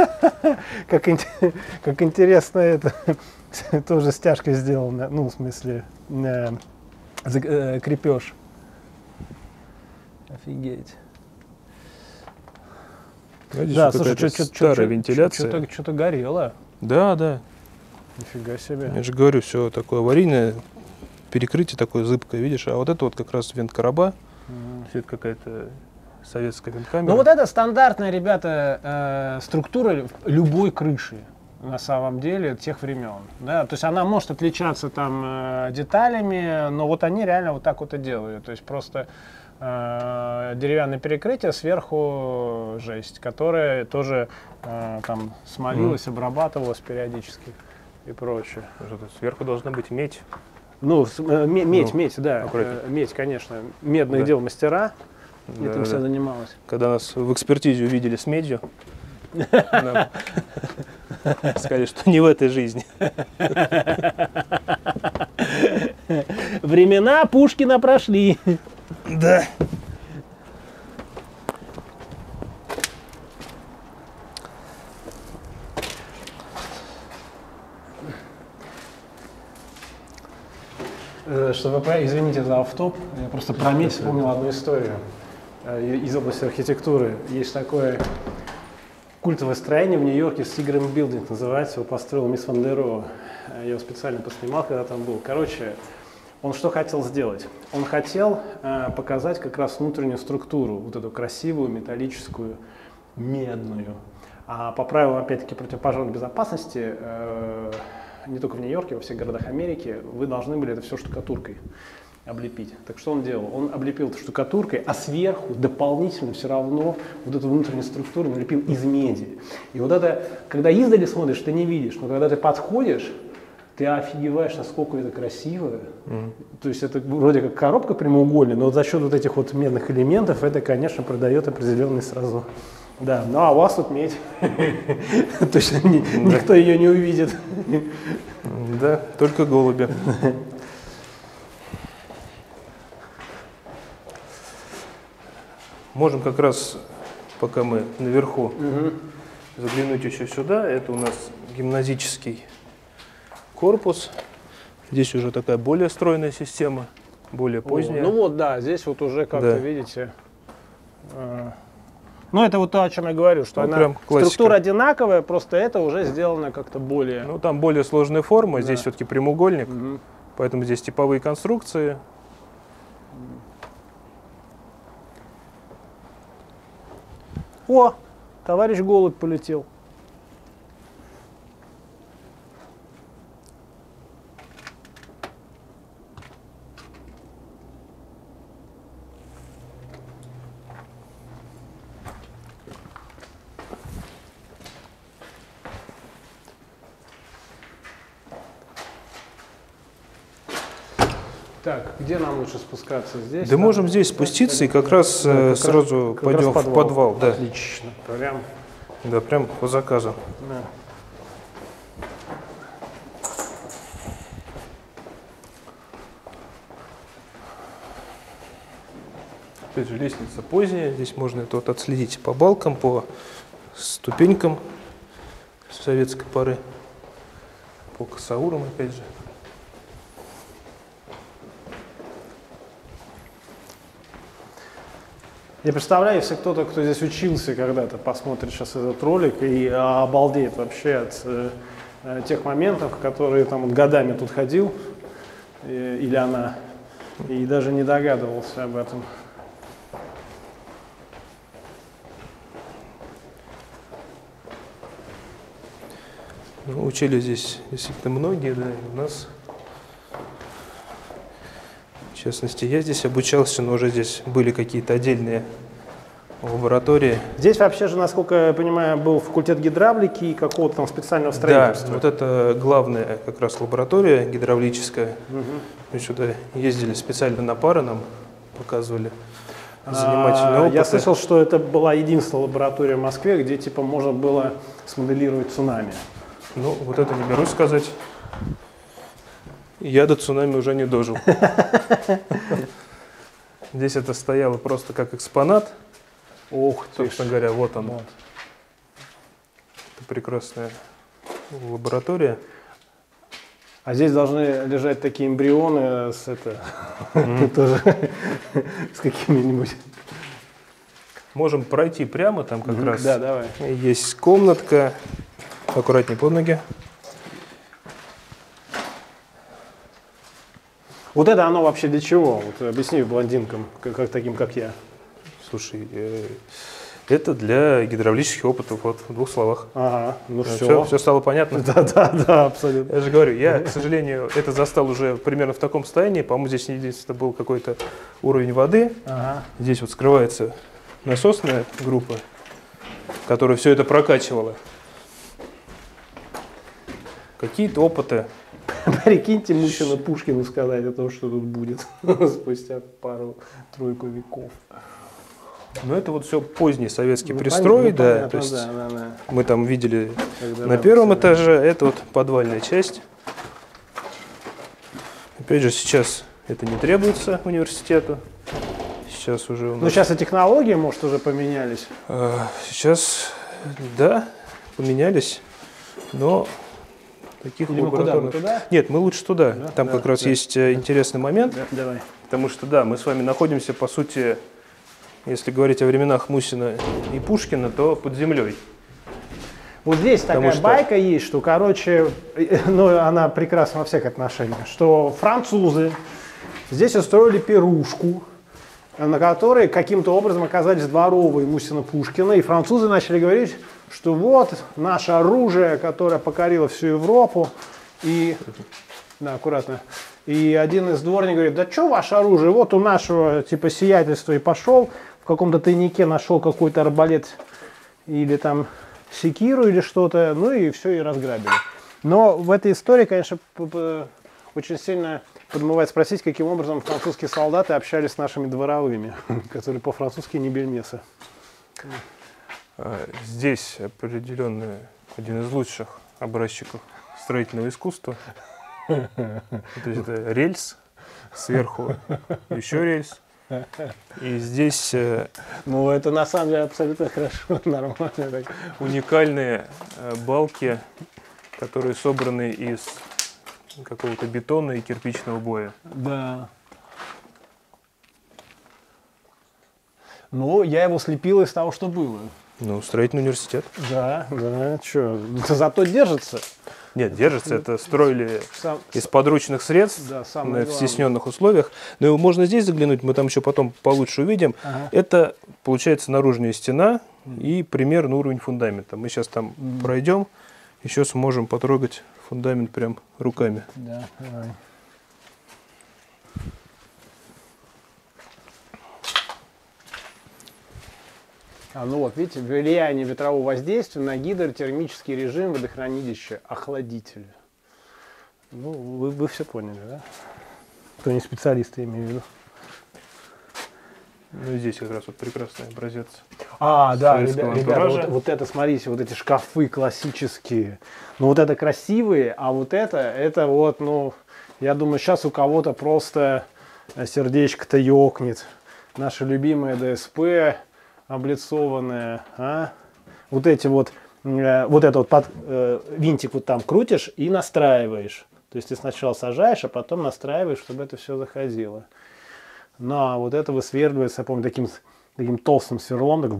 интересно это, тоже стяжкой сделано, ну, в смысле, крепеж. Офигеть. Видишь, Да, вот слушай, старая вентиляция. Что-то горело. Да, да. Нифига себе. Я же говорю, все такое аварийное, перекрытие такое зыбкое, видишь? А вот это вот как раз венткороба. Это какая-то советская венткамера. Ну вот это стандартная, ребята, структура любой крыши. На самом деле, тех времен. Да? То есть она может отличаться там деталями, но вот они реально вот так вот и делают. То есть просто деревянное перекрытие, сверху жесть, которая тоже там смолилась, обрабатывалась периодически и прочее. Сверху должна быть медь. Ну, медь, да. Аккуратнее. Медь, конечно. Медных дел мастера. Да, Этим все занималась. Когда нас в экспертизе увидели с медью, нам сказали, что не в этой жизни. Времена Пушкина прошли. Да. Извините за автоп, я просто про медь вспомнил одну историю из области архитектуры. Есть такое культовое строение в Нью-Йорке, Seagram Building называется, его построил мисс Ван дер Роhe. Я его специально поснимал, когда там был. Короче, он что хотел сделать? Он хотел показать как раз внутреннюю структуру, вот эту красивую, металлическую, медную. А по правилам, опять-таки, противопожарной безопасности, не только в Нью-Йорке, во всех городах Америки, вы должны были это все штукатуркой. облепить. Так что он делал? Он облепил это штукатуркой, а сверху дополнительно все равно вот эту внутреннюю структуру налепил из меди. И вот это, когда издали смотришь, ты не видишь, но когда ты подходишь, ты офигеваешь, насколько это красиво. То есть это вроде как коробка прямоугольная, но за счет вот этих вот медных элементов это, конечно, придает определенный сразу. Да, ну а у вас тут медь. Точно никто ее не увидит. Да, только голуби. Можем как раз, пока мы наверху, заглянуть еще сюда. Это у нас гимназический корпус. Здесь уже такая более стройная система, более поздняя. Ну вот, да, здесь вот уже как-то, видите. Ну это вот то, о чем я говорю, что она структура одинаковая, просто это уже сделано как-то более... Ну там более сложная форма, здесь все-таки прямоугольник, поэтому здесь типовые конструкции. О, товарищ голубь полетел. Так, где нам лучше спускаться? Здесь? Да, можем здесь спуститься и как раз сразу пойдем в подвал. Да. Отлично. Прям. Да, прям по заказу. Да. Опять же, лестница поздняя. Здесь можно это вот отследить по балкам, по ступенькам советской поры, по косаурам, опять же. Я представляю, если кто-то, кто здесь учился когда-то, посмотрит сейчас этот ролик и обалдеет вообще от тех моментов, которые там вот годами тут ходил, или она, и даже не догадывался об этом. Ну, учили здесь действительно многие, да, и у нас. В частности, я здесь обучался, но уже здесь были какие-то отдельные лаборатории. Здесь вообще же, насколько я понимаю, был факультет гидравлики и какого-то там специального строительства. Да, вот это главная как раз лаборатория гидравлическая. Мы сюда ездили специально на пары, нам показывали занимательные опыты. Я слышал, что это была единственная лаборатория в Москве, где типа можно было смоделировать цунами. Ну, вот это не берусь сказать. Я до цунами уже не дожил. Здесь это стояло просто как экспонат. Ух ты, собственно говоря, вот он. Вот. Это прекрасная лаборатория. А здесь должны лежать такие эмбрионы с тоже с какими-нибудь. Можем пройти прямо, там как раз да, давай. Есть комнатка. Аккуратнее под ноги. Вот это оно вообще для чего? Вот объясни блондинкам, как таким, как я. Слушай, это для гидравлических опытов, вот в двух словах. Ага, ну все. Все стало понятно? Да, абсолютно. Я же говорю, я, к сожалению, это застал уже примерно в таком состоянии. По-моему, здесь единственное был какой-то уровень воды. Ага. Здесь вот скрывается насосная группа, которая все это прокачивала. Какие-то опыты. Прикиньте Мусину Пушкину сказать о том, что тут будет спустя пару-тройку веков. Ну, это вот все поздний советский пристрой, да. Понятно, То есть да. мы там видели Когда на первом этаже, это вот подвальная часть. Опять же, сейчас это не требуется университету. Сейчас уже у нас... Ну, сейчас и технологии, может, уже поменялись. Сейчас, да, поменялись, но таких Или мы куда? Мы туда? Нет, мы лучше туда. Да? Там как раз есть интересный момент. Да, давай. Потому что, да, мы с вами находимся, по сути, если говорить о временах Мусина и Пушкина, то под землей. Вот здесь такая байка есть, что, короче, ну, она прекрасна во всех отношениях, что французы здесь устроили пирушку, на которой каким-то образом оказались дворовые Мусина Пушкина, и французы начали говорить, что вот наше оружие, которое покорило всю Европу, и, да, аккуратно, И один из дворников говорит: да что ваше оружие, вот у нашего типа сиятельства, и пошел в каком-то тайнике, нашел какой-то арбалет или там секиру или что-то, ну и все, и разграбили. Но в этой истории, конечно, очень сильно подмывает спросить, каким образом французские солдаты общались с нашими дворовыми, которые по-французски не бельмесы. Здесь определенно один из лучших образчиков строительного искусства. То есть это рельс, сверху еще рельс. И здесь Ну, это на самом деле абсолютно хорошо, нормально. уникальные балки, которые собраны из какого-то бетона и кирпичного боя. Да. Ну, я его слепил из того, что было. Ну, строительный университет. Да, да, что, зато держится. Нет, держится, это строили Сам- из подручных средств, Да, самое в главное. стесненных условиях. Но можно здесь заглянуть, мы там еще потом получше увидим. Ага. Это, получается, наружная стена и примерно уровень фундамента. Мы сейчас там пройдем, еще сможем потрогать фундамент прям руками. Да, давай. Ну вот, видите, влияние ветрового воздействия на гидротермический режим водохранилища, охладитель. Ну, вы все поняли, да? Кто не специалист, я имею в виду. Ну и здесь как раз вот прекрасный образец. Да, советского ребята, антуража. вот это, смотрите, вот эти шкафы классические. Ну, вот это красивые, а вот это вот, ну, я думаю, сейчас у кого-то просто сердечко-то ёкнет. Наша любимая ДСП облицованная, Вот эти вот, вот это вот винтик вот там крутишь и настраиваешь. То есть ты сначала сажаешь, а потом настраиваешь, чтобы это все заходило. Но вот это высверливается, я помню, таким толстым сверлом, так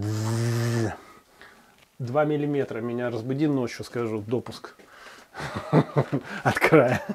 2 миллиметра. Меня разбуди ночью, скажу, допуск от края.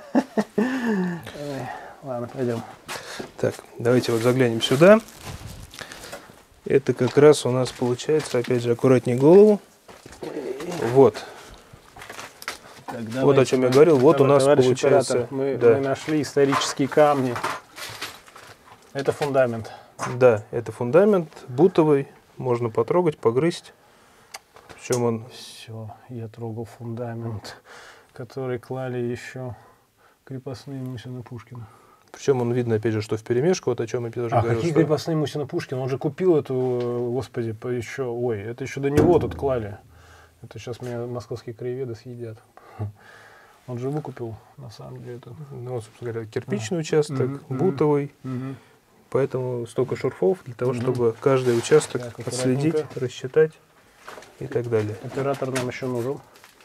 Ладно, пойдем. Так, давайте вот заглянем сюда. Это как раз у нас получается, опять же, аккуратнее голову. Вот. Так, Вот о чем я говорил. Вот у нас получается. Мы Да. нашли исторические камни. Это фундамент. Да, это фундамент бутовый. Можно потрогать, погрызть. Причем он Все, я трогал фундамент, который клали еще крепостные Мусина Пушкина. Причем он видно, опять же, что вперемешку, вот о чем я тоже говорил. Какие что- крепостные Мусина Пушкина? Он же купил эту, господи, еще, это еще до него тут клали. Это сейчас меня московские краеведы съедят. Он же выкупил, на самом деле, это. Ну, собственно говоря, кирпичный участок, Мгм, мгм. бутовый. Поэтому столько шурфов для того, чтобы каждый участок Так, отследить, аккуратненько. рассчитать и так далее. Оператор нам еще нужен.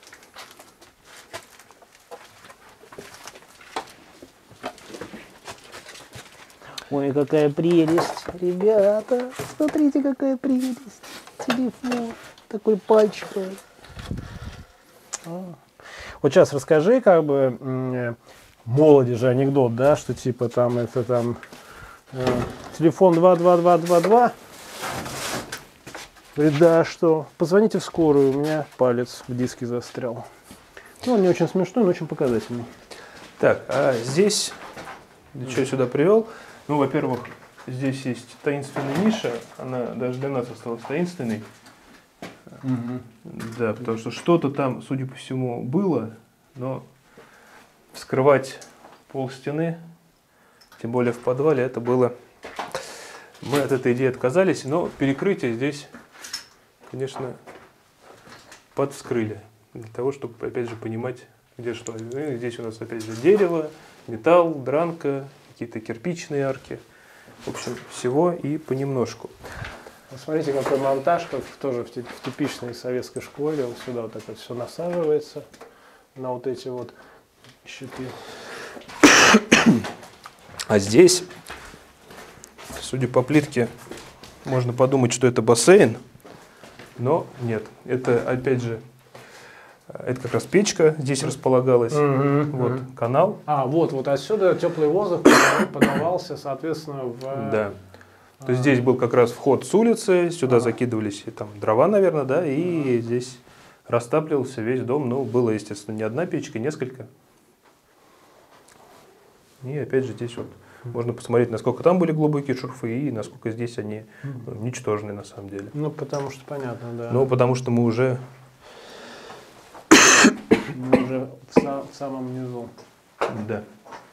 Ой, какая прелесть, ребята, смотрите, какая прелесть. Телефон, такой пальчиковый. Вот сейчас расскажи, как бы, молоди же анекдот, да, что типа там, это там, телефон 22222. Говорит, да, что? Позвоните в скорую, у меня палец в диске застрял. Ну, он не очень смешной, но очень показательный. Так, а здесь, для чего я сюда привел? Ну, во-первых, здесь есть таинственная ниша, она даже для нас осталась таинственной. Да, потому что что-то там, судя по всему, было, но вскрывать пол стены, тем более в подвале, это было... Мы от этой идеи отказались, но перекрытие здесь, конечно, подвскрыли. Для того, чтобы, опять же, понимать, где что. И здесь у нас, опять же, дерево, металл, дранка, какие-то кирпичные арки. В общем, всего и понемножку. Смотрите, какой монтаж, как тоже в типичной советской школе. Вот сюда вот так вот все насаживается на вот эти вот щиты. А здесь, судя по плитке, можно подумать, что это бассейн, но нет. Это, опять же, это как раз печка здесь располагалась. Вот канал. Вот отсюда теплый воздух подавался, соответственно, в... Да. То есть здесь был как раз вход с улицы, сюда закидывались и там дрова, наверное, да, и здесь растапливался весь дом. Ну, было, естественно, не одна печка, несколько. И опять же здесь вот можно посмотреть, насколько там были глубокие шурфы и насколько здесь они ничтожные на самом деле. Ну, потому что понятно, да. Ну, потому что мы уже... Мы уже в самом низу. Да.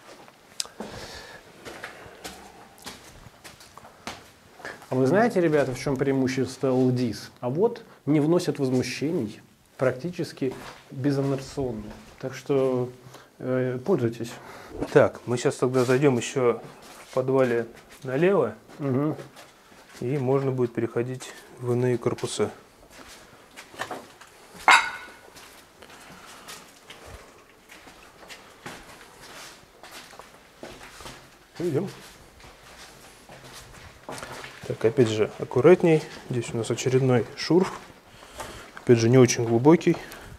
А вы знаете, ребята, в чем преимущество LDIS? А вот не вносят возмущений, практически безинерционно. Так что пользуйтесь. Так, мы сейчас тогда зайдем еще в подвале налево, Угу. и можно будет переходить в иные корпуса. Идем. Так, опять же, аккуратней. Здесь у нас очередной шурф. Опять же, не очень глубокий.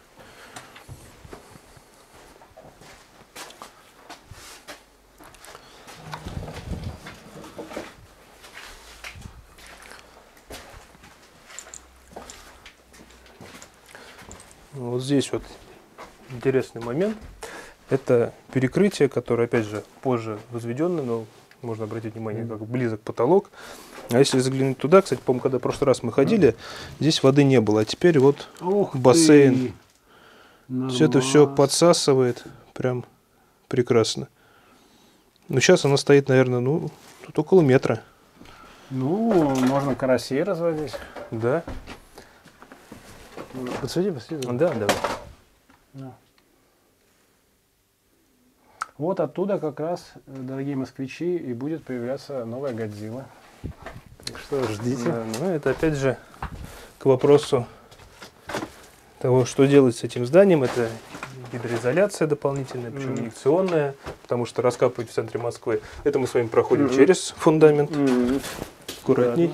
Вот здесь вот интересный момент. Это перекрытие, которое, опять же, позже возведено, но можно обратить внимание, как близок потолок. А если заглянуть туда, кстати, по-моему, когда в прошлый раз мы ходили, здесь воды не было, а теперь вот Ух бассейн. ты! Все это все подсасывает, прям прекрасно. Но сейчас она стоит, наверное, ну, тут около метра. Ну, можно карасей разводить. Да? Подсвети. Да, давай. Да. Вот оттуда как раз, дорогие москвичи, и будет появляться новая Годзилла. Так что ждите. Да, ну, это опять же к вопросу того, что делать с этим зданием. Это гидроизоляция дополнительная, причем инъекционная, потому что раскапывать в центре Москвы. Это мы с вами проходим через фундамент. Аккуратней.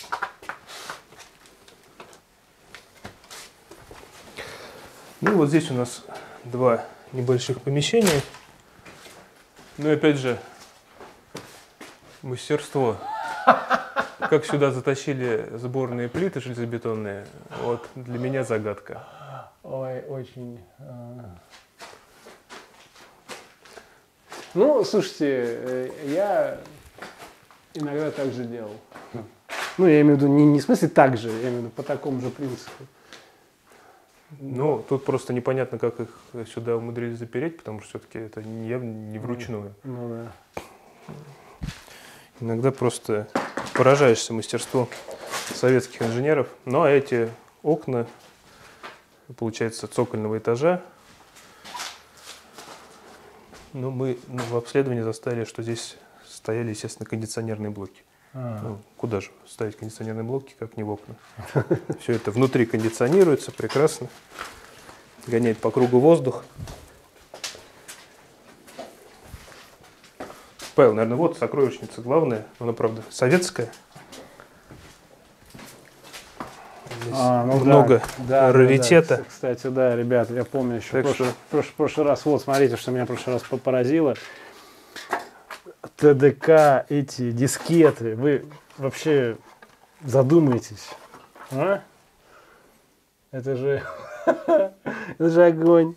Ну вот здесь у нас два небольших помещения. Ну и опять же, мастерство. Как сюда затащили сборные плиты железобетонные, вот для меня загадка. Ой, очень... Ну, слушайте, я иногда так же делал. Ну, я имею в виду, не в смысле так же, я имею в виду по такому же принципу. Ну, тут просто непонятно, как их сюда умудрились запереть, потому что все-таки это явно не вручную. Ну да. Иногда просто поражаешься мастерству советских инженеров. Ну, а эти окна, получается, цокольного этажа, ну, мы в обследовании заставили, что здесь стояли, естественно, кондиционерные блоки. Ну, куда же ставить кондиционерные блоки, как не в окна. Все это внутри кондиционируется прекрасно, гоняет по кругу воздух. Павел, наверное, вот сокровищница главная, она, правда, советская. Здесь Ну много раритета. Да. Кстати, да, ребят, я помню еще в прошлый раз, вот, смотрите, что меня в прошлый раз поразило. ТДК, эти дискеты, вы вообще задумаетесь, а? Это же, это же огонь.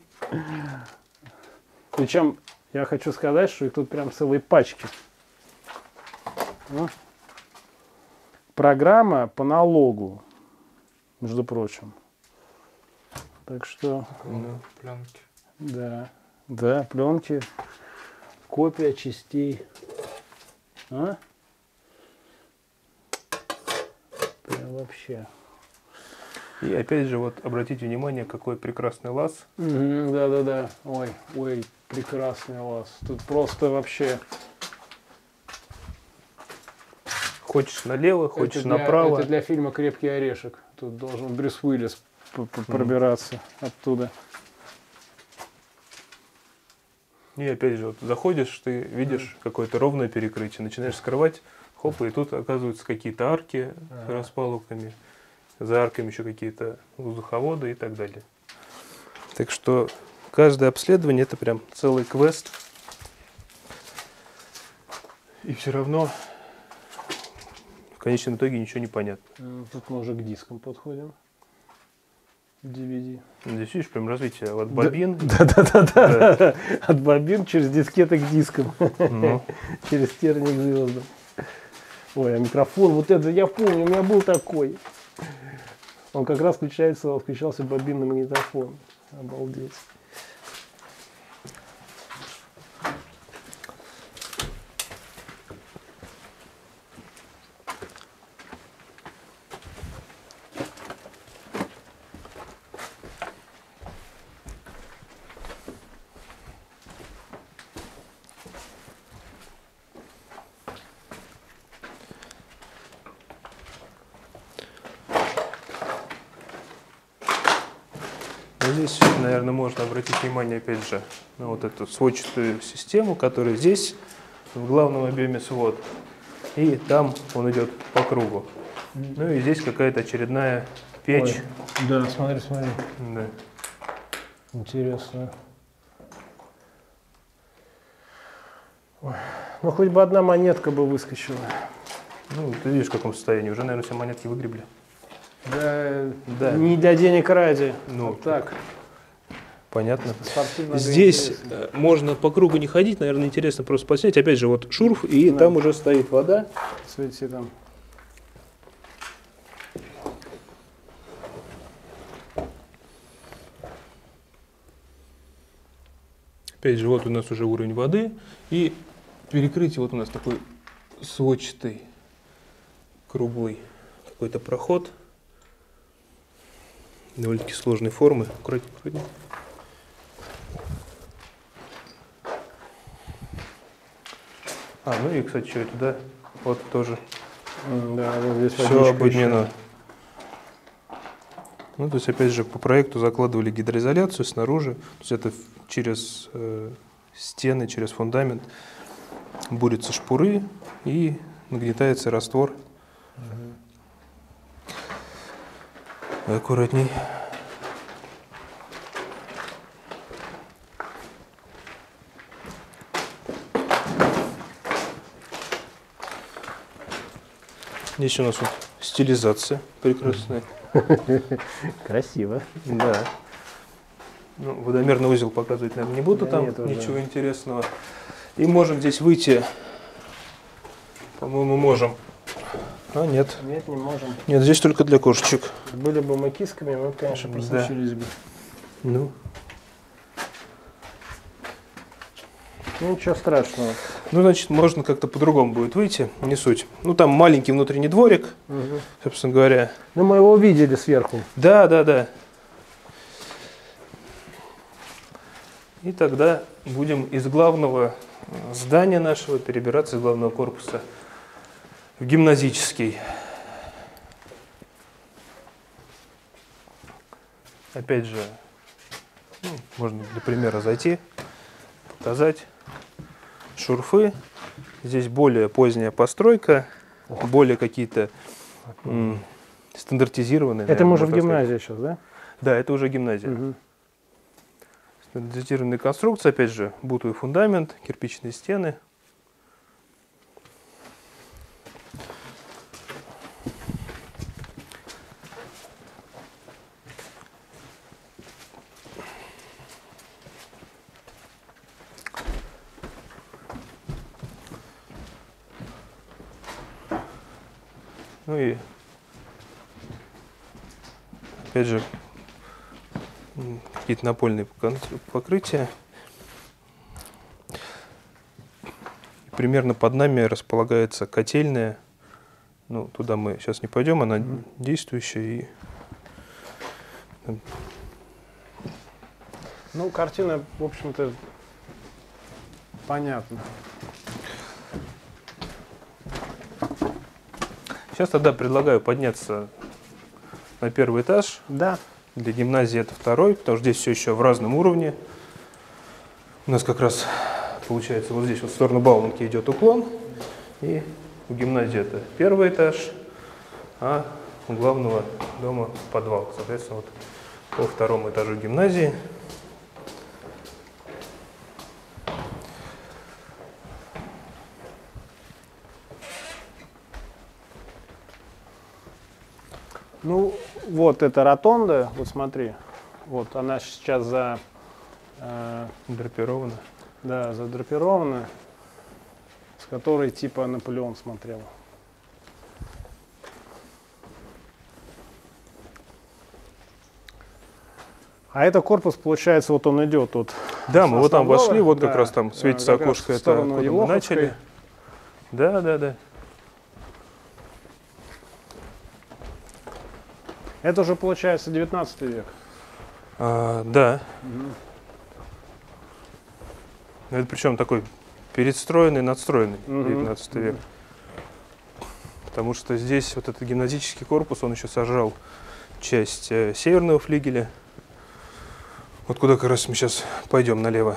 Причем я хочу сказать, что их тут прям целые пачки. Программа по налогу, между прочим. Так что... Ну, пленки. Да, пленки. Копия частей. А? Прям вообще. И опять же, вот обратите внимание, какой прекрасный лаз. Да. Ой, прекрасный у вас. Тут просто вообще... Хочешь налево, хочешь направо. Это для фильма «Крепкий орешек». Тут должен Брюс Уиллис пробираться оттуда. И опять же, вот заходишь, ты видишь какое-то ровное перекрытие, начинаешь скрывать, хоп, и тут оказываются какие-то арки с распалубками, за арками еще какие-то воздуховоды и так далее. Так что каждое обследование это прям целый квест. И все равно в конечном итоге ничего не понятно. Тут мы уже к дискам подходим. DVD. Здесь видишь, прям развитие от бобин. Да. От бобин через дискеты к дискам. Ну. Через терник к звездам. Ой, а микрофон, вот это я помню, у меня был такой. Он как раз включался бобинный магнитофон. Обалдеть. Здесь, наверное, можно обратить внимание, опять же, на вот эту сводчатую систему, которая здесь в главном объеме свод, и там он идет по кругу. Ну и здесь какая-то очередная печь. Ой, да, смотри. Да. Интересно. Ой, ну хоть бы одна монетка бы выскочила. Ну, ты видишь, в каком состоянии. Уже, наверное, все монетки выгребли. Да. Не для денег ради. Ну, вот так. Понятно. Спортивно Здесь интересно. можно по кругу не ходить, наверное, интересно просто поснять. Опять же, вот шурф, и там уже стоит вода. Смотрите там. Опять же, вот у нас уже уровень воды. И перекрытие, вот у нас такой сводчатый, круглый какой-то проход. Довольно-таки сложной формы. Аккуратнее. Ну и, кстати, что это, да? Вот тоже. Да, вот здесь все ободнено. Ну, то есть, опять же, по проекту закладывали гидроизоляцию снаружи. То есть это через стены, через фундамент бурятся шпуры и нагнетается раствор. Аккуратней. Здесь у нас вот стилизация прекрасная. Красиво. Да. Ну, водомерный узел показывать, наверное, не буду, там нет, ничего уже. интересного. И можем здесь выйти, по-моему, можем. А, нет. Нет, не можем. Нет, здесь только для кошечек. Были бы мы кисками, мы, конечно, просочились бы. Ну. Ну, ничего страшного. Ну, значит, можно как-то по-другому будет выйти, не суть. Ну, там маленький внутренний дворик, собственно говоря. Ну, мы его видели сверху. Да. И тогда будем из главного здания нашего перебираться, из главного корпуса в гимназический. Опять же, можно для примера зайти, показать шурфы. Здесь более поздняя постройка, более какие-то стандартизированные. Это мы уже в можно сказать. гимназии сейчас, да? Да, это уже гимназия. Стандартизированные конструкции, опять же, бутовый фундамент, кирпичные стены. Ну и опять же какие-то напольные покрытия. Примерно под нами располагается котельная. Ну, туда мы сейчас не пойдем, она действующая. И... Ну, картина, в общем-то, понятна. Сейчас тогда предлагаю подняться на первый этаж. Да. Для гимназии это второй, потому что здесь все еще в разном уровне. У нас как раз получается вот здесь вот в сторону Бауманки идет уклон. И у гимназии это первый этаж, а у главного дома подвал. Соответственно, вот по второму этажу гимназии. Ну, Вот эта ротонда, вот смотри, вот она сейчас Драпировано. да, задрапирована, с которой типа Наполеон смотрел. А это корпус, получается, вот он идет вот. Да, мы вот там вошли, вот как да, раз там светится как раз окошко, в это сторону откуда мы Елоховской. начали. Да, да, да. Это уже, получается, 19 век. Да. Это причем такой перестроенный, надстроенный 19 век. Потому что здесь вот этот гимназический корпус, он еще сожрал часть северного флигеля. Вот куда как раз мы сейчас пойдем налево.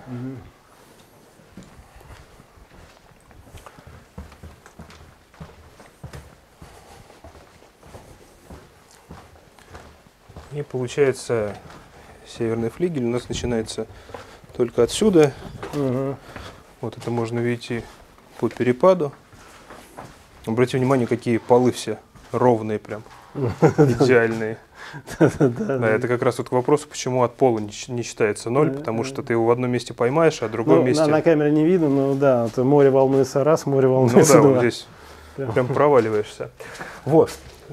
И получается, северный флигель у нас начинается только отсюда. Вот это можно видеть и по перепаду. Обратите внимание, какие полы все ровные прям, идеальные. Да, это как раз вот к вопросу, почему от пола не считается 0, потому что ты его в одном месте поймаешь, а в другом месте... На камере не видно, но да, это море волнуется раз, море волнуется Ну да, два. вот здесь прям проваливаешься. Вот.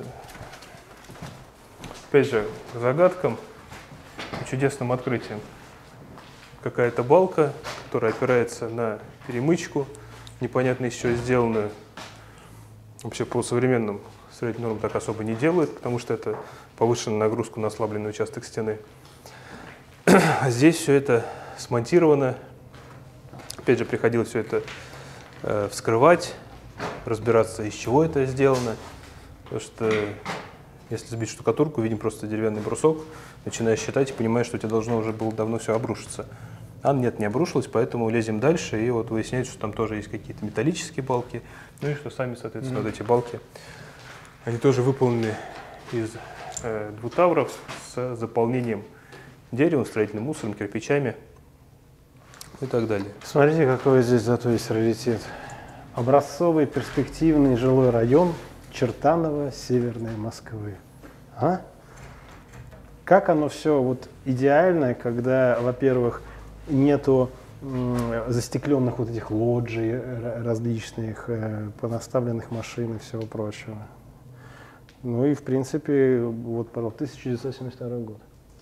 Опять же, к загадкам, чудесным открытием. Какая-то балка, которая опирается на перемычку, непонятно из чего сделанную. Вообще по современным строительным нормам так особо не делают, потому что это повышенная нагрузка на ослабленный участок стены. А здесь все это смонтировано. Опять же, приходилось все это вскрывать, разбираться, из чего это сделано. Потому что если сбить штукатурку, видим просто деревянный брусок, начинаешь считать и понимаешь, что у тебя должно уже было давно все обрушиться. А нет, не обрушилось, поэтому лезем дальше, и вот выясняется, что там тоже есть какие-то металлические балки, ну и что сами, соответственно, вот эти балки, они тоже выполнены из двутавров с заполнением деревом, строительным мусором, кирпичами и так далее. Смотрите, какой здесь зато есть раритет. Образцовый перспективный жилой район Чертаново, Северной Москвы. А? Как оно все вот идеально, когда, во-первых, нету застекленных вот этих лоджий различных, понаставленных машин и всего прочего. Ну и, в принципе, вот, пожалуйста, 1972 год.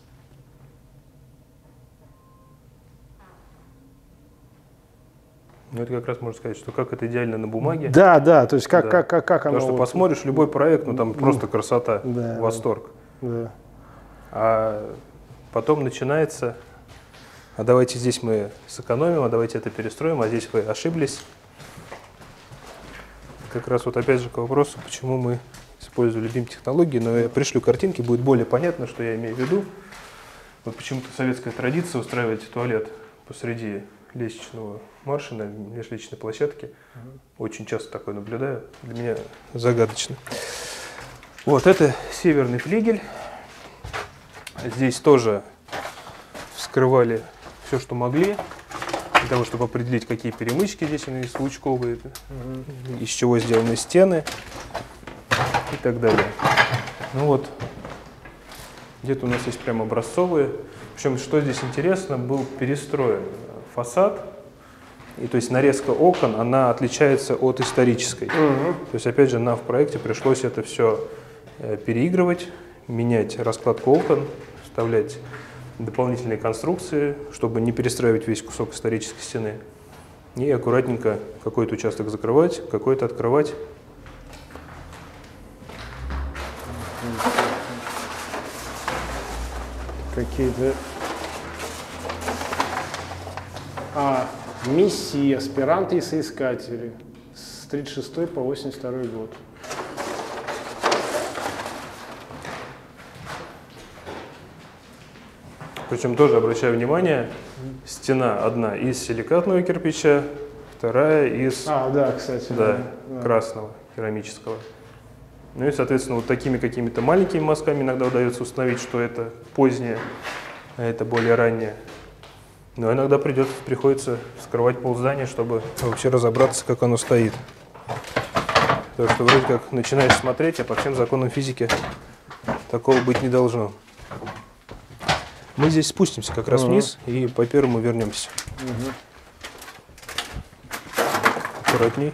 Ну, это как раз можно сказать, что как это идеально на бумаге. Да, да, то есть как, Да. как оно... Потому что вот, посмотришь любой проект, ну там просто красота, Да. восторг. да. А потом начинается, а давайте здесь мы сэкономим, а давайте это перестроим, а здесь вы ошиблись. Как раз вот опять же к вопросу, почему мы использовали BIM-технологии, но я пришлю картинки, будет более понятно, что я имею в виду. Вот почему-то советская традиция устраивать туалет посреди лестничного марша на межлестничной площадке. Очень часто такое наблюдаю. Для меня загадочно. Вот это северный флигель. Здесь тоже вскрывали все, что могли, для того, чтобы определить, какие перемычки здесь они случковые, из чего сделаны стены и так далее. Ну вот, где-то у нас есть прям образцовые. Причем, что здесь интересно, был перестроен фасад, и то есть нарезка окон, она отличается от исторической. То есть, опять же, нам в проекте пришлось это все переигрывать, менять раскладку окон, вставлять дополнительные конструкции, чтобы не перестраивать весь кусок исторической стены. И аккуратненько какой-то участок закрывать, какой-то открывать. Какие-то... миссии, аспиранты и соискатели с 36 по 82 год. Причем тоже обращаю внимание, стена одна из силикатного кирпича, вторая из Да, кстати. да, красного керамического. Ну и, соответственно, вот такими какими-то маленькими мазками иногда удается установить, что это позднее, а это более раннее. Но иногда приходится вскрывать полздания, чтобы вообще разобраться, как оно стоит. Потому что вроде как начинаешь смотреть, а по всем законам физики Такого быть не должно. Мы здесь спустимся как раз вниз и по первому вернемся. Аккуратней.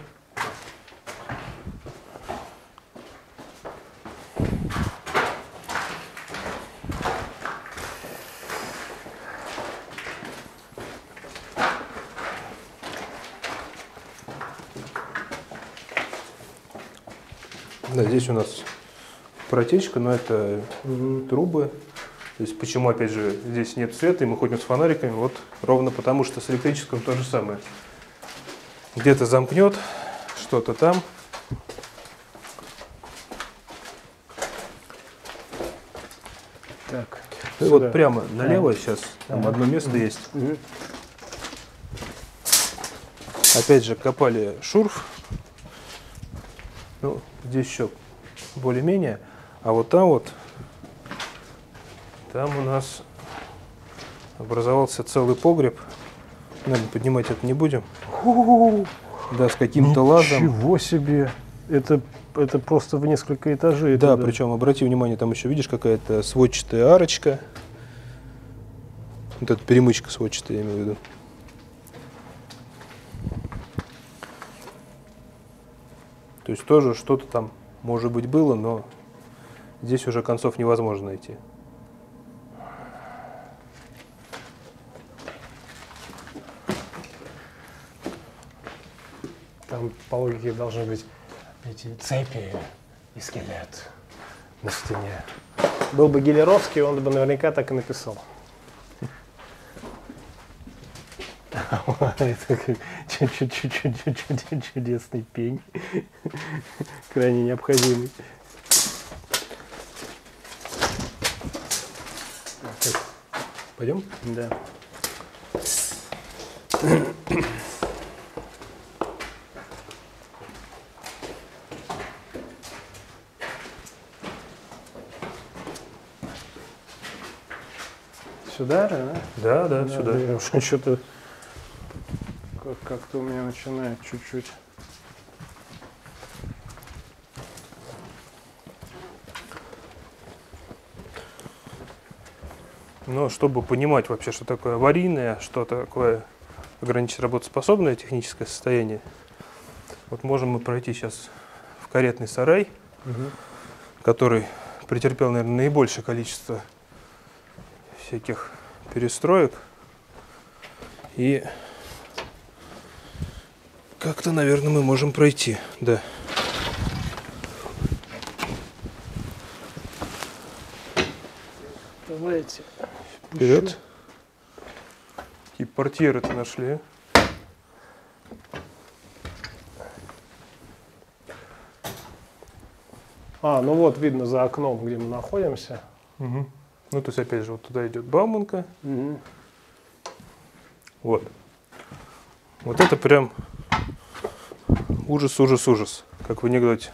Да, здесь у нас протечка, но это трубы. То есть почему, опять же, здесь нет света, и мы ходим с фонариками, вот ровно потому, что с электрическим то же самое. Где-то замкнет, что-то там. Так. И вот прямо налево сейчас там одно место есть. Опять же, копали шурф. Ну, здесь еще более-менее. А вот там у нас образовался целый погреб. Наверное, поднимать это не будем. Да, с каким-то лазом. Ничего себе! Это просто в несколько этажей. Да, причем, обрати внимание, там еще, видишь, какая-то сводчатая арочка. Вот эта перемычка сводчатая, я имею в виду. То есть тоже что-то там, может быть, было, но здесь уже концов невозможно найти. Там по логике должны быть эти цепи и скелет на стене. Был бы Гелеровский, он бы наверняка так и написал. Это чудесный пень, крайне необходимый. Пойдем? Да. Сюда, да? Да, сюда. Что-то как-то у меня начинает чуть-чуть. Но чтобы понимать вообще, что такое аварийное, что такое ограничить работоспособное техническое состояние, вот можем мы пройти сейчас в каретный сарай, который претерпел, наверное, наибольшее количество всяких перестроек. И как-то, наверное, мы можем пройти, да. Давайте. Вперед. И портьеры-то нашли. Ну вот видно за окном, где мы находимся. Ну, то есть, опять же, вот туда идет Бауманка. Вот. Вот это прям ужас, ужас, ужас, как в анекдоте.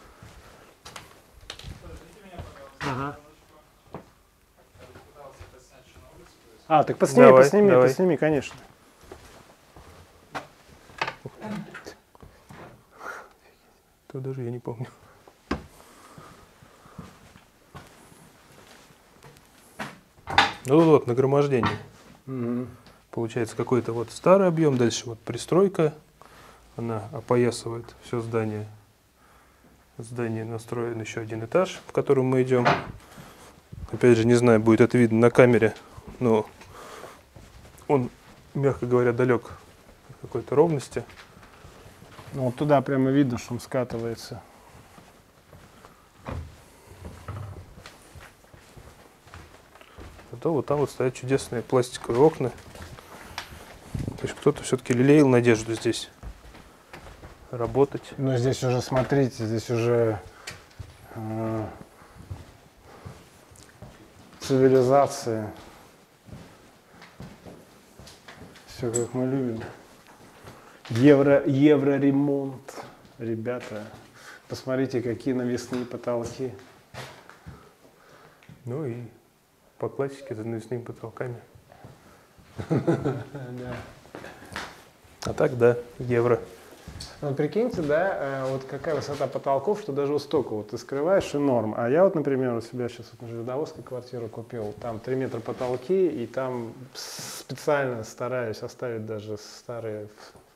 Так посними, Давай, посними, давай. посними, конечно. То даже я не помню. Ну вот нагромождение. Получается какой-то вот старый объем, дальше вот пристройка. Она опоясывает все здание. Здание настроен еще один этаж, в котором мы идем. Опять же, не знаю, будет это видно на камере, но он, мягко говоря, далек от какой-то ровности. Ну, вот туда прямо видно, что он скатывается. Зато вот там вот стоят чудесные пластиковые окна. То есть кто-то все-таки лелеял надежду здесь работать. Но здесь уже, смотрите, здесь уже цивилизация. Все как мы любим. Евроремонт. Ребята, посмотрите, какие навесные потолки. Ну и по классике за навесными потолками. А так, да, евро. Ну, прикиньте, да, вот какая высота потолков, что даже у столько вот ты скрываешь и норм. А я вот, например, у себя сейчас вот на Железнодорожской квартиру купил, там 3 метра потолки, и там специально стараюсь оставить даже старые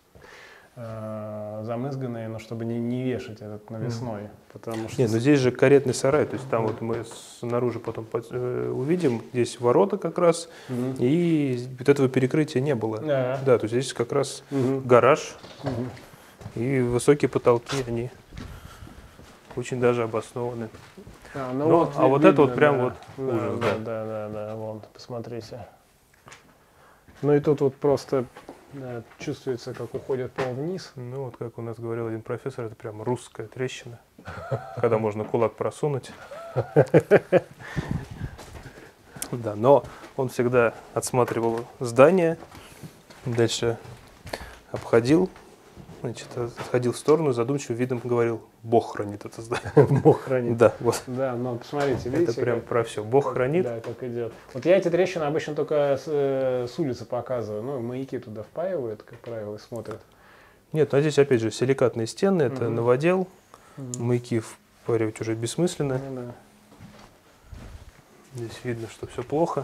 замызганные, но чтобы не вешать этот навесной, потому что... Нет, но здесь же каретный сарай, то есть там вот мы снаружи потом увидим, здесь ворота как раз, и вот этого перекрытия не было. Да, то есть здесь как раз гараж, и высокие потолки, они очень даже обоснованы. Вот это вот прям вот ужас. Да, вон, посмотрите. Ну и тут вот просто... Да, чувствуется, как уходит пол вниз. Ну, вот как у нас говорил один профессор, это прям русская трещина, когда можно кулак просунуть. Да, но он всегда отсматривал здание, дальше обходил, значит, отходил в сторону, задумчивым видом говорил: Бог хранит это здание. Бог хранит. Да, вот. Да, но посмотрите, видите, это прям про все. Бог хранит. Да, как идет. Вот я эти трещины обычно только с улицы показываю. Ну, маяки туда впаивают, как правило, и смотрят. Нет, а здесь опять же силикатные стены, это новодел. Маяки впаривать уже бессмысленно. Да. Здесь видно, что все плохо.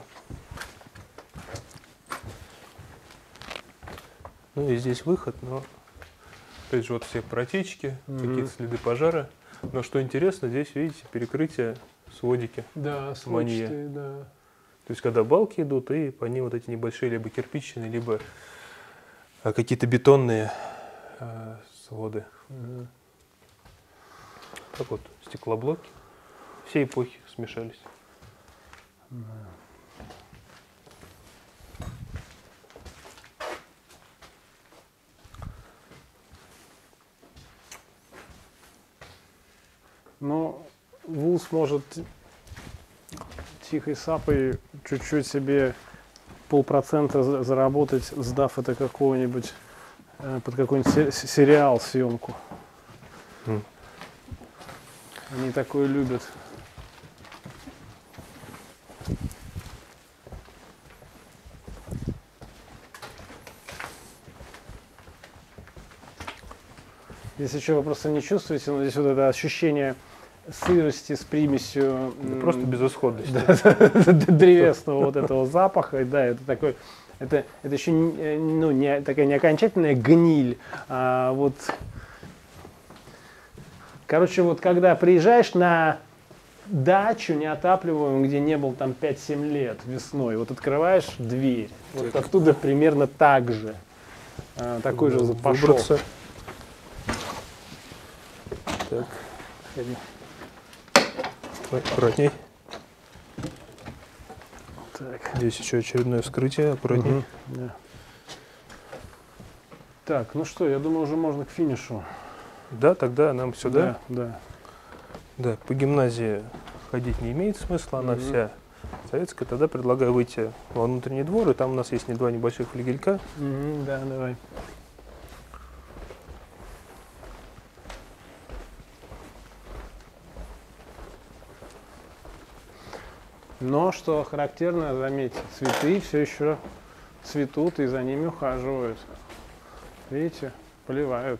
Ну и здесь выход, но опять же вот все протечки, какие-то следы пожара. Но что интересно, здесь, видите, перекрытие сводики. Да, сводчатые, да. То есть когда балки идут, и по ним вот эти небольшие либо кирпичные, либо какие-то бетонные своды. Так вот, стеклоблоки. Все эпохи смешались. Но ВУЗ может тихой сапой чуть-чуть себе 0,5% заработать, сдав это какого-нибудь под какой-нибудь сериал съемку. Они такое любят. Здесь еще вы просто не чувствуете, но здесь вот это ощущение сырости с примесью... Да просто безысходности. Древесного вот этого запаха. Да, это такой... Это еще не такая не окончательная гниль, а вот... Короче, вот когда приезжаешь на дачу неотапливаемую, где не был там 5-7 лет весной, вот открываешь дверь, вот оттуда примерно так же. Такой же запашок. Так. Ой, аккуратней. Так. Здесь еще очередное вскрытие, аккуратней. Да. Так, ну что, я думаю, уже можно к финишу. Да, тогда нам сюда. Да. Да, по гимназии ходить не имеет смысла, она вся советская. Тогда предлагаю выйти во внутренний двор, и там у нас есть два небольших флигелька. Да, давай. Но, что характерно, заметьте, цветы все еще цветут и за ними ухаживают. Видите, поливают.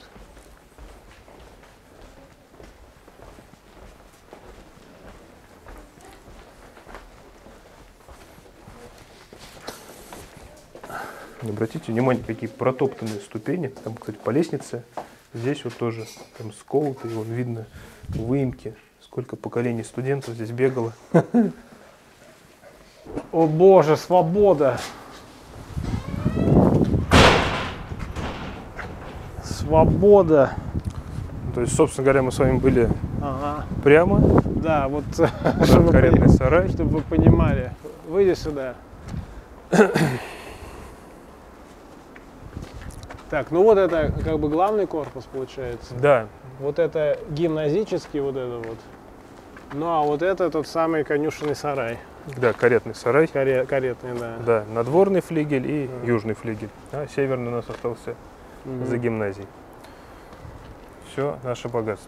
Обратите внимание, какие протоптанные ступени. Там, кстати, по лестнице. Здесь вот тоже там сколото, и вон видно выемки. Сколько поколений студентов здесь бегало. О боже, свобода! Свобода! То есть, собственно говоря, мы с вами были прямо. Да, вот каретный сарай. Чтобы вы понимали. Выйди сюда. Так, ну вот это как бы главный корпус получается. Да. Вот это гимназический вот это вот. Ну а вот это тот самый конюшенный сарай. Да, каретный сарай. Каретный, да. Да, надворный флигель и южный флигель. А северный у нас остался за гимназией. Все наше богатство.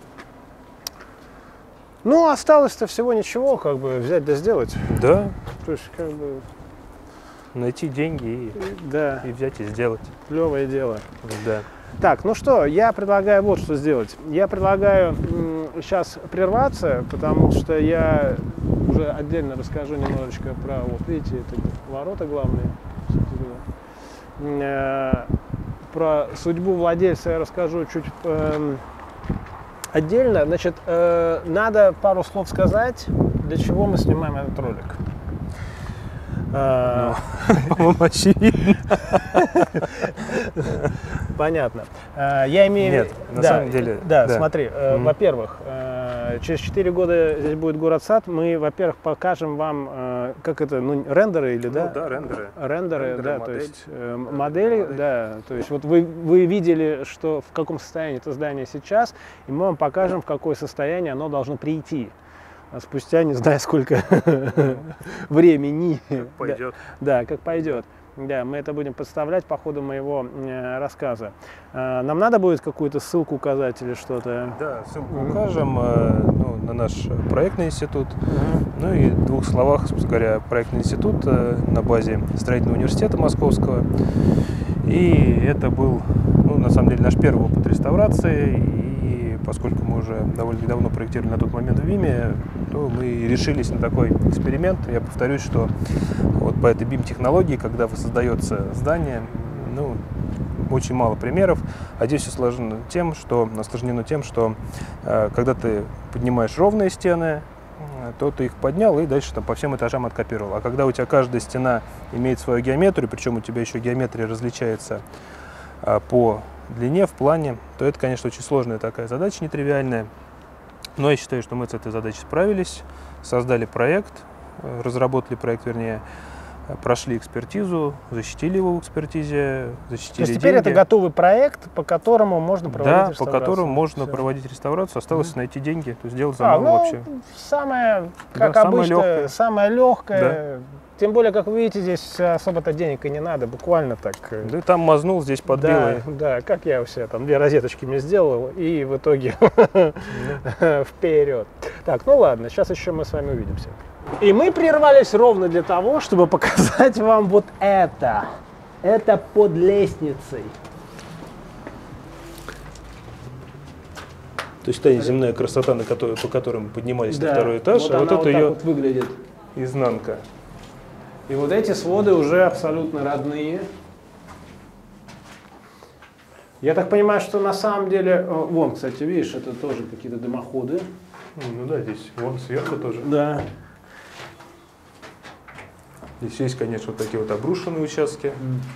Ну, осталось-то всего ничего, как бы взять да сделать. Да. То есть, как бы... Найти деньги Да. и взять и сделать. Клевое дело. Да. Так, ну что, я предлагаю вот что сделать. Я предлагаю сейчас прерваться, потому что я уже отдельно расскажу немножечко про, вот видите, это ворота главные. Про судьбу владельца я расскажу чуть отдельно. Значит, надо пару слов сказать, для чего мы снимаем этот ролик. По-моему, очевидно. Понятно. Я имею... Нет, на самом деле... Да, смотри, во-первых, через 4 года здесь будет город-сад. Мы, во-первых, покажем вам, как это, ну, рендеры или, да? Ну, да, рендеры. Рендеры, да, модель. то есть модели, да. То есть вот вы видели, что в каком состоянии это здание сейчас, и мы вам покажем, в какое состояние оно должно прийти. Спустя не знаю сколько времени. Как пойдет. Да, как пойдет. Да, мы это будем представлять по ходу моего рассказа. Нам надо будет какую-то ссылку указать или что-то? Да, ссылку укажем на наш проектный институт. Ну и в 2 словах, собственно говоря, проектный институт на базе Строительного университета Московского. И это был, ну, на самом деле, наш первый опыт реставрации. И поскольку мы уже довольно давно проектировали на тот момент в ВИМе, то мы решились на такой эксперимент. Я повторюсь, что вот по этой BIM-технологии, когда воссоздается здание, ну, очень мало примеров, а здесь все осложнено тем, что когда ты поднимаешь ровные стены, то ты их поднял и дальше там по всем этажам откопировал. А когда у тебя каждая стена имеет свою геометрию, причем у тебя еще геометрия различается по длине, в плане, то это, конечно, очень сложная такая задача, нетривиальная. Но я считаю, что мы с этой задачей справились, создали проект, разработали проект, вернее, прошли экспертизу, защитили его в экспертизе, защитили То есть теперь деньги. это готовый проект, по которому можно проводить реставрацию? Да, по которому можно Всё. проводить реставрацию. Осталось найти деньги, то есть сделать заново вообще. Самое, как Да, обычно, самое легкое. Да. Тем более, как вы видите, здесь особо-то денег и не надо, буквально так. Да, там мазнул, здесь подбил. Да, да, как я у себя там 2 розеточки мне сделал, и в итоге вперед. Так, ну ладно, сейчас еще мы с вами увидимся. И мы прервались ровно для того, чтобы показать вам вот это. Это под лестницей. То есть та неземная красота, по которой мы поднимались Да, на 2-й этаж, вот а вот она это вот так ее вот выглядит. изнанка. И вот эти своды уже абсолютно родные. Я так понимаю, что на самом деле... Вон, кстати, видишь, это тоже какие-то дымоходы. Ну да, здесь вон сверху тоже. Да. Здесь есть, конечно, вот такие вот обрушенные участки.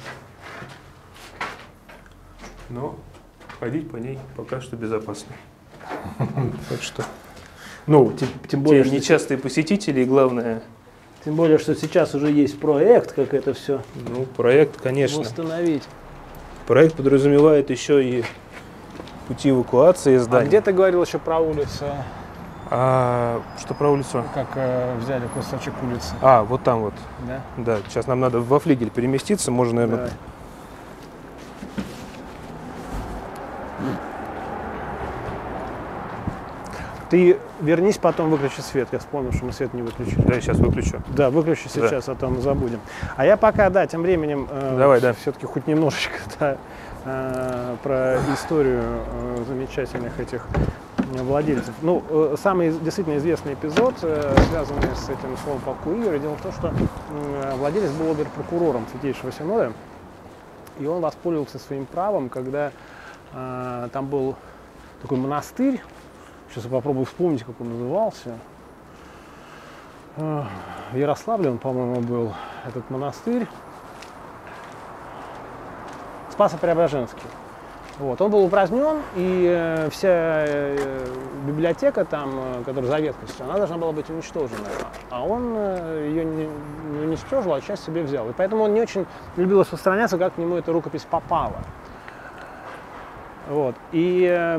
Но ходить по ней пока что безопасно. Так что... Ну, тем более, Те нечастые посетители, и главное... Тем более, что сейчас уже есть проект, как это все Ну, проект, конечно. восстановить. Проект подразумевает еще и пути эвакуации А зданий. где ты говорил еще про улицу? Что про улицу? Как взяли кусочек улицы? Вот там вот. Да? Да, сейчас нам надо во флигель переместиться, можно, наверное... Давай. Ты вернись, потом выключи свет. Я вспомнил, что мы свет не выключили. Да, я сейчас выключу. Да, выключи сейчас, а то мы забудем. А я пока, да, тем временем Давай, да. все-таки хоть немножечко про историю замечательных этих владельцев. Ну, самый действительно известный эпизод, связанный с этим словом полку Игоря, дело в том, что владелец был обер-прокурором Святейшего Синода, и он воспользовался своим правом, когда там был такой монастырь. Сейчас я попробую вспомнить, как он назывался. В Ярославле он, по-моему, был, этот монастырь. Спасо-Преображенский. Вот. Он был упразднен, и вся библиотека, там, которая за ветхостью, она должна была быть уничтожена. А он ее не уничтожил, а часть себе взял. И поэтому он не очень любил распространяться, как к нему эта рукопись попала. Вот. И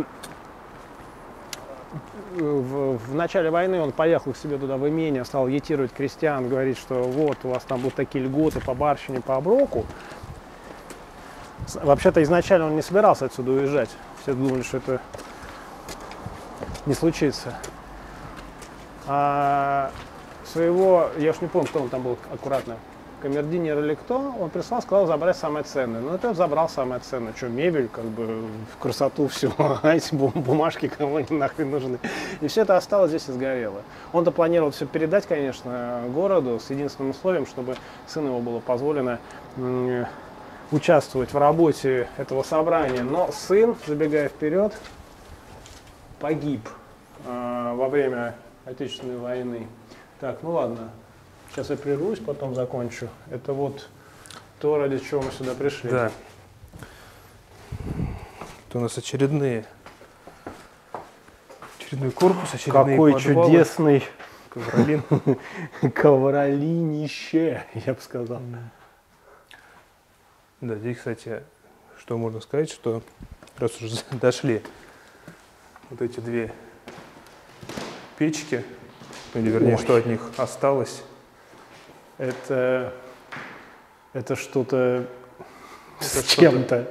в начале войны он поехал к себе туда в имение, стал агитировать крестьян, говорить, что вот у вас там будут такие льготы по барщине, по оброку. Вообще-то изначально он не собирался отсюда уезжать. Все думали, что это не случится. А своего, я уж не помню, кто он там был аккуратно, камердинер или кто, он прислал, сказал забрать самое ценное. Ну, это забрал самое ценное. Что, мебель, как бы, в красоту все, а эти бумажки кому они нахрен нужны. И все это осталось здесь и сгорело. Он-то планировал все передать, конечно, городу с единственным условием, чтобы сыну его было позволено участвовать в работе этого собрания. Но сын, забегая вперед, погиб во время Отечественной войны. Так, ну ладно. Сейчас я прервусь, потом закончу. Это вот то, ради чего мы сюда пришли. Да. Это у нас очередной корпус, очередные Какой подвалы. чудесный Ковролин. ковролинище, я бы сказал. Да, здесь, кстати, что можно сказать, что раз уже дошли вот эти две печки, или вернее, что от них осталось. Это что-то с чем-то.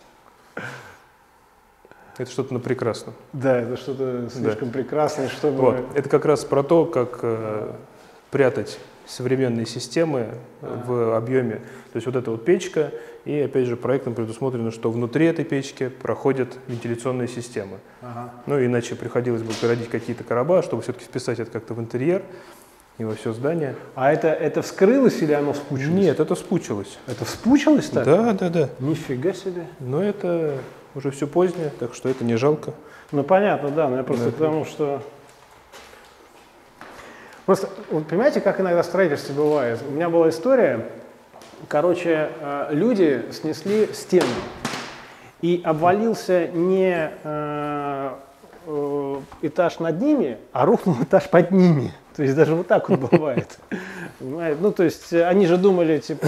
Это что-то на прекрасном. Да, это что-то слишком прекрасное, чтобы... Вот. Это как раз про то, как прятать современные системы в объеме. То есть вот эта вот печка, и опять же проектом предусмотрено, что внутри этой печки проходят вентиляционные системы. Ага. Ну иначе приходилось бы городить какие-то короба, чтобы все-таки вписать это как-то в интерьер и во все здание. А это вскрылось или оно вспучилось? Нет, это вспучилось. Это вспучилось так? Да, да, да. Нифига себе. Но это уже все позднее, так что это не жалко. Ну понятно, да, но я просто потому что... Просто, вот понимаете, как иногда в строительстве бывает? У меня была история, короче, люди снесли стену, и обвалился не этаж над ними, а рухнул этаж под ними. То есть даже вот так вот бывает. Ну, то есть они же думали, типа,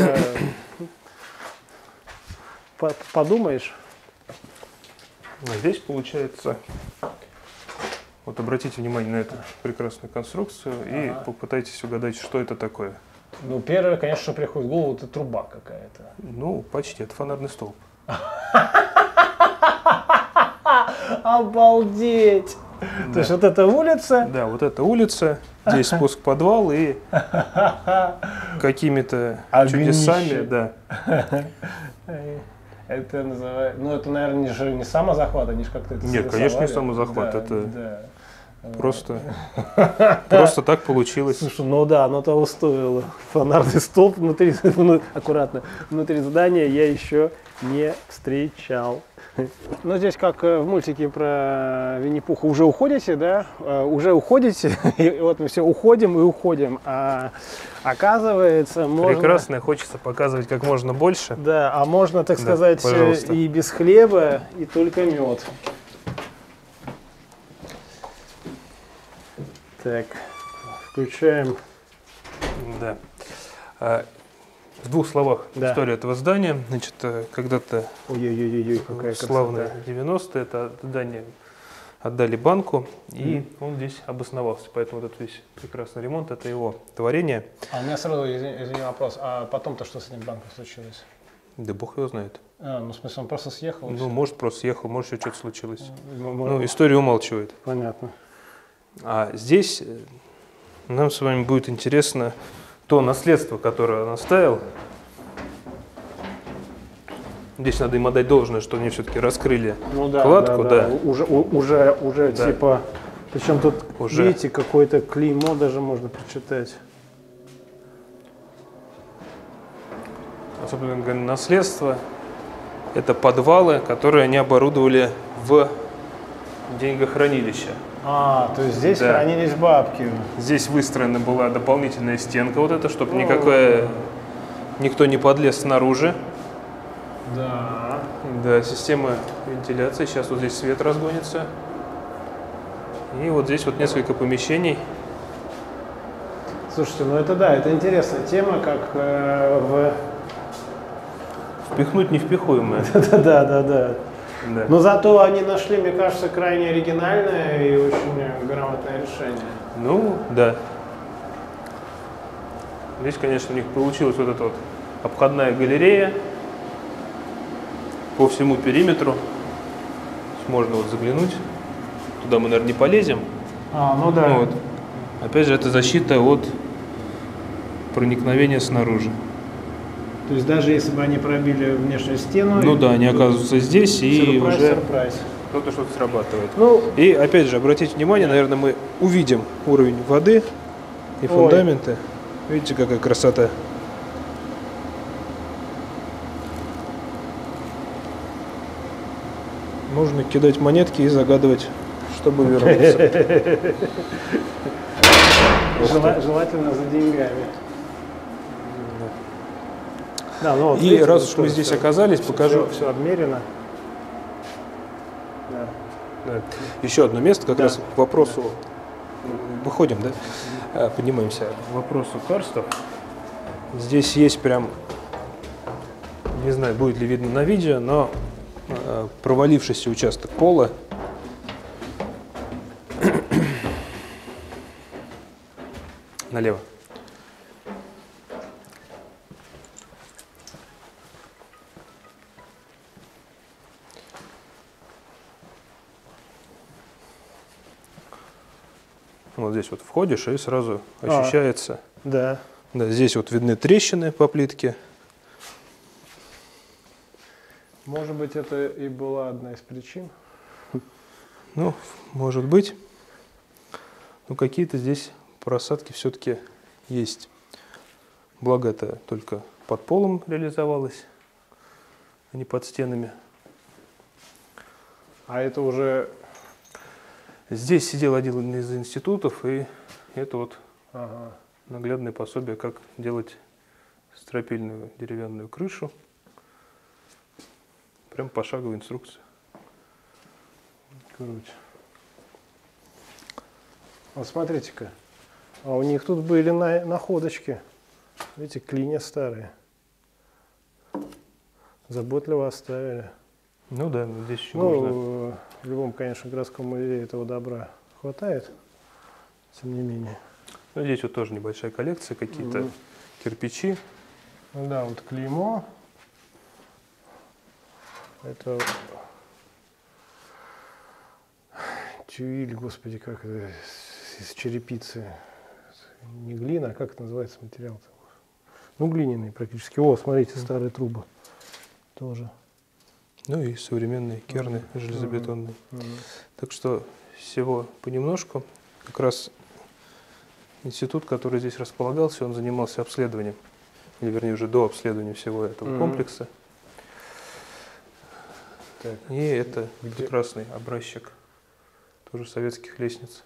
подумаешь. А здесь получается, вот обратите внимание на эту прекрасную конструкцию и попытайтесь угадать, что это такое. Ну, первое, конечно, что приходит в голову, это труба какая-то. Ну, почти, это фонарный столб. Обалдеть! То есть вот эта улица? Да, вот эта улица, здесь спуск в подвал и какими-то чудесами, да. Это называется, ну это, наверное, не самозахват, они же как-то это Нет, конечно, не самозахват, да, это да. просто так получилось. Слушай, ну да, оно того стоило. Фонарный столб внутри, аккуратно, внутри здания я еще не встречал. Ну, здесь как в мультике про Винни-Пуха, уже уходите, да? Уже уходите, и вот мы все уходим и уходим, а оказывается можно... Прекрасно, хочется показывать как можно больше. Да, а можно, так сказать, пожалуйста. и без хлеба, и только мед. Так, включаем. Да. В двух словах история этого здания. Значит, когда-то Ой-ой-ой, какая славные красота. 90-е это здание отдали банку, и он здесь обосновался. Поэтому вот этот весь прекрасный ремонт, это его творение. А у меня сразу, извини, вопрос, а потом-то что с этим банком случилось? Да бог его знает. Ну, в смысле, он просто съехал? Ну, может, просто съехал, может, еще что-то случилось. Ну, Ну, история умалчивает. понятно. А здесь нам с вами будет интересно то наследство, которое он оставил. Здесь надо им отдать должное, что они все-таки раскрыли кладку. Да. Уже Да. типа, причем тут, Уже. видите, какое-то клеймо даже можно прочитать. Особенно говоря, наследство – это подвалы, которые они оборудовали в деньгохранилище. А, то есть здесь Да. хранились бабки. Здесь выстроена была дополнительная стенка вот эта, чтобы никто не подлез снаружи. Да. Да, система вентиляции. Сейчас вот здесь свет разгонится. И вот здесь вот несколько помещений. Слушайте, ну это да, это интересная тема, как Впихнуть невпихуемое. Да. Да. Но зато они нашли, мне кажется, крайне оригинальное и очень грамотное решение. Ну, да. Здесь, конечно, у них получилась вот эта вот обходная галерея по всему периметру. Можно вот заглянуть. Туда мы, наверное, не полезем. Ну да. Вот. Опять же, это защита от проникновения снаружи. То есть даже если бы они пробили внешнюю стену... Ну да, они оказываются здесь и уже сюрприз. кто-то что-то срабатывает. Ну, И опять же, обратите внимание, наверное, мы увидим уровень воды и фундамента. Видите, какая красота. Можно кидать монетки и загадывать, чтобы вернуться. Желательно за деньгами. Да, ну, вот, И видите, раз уж мы здесь оказались, покажу. Все обмерено. Да. Да. Еще одно место, как раз к вопросу. Выходим, да? Поднимаемся. К вопросу карстов. Здесь есть прям, не знаю, будет ли видно на видео, но провалившийся участок пола. Налево. Вот здесь вот входишь и сразу ощущается. Да. Да, здесь вот видны трещины по плитке. Может быть, это и была одна из причин. Ну, может быть. Но какие-то здесь просадки все-таки есть. Благо это только под полом реализовалось, а не под стенами. А это уже... Здесь сидел один из институтов, и это вот наглядное пособие, как делать стропильную деревянную крышу. Прям пошаговая инструкция. Круть. Вот смотрите-ка. А у них тут были находочки. Видите, клинья старые. Заботливо оставили. Ну да, здесь еще можно... В любом, конечно, городском музее этого добра хватает, тем не менее. Ну, здесь вот тоже небольшая коллекция, какие-то кирпичи. Да, вот клеймо. Это тюиль, господи, как это, из черепицы. Не глина, а как это называется материал-то? Ну, глиняный практически. О, смотрите, старые трубы тоже. Ну и современные керны железобетонные. Так что всего понемножку. Как раз институт, который здесь располагался, он занимался обследованием, или вернее уже до обследования всего этого комплекса. Так. И это прекрасный образчик тоже советских лестниц.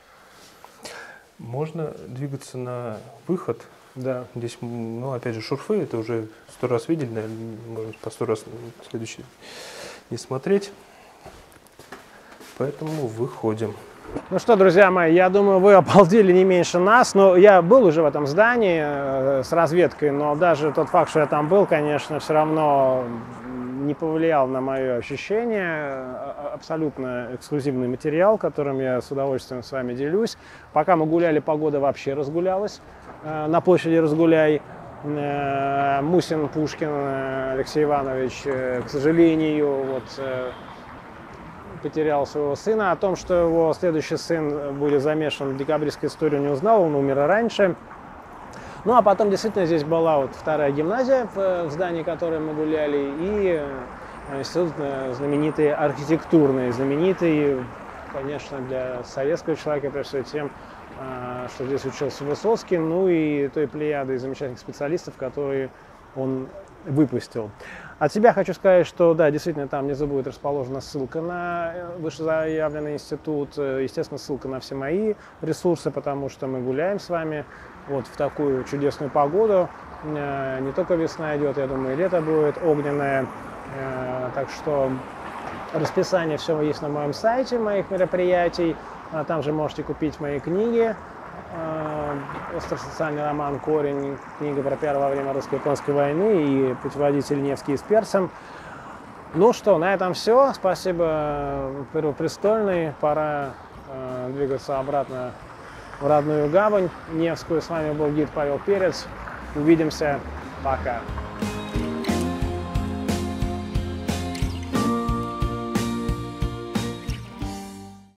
Можно двигаться на выход. Да. Здесь, ну, опять же, шурфы, это уже 100 раз видели, наверное, можно по 100 раз следующий не смотреть. Поэтому выходим. Ну что, друзья мои, я думаю, вы обалдели не меньше нас. Но я был уже в этом здании с разведкой, но даже тот факт, что я там был, конечно, все равно не повлиял на мое ощущение. Абсолютно эксклюзивный материал, которым я с удовольствием с вами делюсь. Пока мы гуляли, погода вообще разгулялась. На площади Разгуляй. Мусин, Пушкин, Алексей Иванович, к сожалению, вот, потерял своего сына. О том, что его следующий сын будет замешан в декабристской истории, не узнал, он умер раньше. Ну а потом действительно здесь была вот вторая гимназия, в здании которой мы гуляли, и институт знаменитый архитектурный, знаменитый, конечно, для советского человека, прежде всего тем, что здесь учился Высоцкий, ну и той плеяды замечательных специалистов, которые он выпустил. От себя хочу сказать, что да, действительно там внизу будет расположена ссылка на вышезаявленный институт, естественно, ссылка на все мои ресурсы, потому что мы гуляем с вами вот в такую чудесную погоду. Не только весна идет, я думаю, и лето будет огненное, так что расписание все есть на моем сайте, моих мероприятий. Там же можете купить мои книги. Остросоциальный роман «Корень», книга про первое время русско-японской войны и путеводитель «Невский с перцем». Ну что, на этом все. Спасибо, Первопрестольный. Пора двигаться обратно в родную гавань Невскую. С вами был гид Павел Перец. Увидимся. Пока.